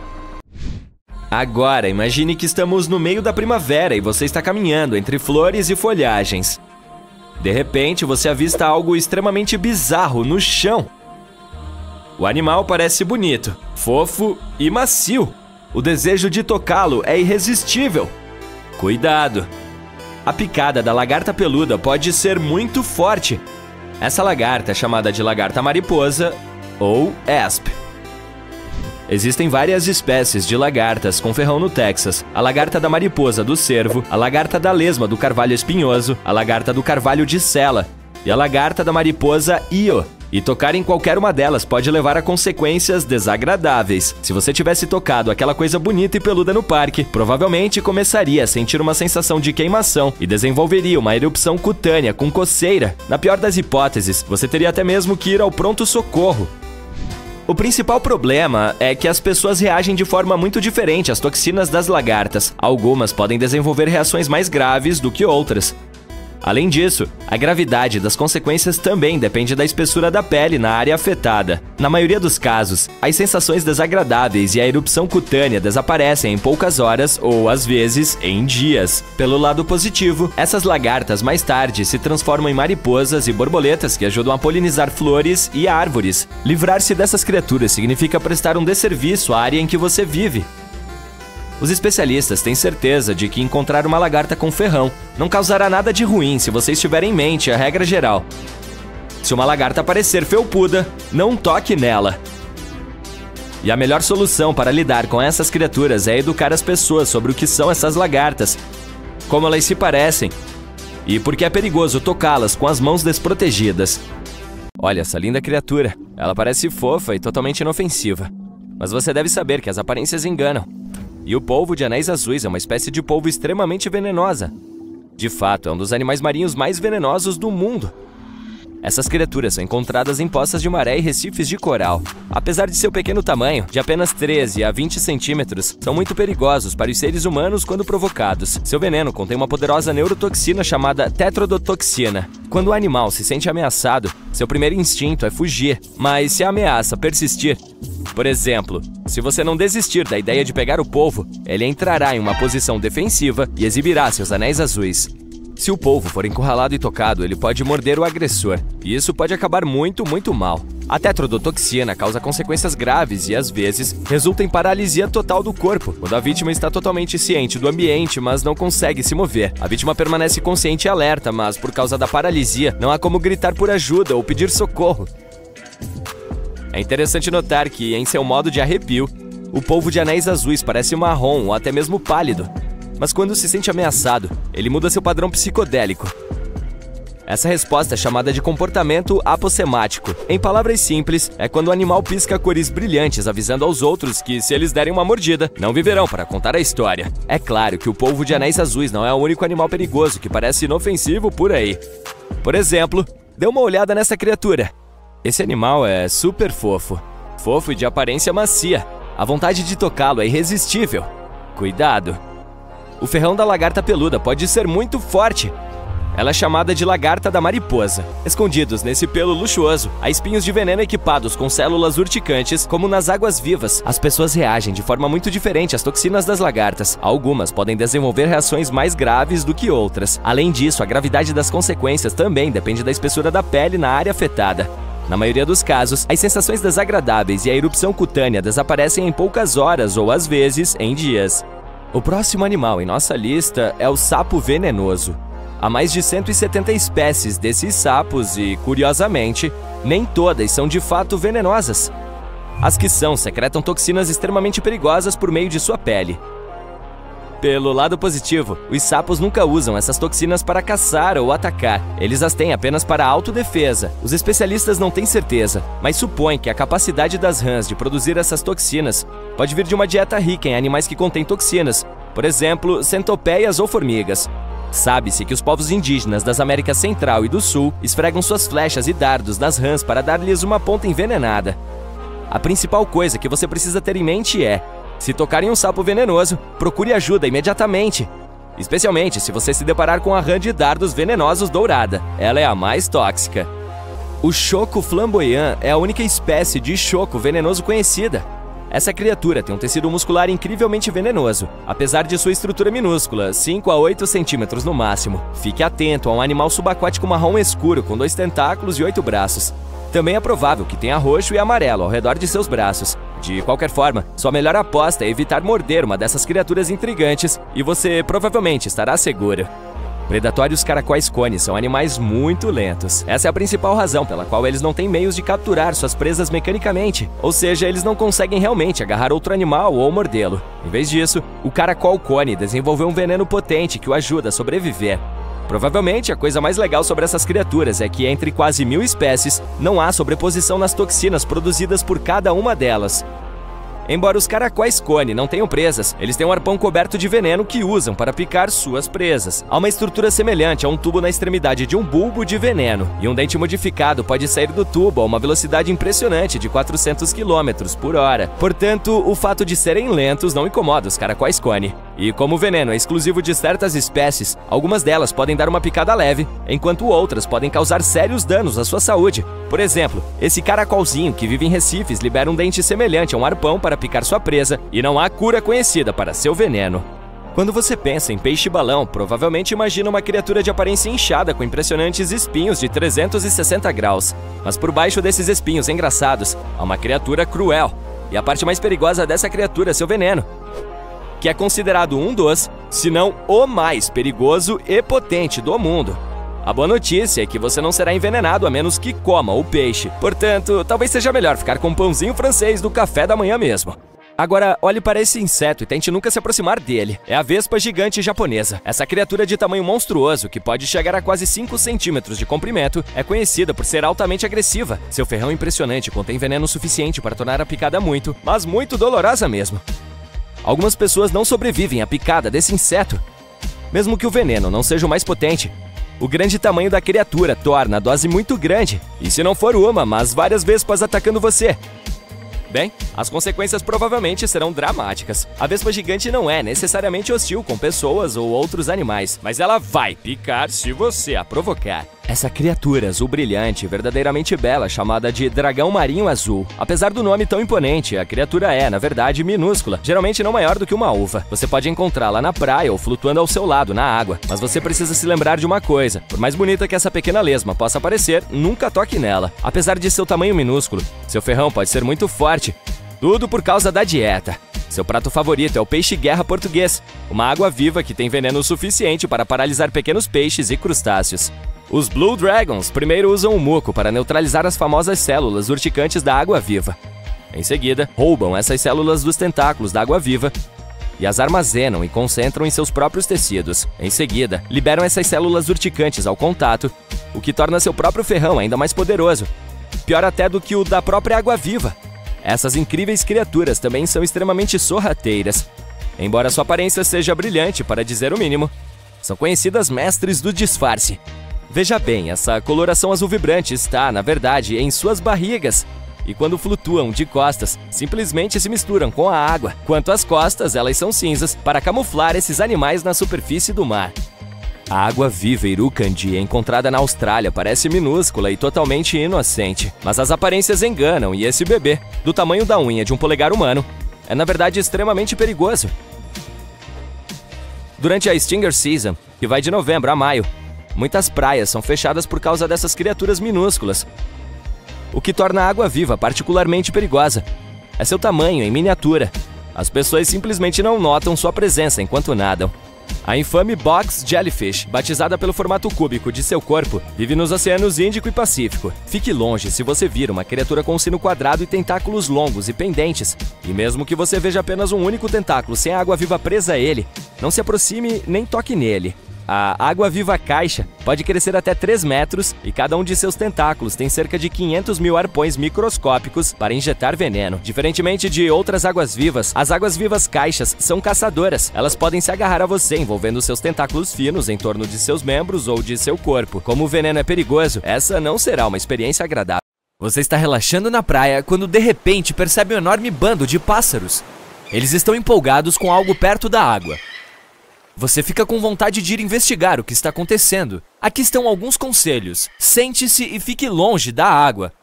Agora, imagine que estamos no meio da primavera e você está caminhando entre flores e folhagens. De repente, você avista algo extremamente bizarro no chão. O animal parece bonito, fofo e macio. O desejo de tocá-lo é irresistível. Cuidado! A picada da lagarta peluda pode ser muito forte. Essa lagarta é chamada de lagarta mariposa ou asp. Existem várias espécies de lagartas com ferrão no Texas. A lagarta da mariposa do cervo, a lagarta da lesma do carvalho espinhoso, a lagarta do carvalho de sela e a lagarta da mariposa Io. E tocar em qualquer uma delas pode levar a consequências desagradáveis. Se você tivesse tocado aquela coisa bonita e peluda no parque, provavelmente começaria a sentir uma sensação de queimação e desenvolveria uma erupção cutânea com coceira. Na pior das hipóteses, você teria até mesmo que ir ao pronto-socorro. O principal problema é que as pessoas reagem de forma muito diferente às toxinas das lagartas. Algumas podem desenvolver reações mais graves do que outras. Além disso, a gravidade das consequências também depende da espessura da pele na área afetada. Na maioria dos casos, as sensações desagradáveis e a erupção cutânea desaparecem em poucas horas ou, às vezes, em dias. Pelo lado positivo, essas lagartas mais tarde se transformam em mariposas e borboletas que ajudam a polinizar flores e árvores. Livrar-se dessas criaturas significa prestar um desserviço à área em que você vive. Os especialistas têm certeza de que encontrar uma lagarta com ferrão não causará nada de ruim se você estiver em mente a regra geral. Se uma lagarta aparecer felpuda, não toque nela. E a melhor solução para lidar com essas criaturas é educar as pessoas sobre o que são essas lagartas, como elas se parecem e por que é perigoso tocá-las com as mãos desprotegidas. Olha essa linda criatura, ela parece fofa e totalmente inofensiva, mas você deve saber que as aparências enganam. E o polvo de anéis azuis é uma espécie de polvo extremamente venenosa. De fato, é um dos animais marinhos mais venenosos do mundo. Essas criaturas são encontradas em poças de maré e recifes de coral. Apesar de seu pequeno tamanho, de apenas treze a vinte centímetros, são muito perigosos para os seres humanos quando provocados. Seu veneno contém uma poderosa neurotoxina chamada tetrodotoxina. Quando o animal se sente ameaçado, seu primeiro instinto é fugir. Mas se a ameaça persistir, por exemplo, se você não desistir da ideia de pegar o polvo, ele entrará em uma posição defensiva e exibirá seus anéis azuis. Se o polvo for encurralado e tocado, ele pode morder o agressor, e isso pode acabar muito, muito mal. A tetrodotoxina causa consequências graves e, às vezes, resulta em paralisia total do corpo, quando a vítima está totalmente ciente do ambiente, mas não consegue se mover. A vítima permanece consciente e alerta, mas, por causa da paralisia, não há como gritar por ajuda ou pedir socorro. É interessante notar que, em seu modo de arrepio, o polvo de anéis azuis parece marrom ou até mesmo pálido. Mas quando se sente ameaçado, ele muda seu padrão psicodélico. Essa resposta é chamada de comportamento apossemático. Em palavras simples, é quando o animal pisca cores brilhantes, avisando aos outros que, se eles derem uma mordida, não viverão para contar a história. É claro que o polvo de anéis azuis não é o único animal perigoso que parece inofensivo por aí. Por exemplo, dê uma olhada nessa criatura. Esse animal é super fofo. Fofo e de aparência macia. A vontade de tocá-lo é irresistível. Cuidado! O ferrão da lagarta peluda pode ser muito forte. Ela é chamada de lagarta da mariposa. Escondidos nesse pelo luxuoso, há espinhos de veneno equipados com células urticantes, como nas águas vivas. As pessoas reagem de forma muito diferente às toxinas das lagartas. Algumas podem desenvolver reações mais graves do que outras. Além disso, a gravidade das consequências também depende da espessura da pele na área afetada. Na maioria dos casos, as sensações desagradáveis e a erupção cutânea desaparecem em poucas horas ou, às vezes, em dias. O próximo animal em nossa lista é o sapo venenoso. Há mais de cento e setenta espécies desses sapos e, curiosamente, nem todas são de fato venenosas. As que são secretam toxinas extremamente perigosas por meio de sua pele. Pelo lado positivo, os sapos nunca usam essas toxinas para caçar ou atacar. Eles as têm apenas para autodefesa. Os especialistas não têm certeza, mas supõem que a capacidade das rãs de produzir essas toxinas pode vir de uma dieta rica em animais que contêm toxinas, por exemplo, centopeias ou formigas. Sabe-se que os povos indígenas das Américas Central e do Sul esfregam suas flechas e dardos nas rãs para dar-lhes uma ponta envenenada. A principal coisa que você precisa ter em mente é: se tocar em um sapo venenoso, procure ajuda imediatamente. Especialmente se você se deparar com a rã de dardos venenosos dourada. Ela é a mais tóxica. O choco flamboyant é a única espécie de choco venenoso conhecida. Essa criatura tem um tecido muscular incrivelmente venenoso, apesar de sua estrutura minúscula, cinco a oito centímetros no máximo. Fique atento a um animal subaquático marrom escuro com dois tentáculos e oito braços. Também é provável que tenha roxo e amarelo ao redor de seus braços. De qualquer forma, sua melhor aposta é evitar morder uma dessas criaturas intrigantes e você provavelmente estará seguro. Predatórios caracóis cone são animais muito lentos. Essa é a principal razão pela qual eles não têm meios de capturar suas presas mecanicamente, ou seja, eles não conseguem realmente agarrar outro animal ou mordê-lo. Em vez disso, o caracol cone desenvolveu um veneno potente que o ajuda a sobreviver. Provavelmente, a coisa mais legal sobre essas criaturas é que, entre quase mil espécies, não há sobreposição nas toxinas produzidas por cada uma delas. Embora os caracóis cone não tenham presas, eles têm um arpão coberto de veneno que usam para picar suas presas. Há uma estrutura semelhante a um tubo na extremidade de um bulbo de veneno, e um dente modificado pode sair do tubo a uma velocidade impressionante de quatrocentos quilômetros por hora. Portanto, o fato de serem lentos não incomoda os caracóis cone. E como o veneno é exclusivo de certas espécies, algumas delas podem dar uma picada leve, enquanto outras podem causar sérios danos à sua saúde. Por exemplo, esse caracolzinho que vive em recifes libera um dente semelhante a um arpão para picar sua presa, e não há cura conhecida para seu veneno. Quando você pensa em peixe-balão, provavelmente imagina uma criatura de aparência inchada com impressionantes espinhos de trezentos e sessenta graus. Mas por baixo desses espinhos engraçados, há uma criatura cruel. E a parte mais perigosa dessa criatura é seu veneno, que é considerado um dos, se não o mais perigoso e potente do mundo. A boa notícia é que você não será envenenado a menos que coma o peixe. Portanto, talvez seja melhor ficar com um pãozinho francês do café da manhã mesmo. Agora, olhe para esse inseto e tente nunca se aproximar dele. É a vespa gigante japonesa. Essa criatura de tamanho monstruoso, que pode chegar a quase cinco centímetros de comprimento, é conhecida por ser altamente agressiva. Seu ferrão impressionante contém veneno suficiente para tornar a picada muito, mas muito dolorosa mesmo. Algumas pessoas não sobrevivem à picada desse inseto. Mesmo que o veneno não seja o mais potente, o grande tamanho da criatura torna a dose muito grande. E se não for uma, mas várias vespas atacando você? Bem, as consequências provavelmente serão dramáticas. A vespa gigante não é necessariamente hostil com pessoas ou outros animais, mas ela vai picar se você a provocar. Essa criatura azul brilhante, verdadeiramente bela, chamada de dragão marinho azul. Apesar do nome tão imponente, a criatura é, na verdade, minúscula, geralmente não maior do que uma uva. Você pode encontrá-la na praia ou flutuando ao seu lado, na água. Mas você precisa se lembrar de uma coisa: por mais bonita que essa pequena lesma possa parecer, nunca toque nela. Apesar de seu tamanho minúsculo, seu ferrão pode ser muito forte. Tudo por causa da dieta. Seu prato favorito é o peixe-guerra português, uma água-viva que tem veneno suficiente para paralisar pequenos peixes e crustáceos. Os Blue Dragons primeiro usam o muco para neutralizar as famosas células urticantes da água-viva. Em seguida, roubam essas células dos tentáculos da água-viva e as armazenam e concentram em seus próprios tecidos. Em seguida, liberam essas células urticantes ao contato, o que torna seu próprio ferrão ainda mais poderoso, pior até do que o da própria água-viva. Essas incríveis criaturas também são extremamente sorrateiras. Embora sua aparência seja brilhante, para dizer o mínimo, são conhecidas mestres do disfarce. Veja bem, essa coloração azul vibrante está, na verdade, em suas barrigas. E quando flutuam de costas, simplesmente se misturam com a água. Quanto às costas, elas são cinzas para camuflar esses animais na superfície do mar. A água-viva Irukandi, encontrada na Austrália, parece minúscula e totalmente inocente. Mas as aparências enganam e esse bebê, do tamanho da unha de um polegar humano, é na verdade extremamente perigoso. Durante a Stinger Season, que vai de novembro a maio, muitas praias são fechadas por causa dessas criaturas minúsculas. O que torna a água-viva particularmente perigosa é seu tamanho em miniatura. As pessoas simplesmente não notam sua presença enquanto nadam. A infame Box Jellyfish, batizada pelo formato cúbico de seu corpo, vive nos oceanos Índico e Pacífico. Fique longe se você vir uma criatura com sino quadrado e tentáculos longos e pendentes. E mesmo que você veja apenas um único tentáculo sem a água-viva presa a ele, não se aproxime nem toque nele. A água-viva caixa pode crescer até três metros e cada um de seus tentáculos tem cerca de quinhentos mil arpões microscópicos para injetar veneno. Diferentemente de outras águas-vivas, as águas-vivas caixas são caçadoras. Elas podem se agarrar a você envolvendo seus tentáculos finos em torno de seus membros ou de seu corpo. Como o veneno é perigoso, essa não será uma experiência agradável. Você está relaxando na praia quando de repente percebe um enorme bando de pássaros. Eles estão empolgados com algo perto da água. Você fica com vontade de ir investigar o que está acontecendo. Aqui estão alguns conselhos. Sente-se e fique longe da água.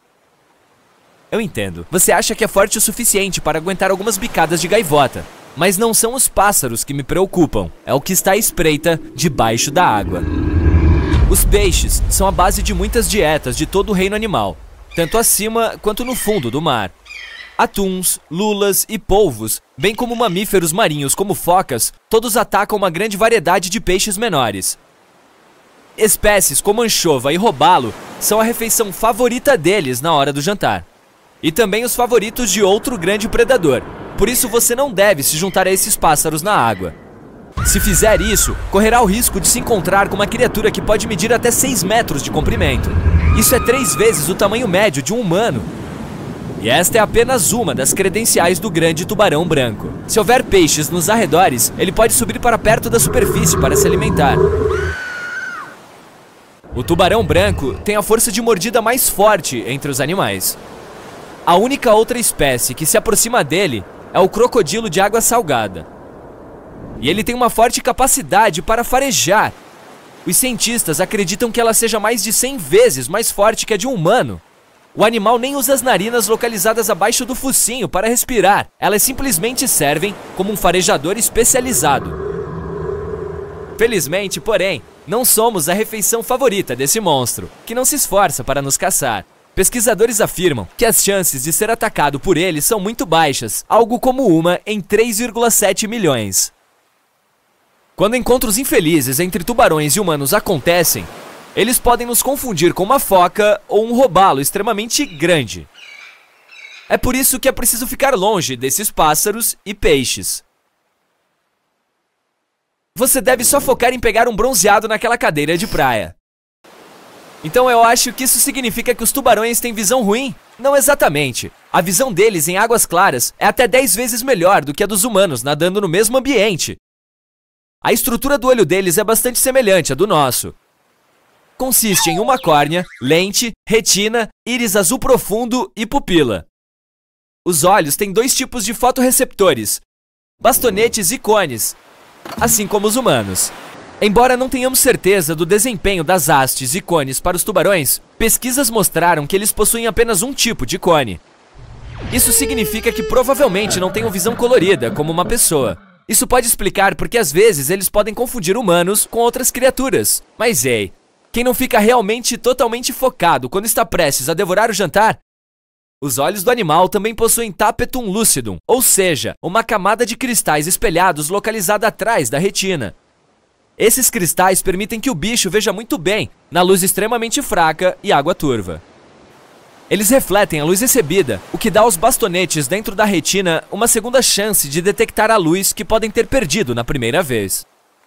Eu entendo. Você acha que é forte o suficiente para aguentar algumas bicadas de gaivota. Mas não são os pássaros que me preocupam. É o que está à espreita debaixo da água. Os peixes são a base de muitas dietas de todo o reino animal, tanto acima quanto no fundo do mar. Atuns, lulas e polvos, bem como mamíferos marinhos como focas, todos atacam uma grande variedade de peixes menores. Espécies como anchova e robalo são a refeição favorita deles na hora do jantar. E também os favoritos de outro grande predador. Por isso você não deve se juntar a esses pássaros na água. Se fizer isso, correrá o risco de se encontrar com uma criatura que pode medir até seis metros de comprimento. Isso é três vezes o tamanho médio de um humano. E esta é apenas uma das credenciais do grande tubarão branco. Se houver peixes nos arredores, ele pode subir para perto da superfície para se alimentar. O tubarão branco tem a força de mordida mais forte entre os animais. A única outra espécie que se aproxima dele é o crocodilo de água salgada. e ele tem uma forte capacidade para farejar. Os cientistas acreditam que ela seja mais de cem vezes mais forte que a de um humano. O animal nem usa as narinas localizadas abaixo do focinho para respirar. Elas simplesmente servem como um farejador especializado. Felizmente, porém, não somos a refeição favorita desse monstro, que não se esforça para nos caçar. Pesquisadores afirmam que as chances de ser atacado por ele são muito baixas, algo como uma em três vírgula sete milhões. Quando encontros infelizes entre tubarões e humanos acontecem, eles podem nos confundir com uma foca ou um robalo extremamente grande. É por isso que é preciso ficar longe desses pássaros e peixes. Você deve só focar em pegar um bronzeado naquela cadeira de praia. Então eu acho que isso significa que os tubarões têm visão ruim? Não exatamente. A visão deles em águas claras é até dez vezes melhor do que a dos humanos nadando no mesmo ambiente. A estrutura do olho deles é bastante semelhante à do nosso. Consiste em uma córnea, lente, retina, íris azul profundo e pupila. Os olhos têm dois tipos de fotorreceptores, bastonetes e cones, assim como os humanos. Embora não tenhamos certeza do desempenho das hastes e cones para os tubarões, pesquisas mostraram que eles possuem apenas um tipo de cone. Isso significa que provavelmente não tenham visão colorida, como uma pessoa. Isso pode explicar porque às vezes eles podem confundir humanos com outras criaturas. Mas ei, quem não fica realmente totalmente focado quando está prestes a devorar o jantar? Os olhos do animal também possuem tapetum lucidum, ou seja, uma camada de cristais espelhados localizada atrás da retina. Esses cristais permitem que o bicho veja muito bem na luz extremamente fraca e água turva. Eles refletem a luz recebida, o que dá aos bastonetes dentro da retina uma segunda chance de detectar a luz que podem ter perdido na primeira vez.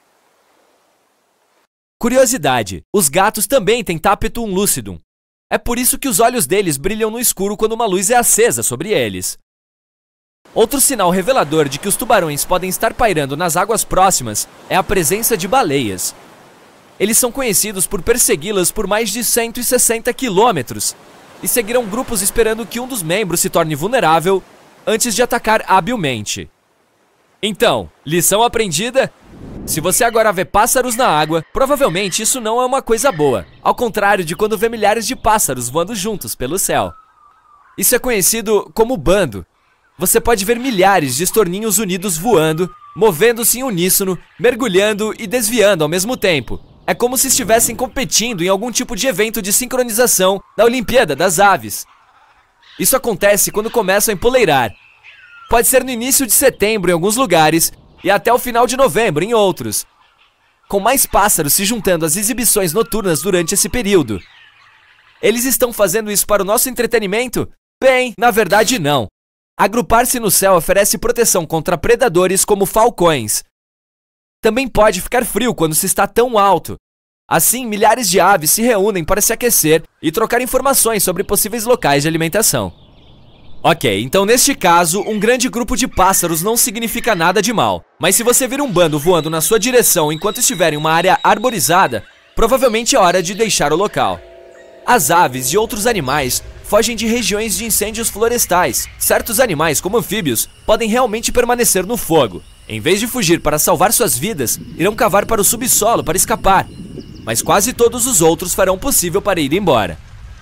Curiosidade: os gatos também têm tapetum lucidum. É por isso que os olhos deles brilham no escuro quando uma luz é acesa sobre eles. Outro sinal revelador de que os tubarões podem estar pairando nas águas próximas é a presença de baleias. Eles são conhecidos por persegui-las por mais de cento e sessenta quilômetros e seguirão grupos esperando que um dos membros se torne vulnerável antes de atacar habilmente. Então, lição aprendida? Se você agora vê pássaros na água, provavelmente isso não é uma coisa boa, ao contrário de quando vê milhares de pássaros voando juntos pelo céu. Isso é conhecido como bando. Você pode ver milhares de estorninhos unidos voando, movendo-se em uníssono, mergulhando e desviando ao mesmo tempo. É como se estivessem competindo em algum tipo de evento de sincronização da Olimpíada das Aves. Isso acontece quando começam a empoleirar. Pode ser no início de setembro em alguns lugares e até o final de novembro em outros, com mais pássaros se juntando às exibições noturnas durante esse período. Eles estão fazendo isso para o nosso entretenimento? Bem, na verdade não. Agrupar-se no céu oferece proteção contra predadores como falcões. Também pode ficar frio quando se está tão alto. Assim, milhares de aves se reúnem para se aquecer e trocar informações sobre possíveis locais de alimentação. Ok, então neste caso, um grande grupo de pássaros não significa nada de mal. Mas se você vir um bando voando na sua direção enquanto estiver em uma área arborizada, provavelmente é hora de deixar o local. As aves e outros animais fogem de regiões de incêndios florestais. Certos animais, como anfíbios, podem realmente permanecer no fogo. Em vez de fugir para salvar suas vidas, irão cavar para o subsolo para escapar. Mas quase todos os outros farão o possível para ir embora.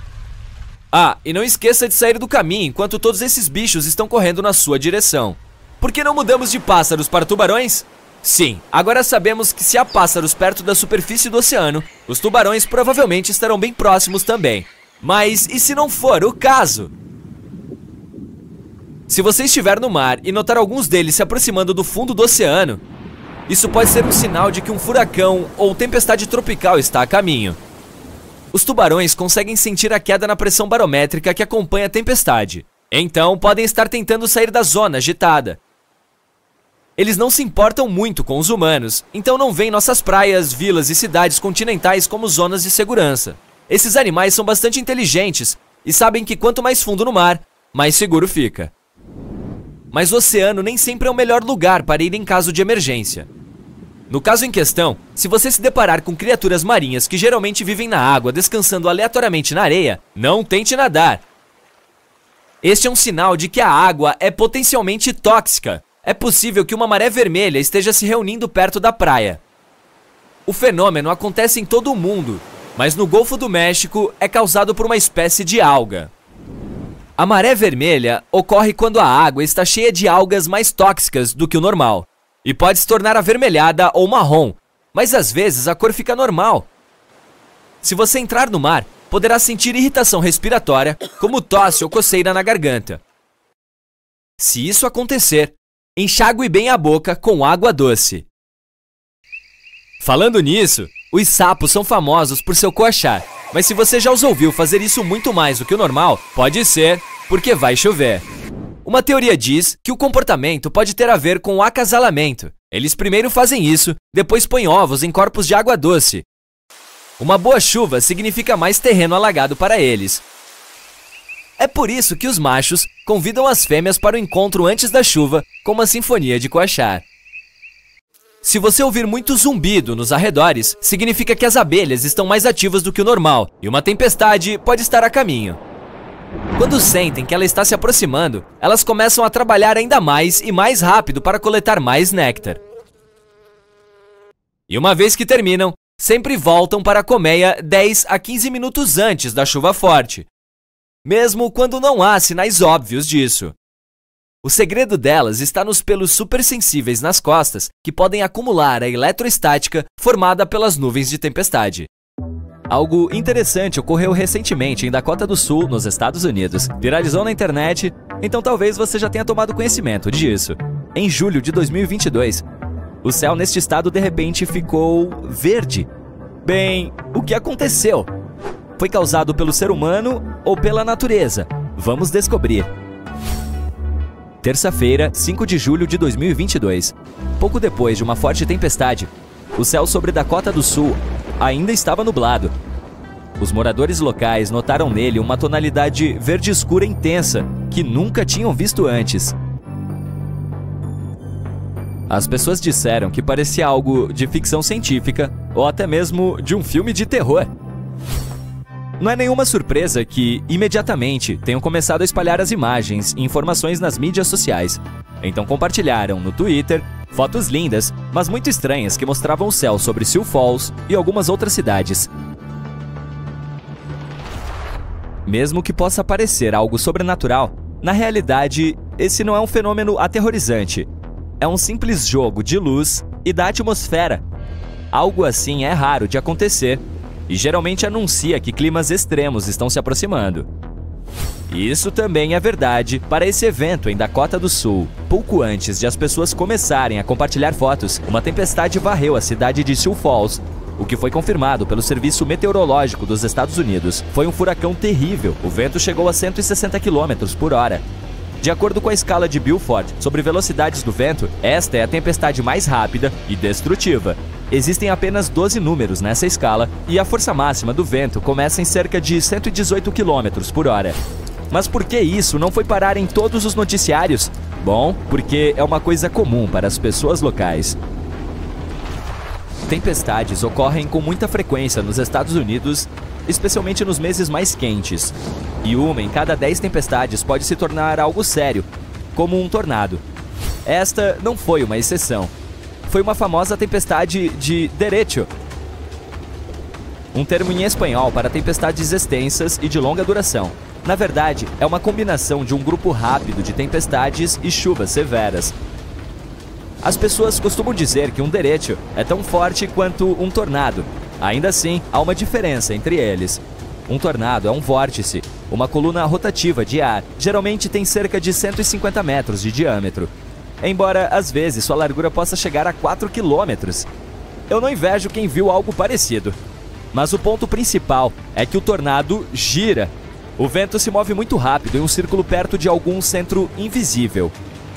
Ah, e não esqueça de sair do caminho enquanto todos esses bichos estão correndo na sua direção. Por que não mudamos de pássaros para tubarões? Sim, agora sabemos que se há pássaros perto da superfície do oceano, os tubarões provavelmente estarão bem próximos também. Mas e se não for o caso? Se você estiver no mar e notar alguns deles se aproximando do fundo do oceano, isso pode ser um sinal de que um furacão ou tempestade tropical está a caminho. Os tubarões conseguem sentir a queda na pressão barométrica que acompanha a tempestade. Então, podem estar tentando sair da zona agitada. Eles não se importam muito com os humanos, então não veem nossas praias, vilas e cidades continentais como zonas de segurança. Esses animais são bastante inteligentes e sabem que quanto mais fundo no mar, mais seguro fica. Mas o oceano nem sempre é o melhor lugar para ir em caso de emergência. No caso em questão, se você se deparar com criaturas marinhas que geralmente vivem na água descansando aleatoriamente na areia, não tente nadar. Este é um sinal de que a água é potencialmente tóxica. É possível que uma maré vermelha esteja se reunindo perto da praia. O fenômeno acontece em todo o mundo, mas no Golfo do México é causado por uma espécie de alga. A maré vermelha ocorre quando a água está cheia de algas mais tóxicas do que o normal e pode se tornar avermelhada ou marrom, mas às vezes a cor fica normal. Se você entrar no mar, poderá sentir irritação respiratória, como tosse ou coceira na garganta. Se isso acontecer, enxague bem a boca com água doce. Falando nisso, os sapos são famosos por seu coachar, mas se você já os ouviu fazer isso muito mais do que o normal, pode ser porque vai chover. Uma teoria diz que o comportamento pode ter a ver com o acasalamento. Eles primeiro fazem isso, depois põem ovos em corpos de água doce. Uma boa chuva significa mais terreno alagado para eles. É por isso que os machos convidam as fêmeas para o encontro antes da chuva com uma sinfonia de coachar. Se você ouvir muito zumbido nos arredores, significa que as abelhas estão mais ativas do que o normal e uma tempestade pode estar a caminho. Quando sentem que ela está se aproximando, elas começam a trabalhar ainda mais e mais rápido para coletar mais néctar. E uma vez que terminam, sempre voltam para a colmeia dez a quinze minutos antes da chuva forte, mesmo quando não há sinais óbvios disso. O segredo delas está nos pelos supersensíveis nas costas que podem acumular a eletroestática formada pelas nuvens de tempestade. Algo interessante ocorreu recentemente em Dakota do Sul, nos Estados Unidos. Viralizou na internet, então talvez você já tenha tomado conhecimento disso. Em julho de dois mil e vinte e dois, o céu neste estado de repente ficou verde. Bem, o que aconteceu? Foi causado pelo ser humano ou pela natureza? Vamos descobrir. Terça-feira, cinco de julho de dois mil e vinte e dois. Pouco depois de uma forte tempestade, o céu sobre Dakota do Sul ainda estava nublado. Os moradores locais notaram nele uma tonalidade verde escura intensa que nunca tinham visto antes. As pessoas disseram que parecia algo de ficção científica ou até mesmo de um filme de terror. Não é nenhuma surpresa que, imediatamente, tenham começado a espalhar as imagens e informações nas mídias sociais. Então compartilharam no Twitter fotos lindas, mas muito estranhas que mostravam o céu sobre Sioux Falls e algumas outras cidades. Mesmo que possa parecer algo sobrenatural, na realidade, esse não é um fenômeno aterrorizante. É um simples jogo de luz e da atmosfera. Algo assim é raro de acontecer e geralmente anuncia que climas extremos estão se aproximando. Isso também é verdade para esse evento em Dakota do Sul. Pouco antes de as pessoas começarem a compartilhar fotos, uma tempestade varreu a cidade de Sioux Falls, o que foi confirmado pelo Serviço Meteorológico dos Estados Unidos. Foi um furacão terrível, o vento chegou a cento e sessenta quilômetros por hora. De acordo com a escala de Beaufort sobre velocidades do vento, esta é a tempestade mais rápida e destrutiva. Existem apenas doze números nessa escala e a força máxima do vento começa em cerca de cento e dezoito quilômetros por hora. Mas por que isso não foi parar em todos os noticiários? Bom, porque é uma coisa comum para as pessoas locais. Tempestades ocorrem com muita frequência nos Estados Unidos, especialmente nos meses mais quentes. E uma em cada dez tempestades pode se tornar algo sério, como um tornado. Esta não foi uma exceção. Foi uma famosa tempestade de derecho, um termo em espanhol para tempestades extensas e de longa duração. Na verdade, é uma combinação de um grupo rápido de tempestades e chuvas severas. As pessoas costumam dizer que um derecho é tão forte quanto um tornado. Ainda assim, há uma diferença entre eles. Um tornado é um vórtice, uma coluna rotativa de ar, geralmente tem cerca de cento e cinquenta metros de diâmetro. Embora, às vezes, sua largura possa chegar a quatro quilômetros. Eu não invejo quem viu algo parecido. Mas o ponto principal é que o tornado gira. O vento se move muito rápido em um círculo perto de algum centro invisível.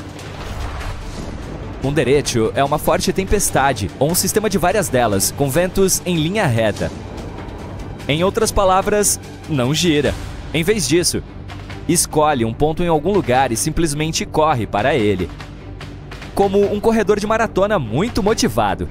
Um derecho é uma forte tempestade, ou um sistema de várias delas, com ventos em linha reta. Em outras palavras, não gira. Em vez disso, escolhe um ponto em algum lugar e simplesmente corre para ele. Como um corredor de maratona muito motivado.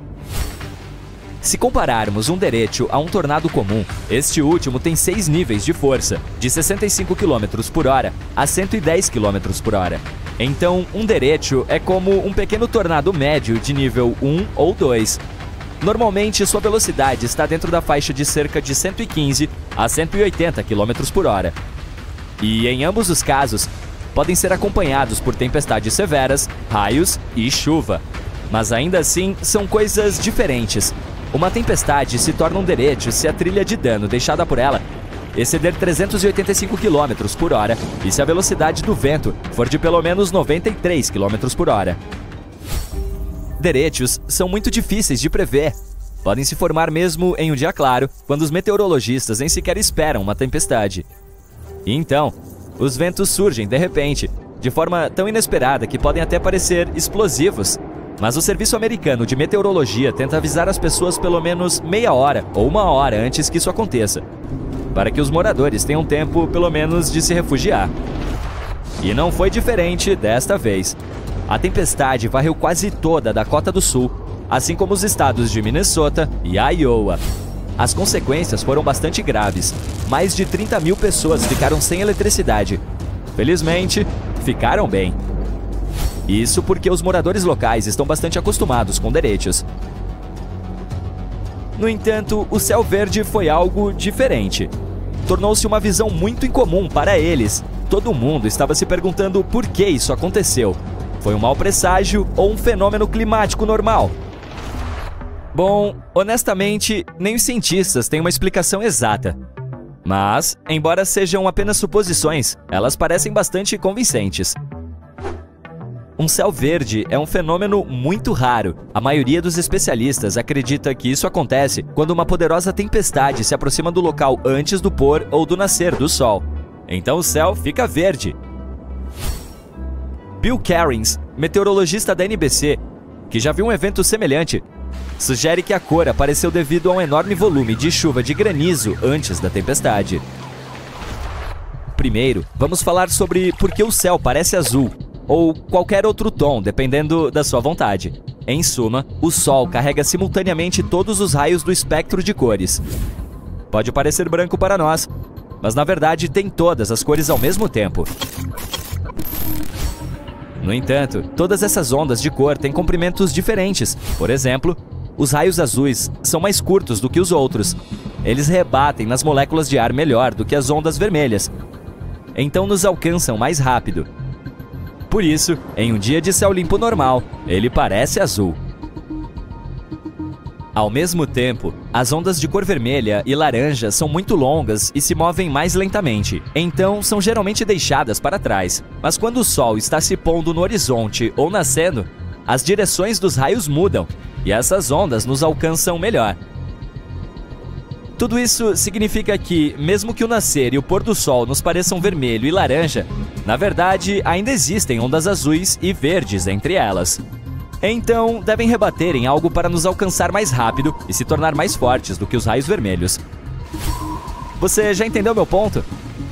Se compararmos um derecho a um tornado comum, este último tem seis níveis de força, de sessenta e cinco quilômetros por hora a cento e dez quilômetros por hora. Então, um derecho é como um pequeno tornado médio de nível um ou dois. Normalmente, sua velocidade está dentro da faixa de cerca de cento e quinze a cento e oitenta quilômetros por hora. E, em ambos os casos, podem ser acompanhados por tempestades severas, raios e chuva. Mas ainda assim, são coisas diferentes. Uma tempestade se torna um derecho se a trilha de dano deixada por ela exceder trezentos e oitenta e cinco quilômetros por hora e se a velocidade do vento for de pelo menos noventa e três quilômetros por hora. Derechos são muito difíceis de prever. Podem se formar mesmo em um dia claro, quando os meteorologistas nem sequer esperam uma tempestade. E então, os ventos surgem de repente, de forma tão inesperada que podem até parecer explosivos. Mas o Serviço Americano de Meteorologia tenta avisar as pessoas pelo menos meia hora ou uma hora antes que isso aconteça, para que os moradores tenham tempo, pelo menos, de se refugiar. E não foi diferente desta vez. A tempestade varreu quase toda a Dakota do Sul, assim como os estados de Minnesota e Iowa. As consequências foram bastante graves. Mais de trinta mil pessoas ficaram sem eletricidade. Felizmente, ficaram bem. Isso porque os moradores locais estão bastante acostumados com derechos. No entanto, o céu verde foi algo diferente. Tornou-se uma visão muito incomum para eles. Todo mundo estava se perguntando por que isso aconteceu. Foi um mau presságio ou um fenômeno climático normal? Bom, honestamente, nem os cientistas têm uma explicação exata. Mas, embora sejam apenas suposições, elas parecem bastante convincentes. Um céu verde é um fenômeno muito raro. A maioria dos especialistas acredita que isso acontece quando uma poderosa tempestade se aproxima do local antes do pôr ou do nascer do sol. Então o céu fica verde. Bill Cairns, meteorologista da N B C, que já viu um evento semelhante, sugere que a cor apareceu devido a um enorme volume de chuva de granizo antes da tempestade. Primeiro, vamos falar sobre por que o céu parece azul, ou qualquer outro tom, dependendo da sua vontade. Em suma, o Sol carrega simultaneamente todos os raios do espectro de cores. Pode parecer branco para nós, mas na verdade tem todas as cores ao mesmo tempo. No entanto, todas essas ondas de cor têm comprimentos diferentes. Por exemplo, os raios azuis são mais curtos do que os outros. Eles rebatem nas moléculas de ar melhor do que as ondas vermelhas. Então nos alcançam mais rápido. Por isso, em um dia de céu limpo normal, ele parece azul. Ao mesmo tempo, as ondas de cor vermelha e laranja são muito longas e se movem mais lentamente, então são geralmente deixadas para trás. Mas quando o sol está se pondo no horizonte ou nascendo, as direções dos raios mudam e essas ondas nos alcançam melhor. Tudo isso significa que, mesmo que o nascer e o pôr do sol nos pareçam vermelho e laranja, na verdade ainda existem ondas azuis e verdes entre elas. Então, devem rebater em algo para nos alcançar mais rápido e se tornar mais fortes do que os raios vermelhos. Você já entendeu meu ponto?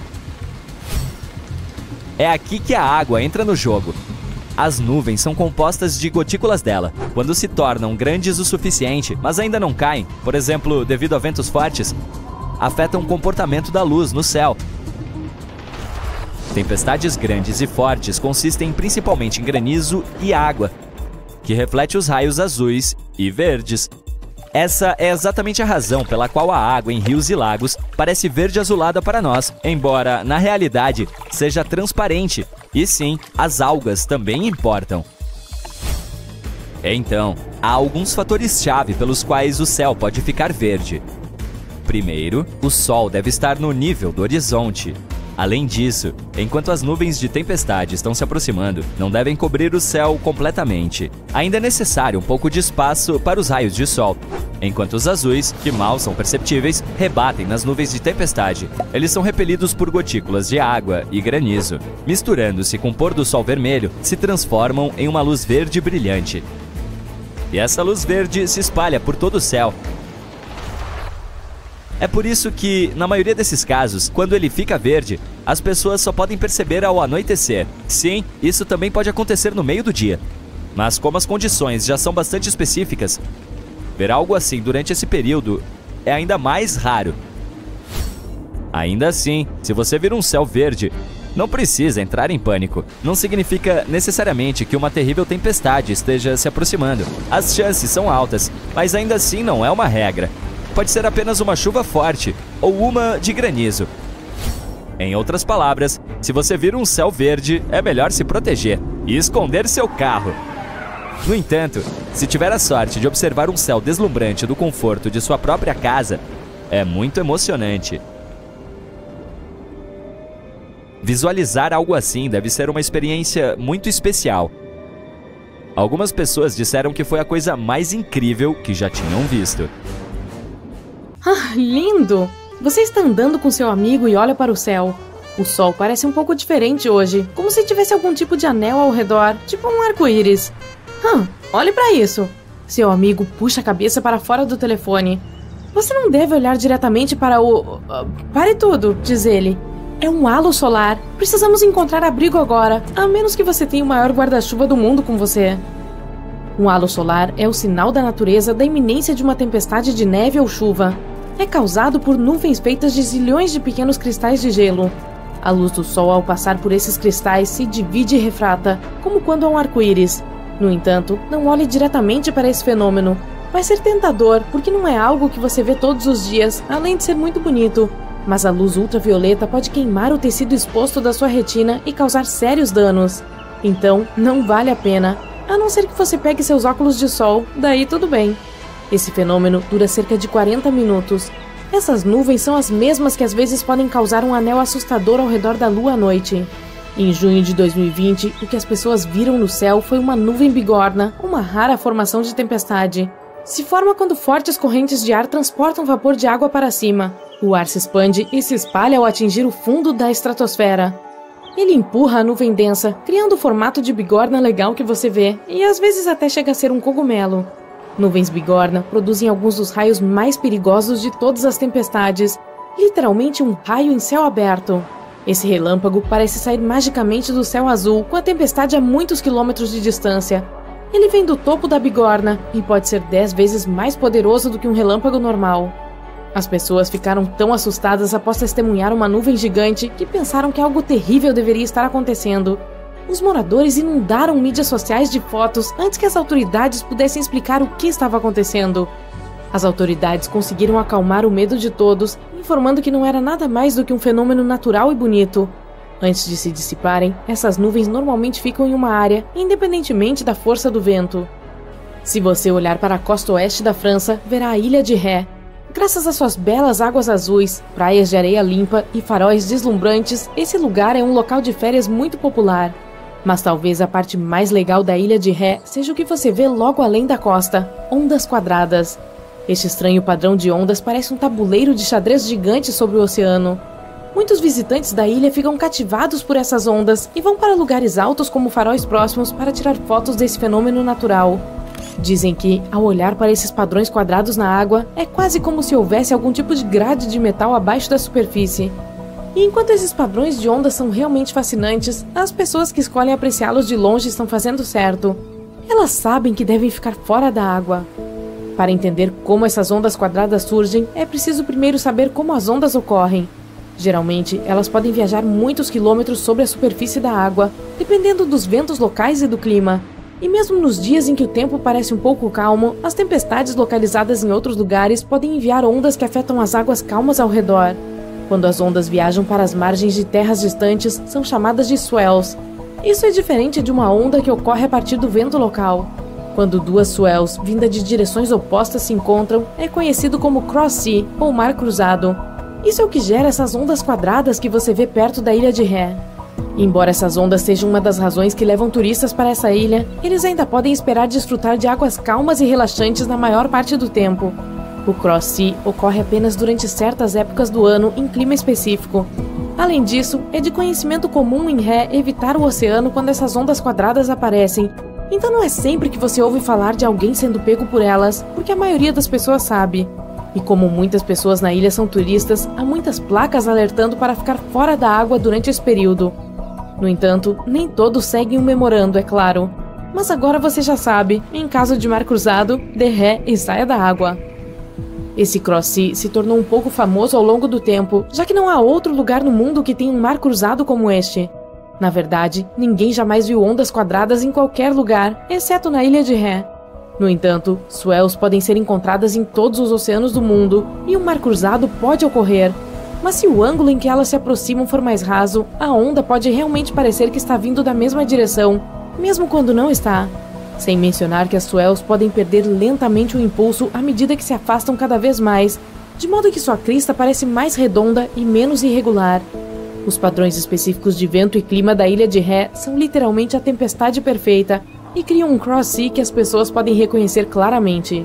É aqui que a água entra no jogo. As nuvens são compostas de gotículas dela. Quando se tornam grandes o suficiente, mas ainda não caem, por exemplo, devido a ventos fortes, afetam o comportamento da luz no céu. Tempestades grandes e fortes consistem principalmente em granizo e água, que reflete os raios azuis e verdes. Essa é exatamente a razão pela qual a água em rios e lagos parece verde azulada para nós, embora, na realidade, seja transparente. E sim, as algas também importam. Então, há alguns fatores-chave pelos quais o céu pode ficar verde. Primeiro, o sol deve estar no nível do horizonte. Além disso, enquanto as nuvens de tempestade estão se aproximando, não devem cobrir o céu completamente. Ainda é necessário um pouco de espaço para os raios de sol, enquanto os azuis, que mal são perceptíveis, rebatem nas nuvens de tempestade. Eles são repelidos por gotículas de água e granizo. Misturando-se com o pôr do sol vermelho, se transformam em uma luz verde brilhante. E essa luz verde se espalha por todo o céu. É por isso que, na maioria desses casos, quando ele fica verde, as pessoas só podem perceber ao anoitecer. Sim, isso também pode acontecer no meio do dia. Mas como as condições já são bastante específicas, ver algo assim durante esse período é ainda mais raro. Ainda assim, se você vir um céu verde, Não precisa entrar em pânico. Não significa necessariamente que uma terrível tempestade esteja se aproximando. As chances são altas, mas ainda assim não é uma regra. Pode ser apenas uma chuva forte ou uma de granizo. Em outras palavras, se você vir um céu verde, é melhor se proteger e esconder seu carro. No entanto, se tiver a sorte de observar um céu deslumbrante do conforto de sua própria casa, é muito emocionante. Visualizar algo assim deve ser uma experiência muito especial. Algumas pessoas disseram que foi a coisa mais incrível que já tinham visto. Ah, lindo! Você está andando com seu amigo e olha para o céu. O sol parece um pouco diferente hoje, como se tivesse algum tipo de anel ao redor, tipo um arco-íris. Hum, olhe para isso! Seu amigo puxa a cabeça para fora do telefone. Você não deve olhar diretamente para o... Uh, pare tudo, diz ele. É um halo solar. Precisamos encontrar abrigo agora, a menos que você tenha o maior guarda-chuva do mundo com você. Um halo solar é o sinal da natureza da iminência de uma tempestade de neve ou chuva. É causado por nuvens feitas de zilhões de pequenos cristais de gelo. A luz do sol, ao passar por esses cristais, se divide e refrata, como quando há um arco-íris. No entanto, não olhe diretamente para esse fenômeno. Vai ser tentador, porque não é algo que você vê todos os dias, além de ser muito bonito. Mas a luz ultravioleta pode queimar o tecido exposto da sua retina e causar sérios danos. Então, não vale a pena, a não ser que você pegue seus óculos de sol, daí tudo bem. Esse fenômeno dura cerca de quarenta minutos. Essas nuvens são as mesmas que às vezes podem causar um anel assustador ao redor da lua à noite. Em junho de dois mil e vinte, o que as pessoas viram no céu foi uma nuvem bigorna, uma rara formação de tempestade. Se forma quando fortes correntes de ar transportam vapor de água para cima. O ar se expande e se espalha ao atingir o fundo da estratosfera. Ele empurra a nuvem densa, criando o formato de bigorna legal que você vê, e às vezes até chega a ser um cogumelo. Nuvens bigorna produzem alguns dos raios mais perigosos de todas as tempestades, literalmente um raio em céu aberto. Esse relâmpago parece sair magicamente do céu azul, com a tempestade a muitos quilômetros de distância. Ele vem do topo da bigorna e pode ser dez vezes mais poderoso do que um relâmpago normal. As pessoas ficaram tão assustadas após testemunhar uma nuvem gigante que pensaram que algo terrível deveria estar acontecendo. Os moradores inundaram mídias sociais de fotos antes que as autoridades pudessem explicar o que estava acontecendo. As autoridades conseguiram acalmar o medo de todos, informando que não era nada mais do que um fenômeno natural e bonito. Antes de se dissiparem, essas nuvens normalmente ficam em uma área, independentemente da força do vento. Se você olhar para a costa oeste da França, verá a Ilha de Ré. Graças às suas belas águas azuis, praias de areia limpa e faróis deslumbrantes, esse lugar é um local de férias muito popular. Mas talvez a parte mais legal da Ilha de Ré seja o que você vê logo além da costa, ondas quadradas. Este estranho padrão de ondas parece um tabuleiro de xadrez gigante sobre o oceano. Muitos visitantes da ilha ficam cativados por essas ondas e vão para lugares altos como faróis próximos para tirar fotos desse fenômeno natural. Dizem que, ao olhar para esses padrões quadrados na água, é quase como se houvesse algum tipo de grade de metal abaixo da superfície. E enquanto esses padrões de ondas são realmente fascinantes, as pessoas que escolhem apreciá-los de longe estão fazendo certo. Elas sabem que devem ficar fora da água. Para entender como essas ondas quadradas surgem, é preciso primeiro saber como as ondas ocorrem. Geralmente, elas podem viajar muitos quilômetros sobre a superfície da água, dependendo dos ventos locais e do clima. E mesmo nos dias em que o tempo parece um pouco calmo, as tempestades localizadas em outros lugares podem enviar ondas que afetam as águas calmas ao redor. Quando as ondas viajam para as margens de terras distantes, são chamadas de swells. Isso é diferente de uma onda que ocorre a partir do vento local. Quando duas swells, vindas de direções opostas, se encontram, é conhecido como cross-sea, ou mar cruzado. Isso é o que gera essas ondas quadradas que você vê perto da Ilha de Ré. Embora essas ondas sejam uma das razões que levam turistas para essa ilha, eles ainda podem esperar desfrutar de águas calmas e relaxantes na maior parte do tempo. O cross-sea ocorre apenas durante certas épocas do ano em clima específico. Além disso, é de conhecimento comum em Ré evitar o oceano quando essas ondas quadradas aparecem. Então não é sempre que você ouve falar de alguém sendo pego por elas, porque a maioria das pessoas sabe. E como muitas pessoas na ilha são turistas, há muitas placas alertando para ficar fora da água durante esse período. No entanto, nem todos seguem o memorando, é claro. Mas agora você já sabe, em caso de mar cruzado, dê ré e saia da água. Esse Cross Sea se tornou um pouco famoso ao longo do tempo, já que não há outro lugar no mundo que tenha um mar cruzado como este. Na verdade, ninguém jamais viu ondas quadradas em qualquer lugar, exceto na Ilha de Ré. No entanto, swells podem ser encontradas em todos os oceanos do mundo e um mar cruzado pode ocorrer. Mas se o ângulo em que elas se aproximam for mais raso, a onda pode realmente parecer que está vindo da mesma direção, mesmo quando não está. Sem mencionar que as swells podem perder lentamente o impulso à medida que se afastam cada vez mais, de modo que sua crista parece mais redonda e menos irregular. Os padrões específicos de vento e clima da Ilha de Ré são literalmente a tempestade perfeita e criam um cross sea que as pessoas podem reconhecer claramente.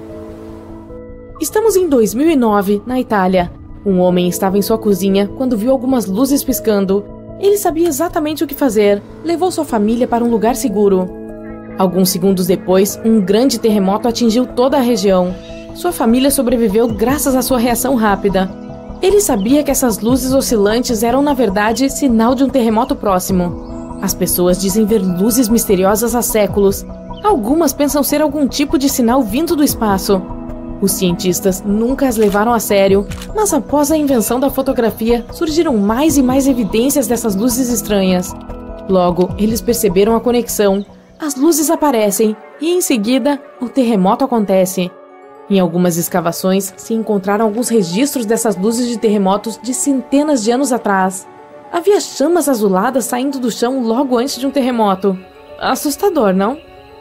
Estamos em dois mil e nove, na Itália. Um homem estava em sua cozinha quando viu algumas luzes piscando. Ele sabia exatamente o que fazer. Levou sua família para um lugar seguro. Alguns segundos depois, um grande terremoto atingiu toda a região. Sua família sobreviveu graças à sua reação rápida. Ele sabia que essas luzes oscilantes eram, na verdade, sinal de um terremoto próximo. As pessoas dizem ver luzes misteriosas há séculos. Algumas pensam ser algum tipo de sinal vindo do espaço. Os cientistas nunca as levaram a sério, mas após a invenção da fotografia, surgiram mais e mais evidências dessas luzes estranhas. Logo, eles perceberam a conexão. As luzes aparecem e, em seguida, o terremoto acontece. Em algumas escavações, se encontraram alguns registros dessas luzes de terremotos de centenas de anos atrás. Havia chamas azuladas saindo do chão logo antes de um terremoto. Assustador, não?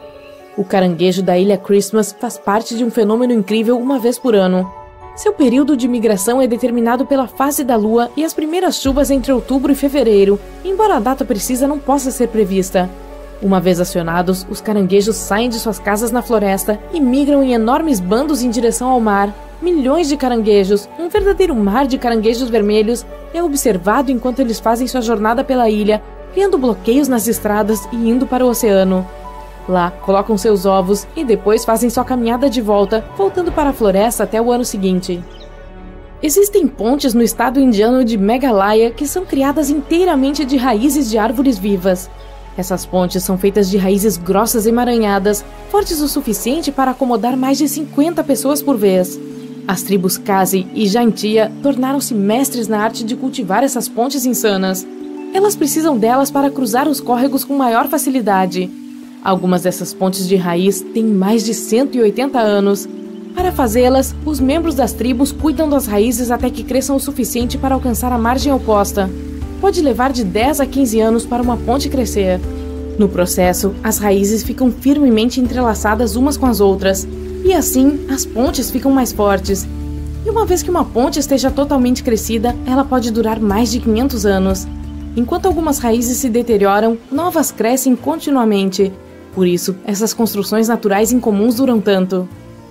O caranguejo da Ilha Christmas faz parte de um fenômeno incrível uma vez por ano. Seu período de migração é determinado pela fase da lua e as primeiras chuvas entre outubro e fevereiro, embora a data precisa não possa ser prevista. Uma vez acionados, os caranguejos saem de suas casas na floresta e migram em enormes bandos em direção ao mar. Milhões de caranguejos, um verdadeiro mar de caranguejos vermelhos, é observado enquanto eles fazem sua jornada pela ilha, criando bloqueios nas estradas e indo para o oceano. Lá, colocam seus ovos e depois fazem sua caminhada de volta, voltando para a floresta até o ano seguinte. Existem pontes no estado indiano de Meghalaya que são criadas inteiramente de raízes de árvores vivas. Essas pontes são feitas de raízes grossas emaranhadas, fortes o suficiente para acomodar mais de cinquenta pessoas por vez. As tribos Khasi e Jaintia tornaram-se mestres na arte de cultivar essas pontes insanas. Elas precisam delas para cruzar os córregos com maior facilidade. Algumas dessas pontes de raiz têm mais de cento e oitenta anos. Para fazê-las, os membros das tribos cuidam das raízes até que cresçam o suficiente para alcançar a margem oposta. Pode levar de dez a quinze anos para uma ponte crescer. No processo, as raízes ficam firmemente entrelaçadas umas com as outras, e assim as pontes ficam mais fortes. E uma vez que uma ponte esteja totalmente crescida, ela pode durar mais de quinhentos anos. Enquanto algumas raízes se deterioram, novas crescem continuamente. Por isso, essas construções naturais incomuns duram tanto.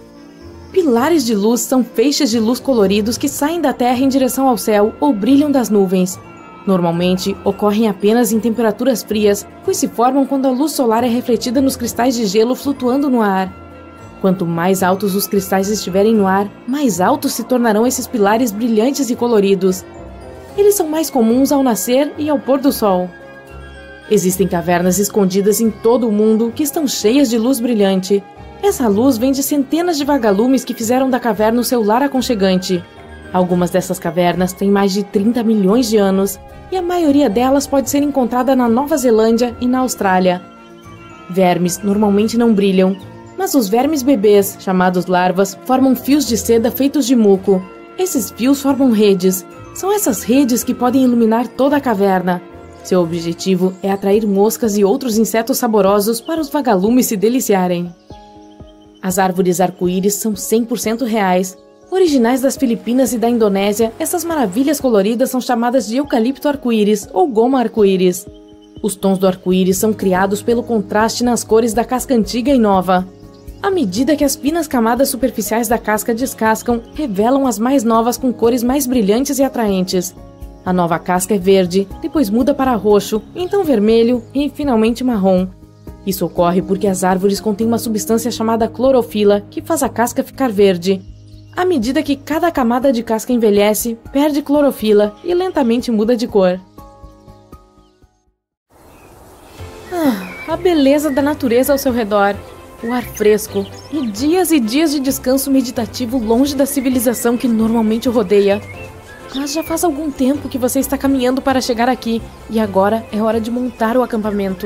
Pilares de luz são feixes de luz coloridos que saem da Terra em direção ao céu ou brilham das nuvens. Normalmente, ocorrem apenas em temperaturas frias, pois se formam quando a luz solar é refletida nos cristais de gelo flutuando no ar. Quanto mais altos os cristais estiverem no ar, mais altos se tornarão esses pilares brilhantes e coloridos. Eles são mais comuns ao nascer e ao pôr do sol. Existem cavernas escondidas em todo o mundo que estão cheias de luz brilhante. Essa luz vem de centenas de vagalumes que fizeram da caverna o seu lar aconchegante. Algumas dessas cavernas têm mais de trinta milhões de anos, e a maioria delas pode ser encontrada na Nova Zelândia e na Austrália. Vermes normalmente não brilham, mas os vermes bebês, chamados larvas, formam fios de seda feitos de muco. Esses fios formam redes. São essas redes que podem iluminar toda a caverna. Seu objetivo é atrair moscas e outros insetos saborosos para os vagalumes se deliciarem. As árvores arco-íris são cem por cento reais. Originais das Filipinas e da Indonésia, essas maravilhas coloridas são chamadas de eucalipto arco-íris ou goma arco-íris. Os tons do arco-íris são criados pelo contraste nas cores da casca antiga e nova. À medida que as finas camadas superficiais da casca descascam, revelam as mais novas com cores mais brilhantes e atraentes. A nova casca é verde, depois muda para roxo, então vermelho e finalmente marrom. Isso ocorre porque as árvores contêm uma substância chamada clorofila que faz a casca ficar verde. À medida que cada camada de casca envelhece, perde clorofila e lentamente muda de cor. Ah, a beleza da natureza ao seu redor. o ar fresco e dias e dias de descanso meditativo longe da civilização que normalmente o rodeia. Mas já faz algum tempo que você está caminhando para chegar aqui e agora é hora de montar o acampamento.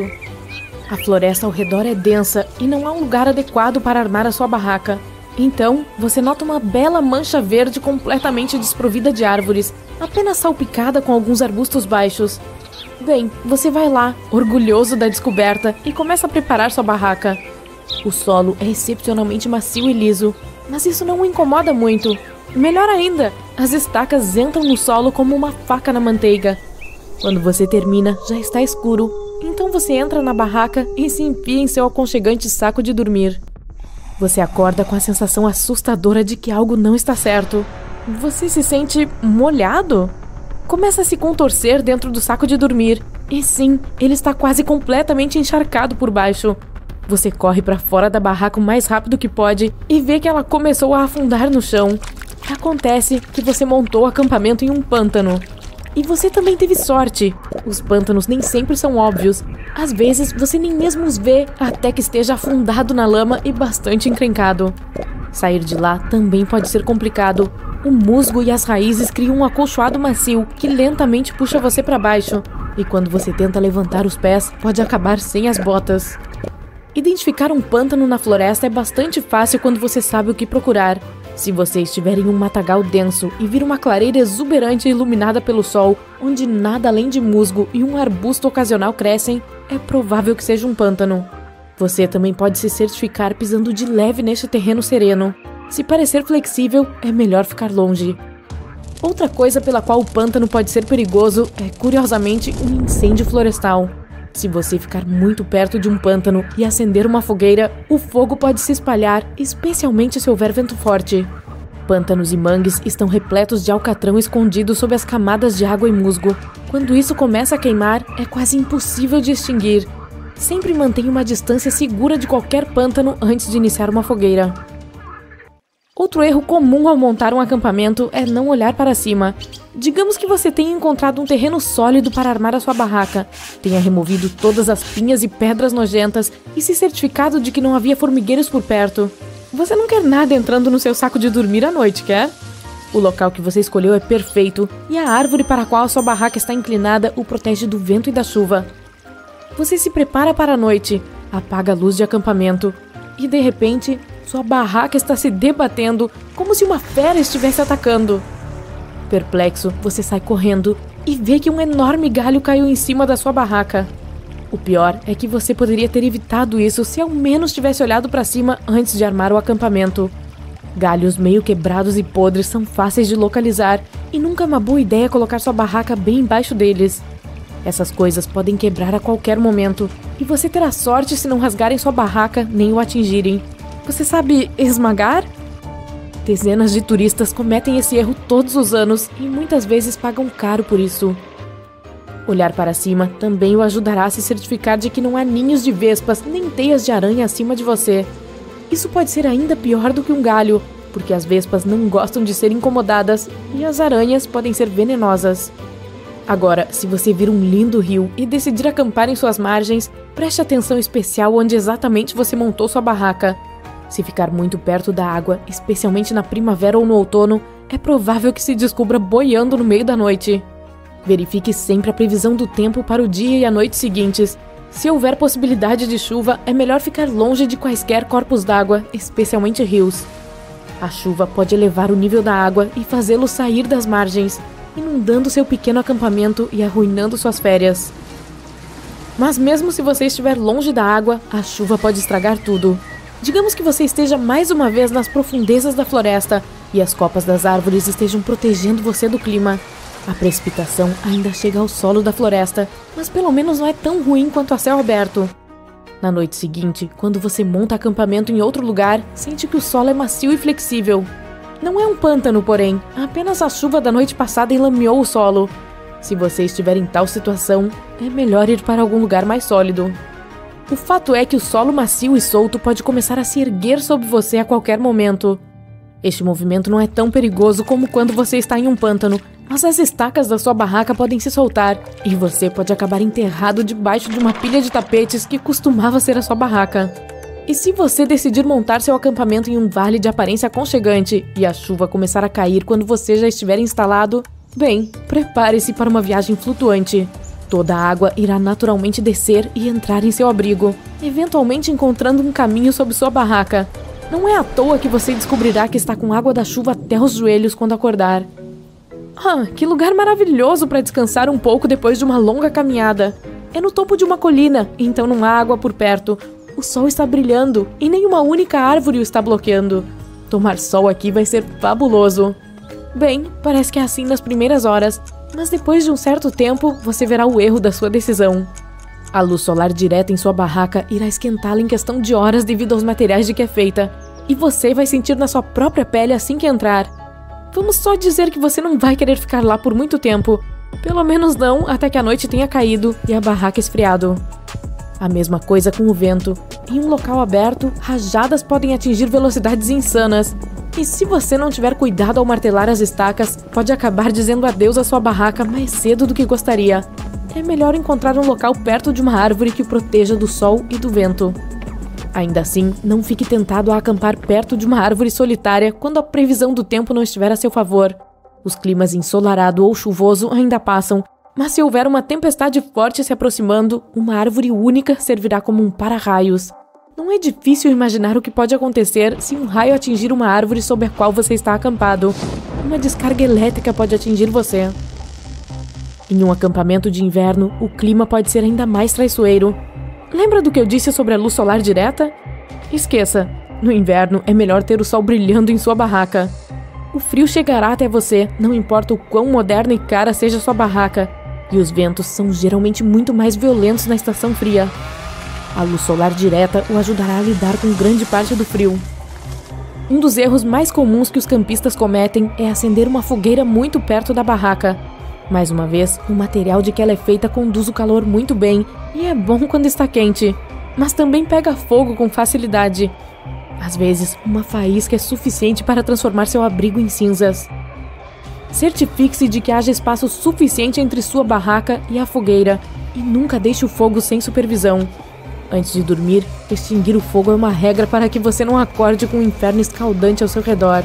A floresta ao redor é densa e não há um lugar adequado para armar a sua barraca. Então, você nota uma bela mancha verde completamente desprovida de árvores, apenas salpicada com alguns arbustos baixos. Bem, você vai lá, orgulhoso da descoberta, e começa a preparar sua barraca. O solo é excepcionalmente macio e liso, mas isso não o incomoda muito. Melhor ainda, as estacas entram no solo como uma faca na manteiga. Quando você termina, já está escuro, então você entra na barraca e se enfia em seu aconchegante saco de dormir. Você acorda com a sensação assustadora de que algo não está certo. Você se sente molhado? Começa a se contorcer dentro do saco de dormir. E sim, ele está quase completamente encharcado por baixo. Você corre para fora da barraca o mais rápido que pode e vê que ela começou a afundar no chão. Acontece que você montou o acampamento em um pântano. E você também teve sorte. Os pântanos nem sempre são óbvios. Às vezes, você nem mesmo os vê até que esteja afundado na lama e bastante encrencado. Sair de lá também pode ser complicado. O musgo e as raízes criam um acolchoado macio que lentamente puxa você para baixo. E quando você tenta levantar os pés, pode acabar sem as botas. Identificar um pântano na floresta é bastante fácil quando você sabe o que procurar. Se você estiver em um matagal denso e vir uma clareira exuberante iluminada pelo sol, onde nada além de musgo e um arbusto ocasional crescem, é provável que seja um pântano. Você também pode se certificar pisando de leve neste terreno sereno. Se parecer flexível, é melhor ficar longe. Outra coisa pela qual o pântano pode ser perigoso é, curiosamente, um incêndio florestal. Se você ficar muito perto de um pântano e acender uma fogueira, o fogo pode se espalhar, especialmente se houver vento forte. Pântanos e mangues estão repletos de alcatrão escondido sob as camadas de água e musgo. Quando isso começa a queimar, é quase impossível de extinguir. Sempre mantenha uma distância segura de qualquer pântano antes de iniciar uma fogueira. Outro erro comum ao montar um acampamento é não olhar para cima. Digamos que você tenha encontrado um terreno sólido para armar a sua barraca, tenha removido todas as pinhas e pedras nojentas e se certificado de que não havia formigueiros por perto. Você não quer nada entrando no seu saco de dormir à noite, quer? O local que você escolheu é perfeito e a árvore para a qual a sua barraca está inclinada o protege do vento e da chuva. Você se prepara para a noite, apaga a luz de acampamento e, de repente, sua barraca está se debatendo como se uma fera estivesse atacando. Perplexo, você sai correndo e vê que um enorme galho caiu em cima da sua barraca. O pior é que você poderia ter evitado isso se ao menos tivesse olhado para cima antes de armar o acampamento. Galhos meio quebrados e podres são fáceis de localizar e nunca é uma boa ideia colocar sua barraca bem embaixo deles. Essas coisas podem quebrar a qualquer momento e você terá sorte se não rasgarem sua barraca nem o atingirem. Você sabe esmagar? Dezenas de turistas cometem esse erro todos os anos e muitas vezes pagam caro por isso. Olhar para cima também o ajudará a se certificar de que não há ninhos de vespas nem teias de aranha acima de você. Isso pode ser ainda pior do que um galho, porque as vespas não gostam de ser incomodadas e as aranhas podem ser venenosas. Agora, se você vir um lindo rio e decidir acampar em suas margens, preste atenção especial onde exatamente você montou sua barraca. Se ficar muito perto da água, especialmente na primavera ou no outono, é provável que se descubra boiando no meio da noite. Verifique sempre a previsão do tempo para o dia e a noite seguintes. Se houver possibilidade de chuva, é melhor ficar longe de quaisquer corpos d'água, especialmente rios. A chuva pode elevar o nível da água e fazê-lo sair das margens, inundando seu pequeno acampamento e arruinando suas férias. Mas mesmo se você estiver longe da água, a chuva pode estragar tudo. Digamos que você esteja mais uma vez nas profundezas da floresta e as copas das árvores estejam protegendo você do clima. A precipitação ainda chega ao solo da floresta, mas pelo menos não é tão ruim quanto a céu aberto. Na noite seguinte, quando você monta acampamento em outro lugar, sente que o solo é macio e flexível. Não é um pântano, porém, apenas a chuva da noite passada enlameou o solo. Se você estiver em tal situação, é melhor ir para algum lugar mais sólido. O fato é que o solo macio e solto pode começar a se erguer sobre você a qualquer momento. Este movimento não é tão perigoso como quando você está em um pântano, mas as estacas da sua barraca podem se soltar e você pode acabar enterrado debaixo de uma pilha de tapetes que costumava ser a sua barraca. E se você decidir montar seu acampamento em um vale de aparência aconchegante e a chuva começar a cair quando você já estiver instalado, bem, prepare-se para uma viagem flutuante. Toda a água irá naturalmente descer e entrar em seu abrigo, eventualmente encontrando um caminho sob sua barraca. Não é à toa que você descobrirá que está com água da chuva até os joelhos quando acordar. Ah, que lugar maravilhoso para descansar um pouco depois de uma longa caminhada. É no topo de uma colina, então não há água por perto. O sol está brilhando e nenhuma única árvore o está bloqueando. Tomar sol aqui vai ser fabuloso. Bem, parece que é assim nas primeiras horas, mas depois de um certo tempo, você verá o erro da sua decisão. A luz solar direta em sua barraca irá esquentá-la em questão de horas devido aos materiais de que é feita, e você vai sentir na sua própria pele assim que entrar. Vamos só dizer que você não vai querer ficar lá por muito tempo, pelo menos não até que a noite tenha caído e a barraca esfriado. A mesma coisa com o vento. Em um local aberto, rajadas podem atingir velocidades insanas. E se você não tiver cuidado ao martelar as estacas, pode acabar dizendo adeus à sua barraca mais cedo do que gostaria. É melhor encontrar um local perto de uma árvore que o proteja do sol e do vento. Ainda assim, não fique tentado a acampar perto de uma árvore solitária quando a previsão do tempo não estiver a seu favor. Os climas ensolarado ou chuvoso ainda passam, mas se houver uma tempestade forte se aproximando, uma árvore única servirá como um para-raios. Não é difícil imaginar o que pode acontecer se um raio atingir uma árvore sob a qual você está acampado. Uma descarga elétrica pode atingir você. Em um acampamento de inverno, o clima pode ser ainda mais traiçoeiro. Lembra do que eu disse sobre a luz solar direta? Esqueça, no inverno é melhor ter o sol brilhando em sua barraca. O frio chegará até você, não importa o quão moderna e cara seja sua barraca. E os ventos são geralmente muito mais violentos na estação fria. A luz solar direta o ajudará a lidar com grande parte do frio. Um dos erros mais comuns que os campistas cometem é acender uma fogueira muito perto da barraca. Mais uma vez, o material de que ela é feita conduz o calor muito bem e é bom quando está quente, mas também pega fogo com facilidade. Às vezes, uma faísca é suficiente para transformar seu abrigo em cinzas. Certifique-se de que haja espaço suficiente entre sua barraca e a fogueira e nunca deixe o fogo sem supervisão. Antes de dormir, extinguir o fogo é uma regra para que você não acorde com um inferno escaldante ao seu redor.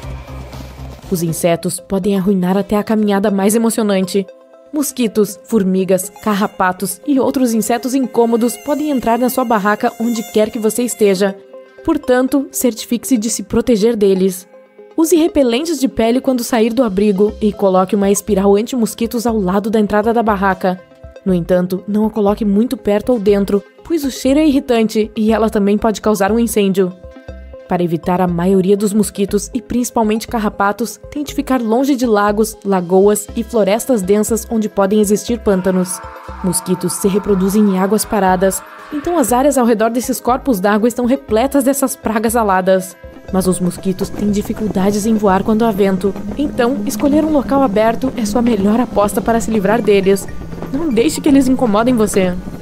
Os insetos podem arruinar até a caminhada mais emocionante. Mosquitos, formigas, carrapatos e outros insetos incômodos podem entrar na sua barraca onde quer que você esteja. Portanto, certifique-se de se proteger deles. Use repelentes de pele quando sair do abrigo e coloque uma espiral anti-mosquitos ao lado da entrada da barraca. No entanto, não a coloque muito perto ou dentro, pois o cheiro é irritante e ela também pode causar um incêndio. Para evitar a maioria dos mosquitos e principalmente carrapatos, tente ficar longe de lagos, lagoas e florestas densas onde podem existir pântanos. Mosquitos se reproduzem em águas paradas, então as áreas ao redor desses corpos d'água estão repletas dessas pragas aladas. Mas os mosquitos têm dificuldades em voar quando há vento, então escolher um local aberto é sua melhor aposta para se livrar deles. Não deixe que eles incomodem você.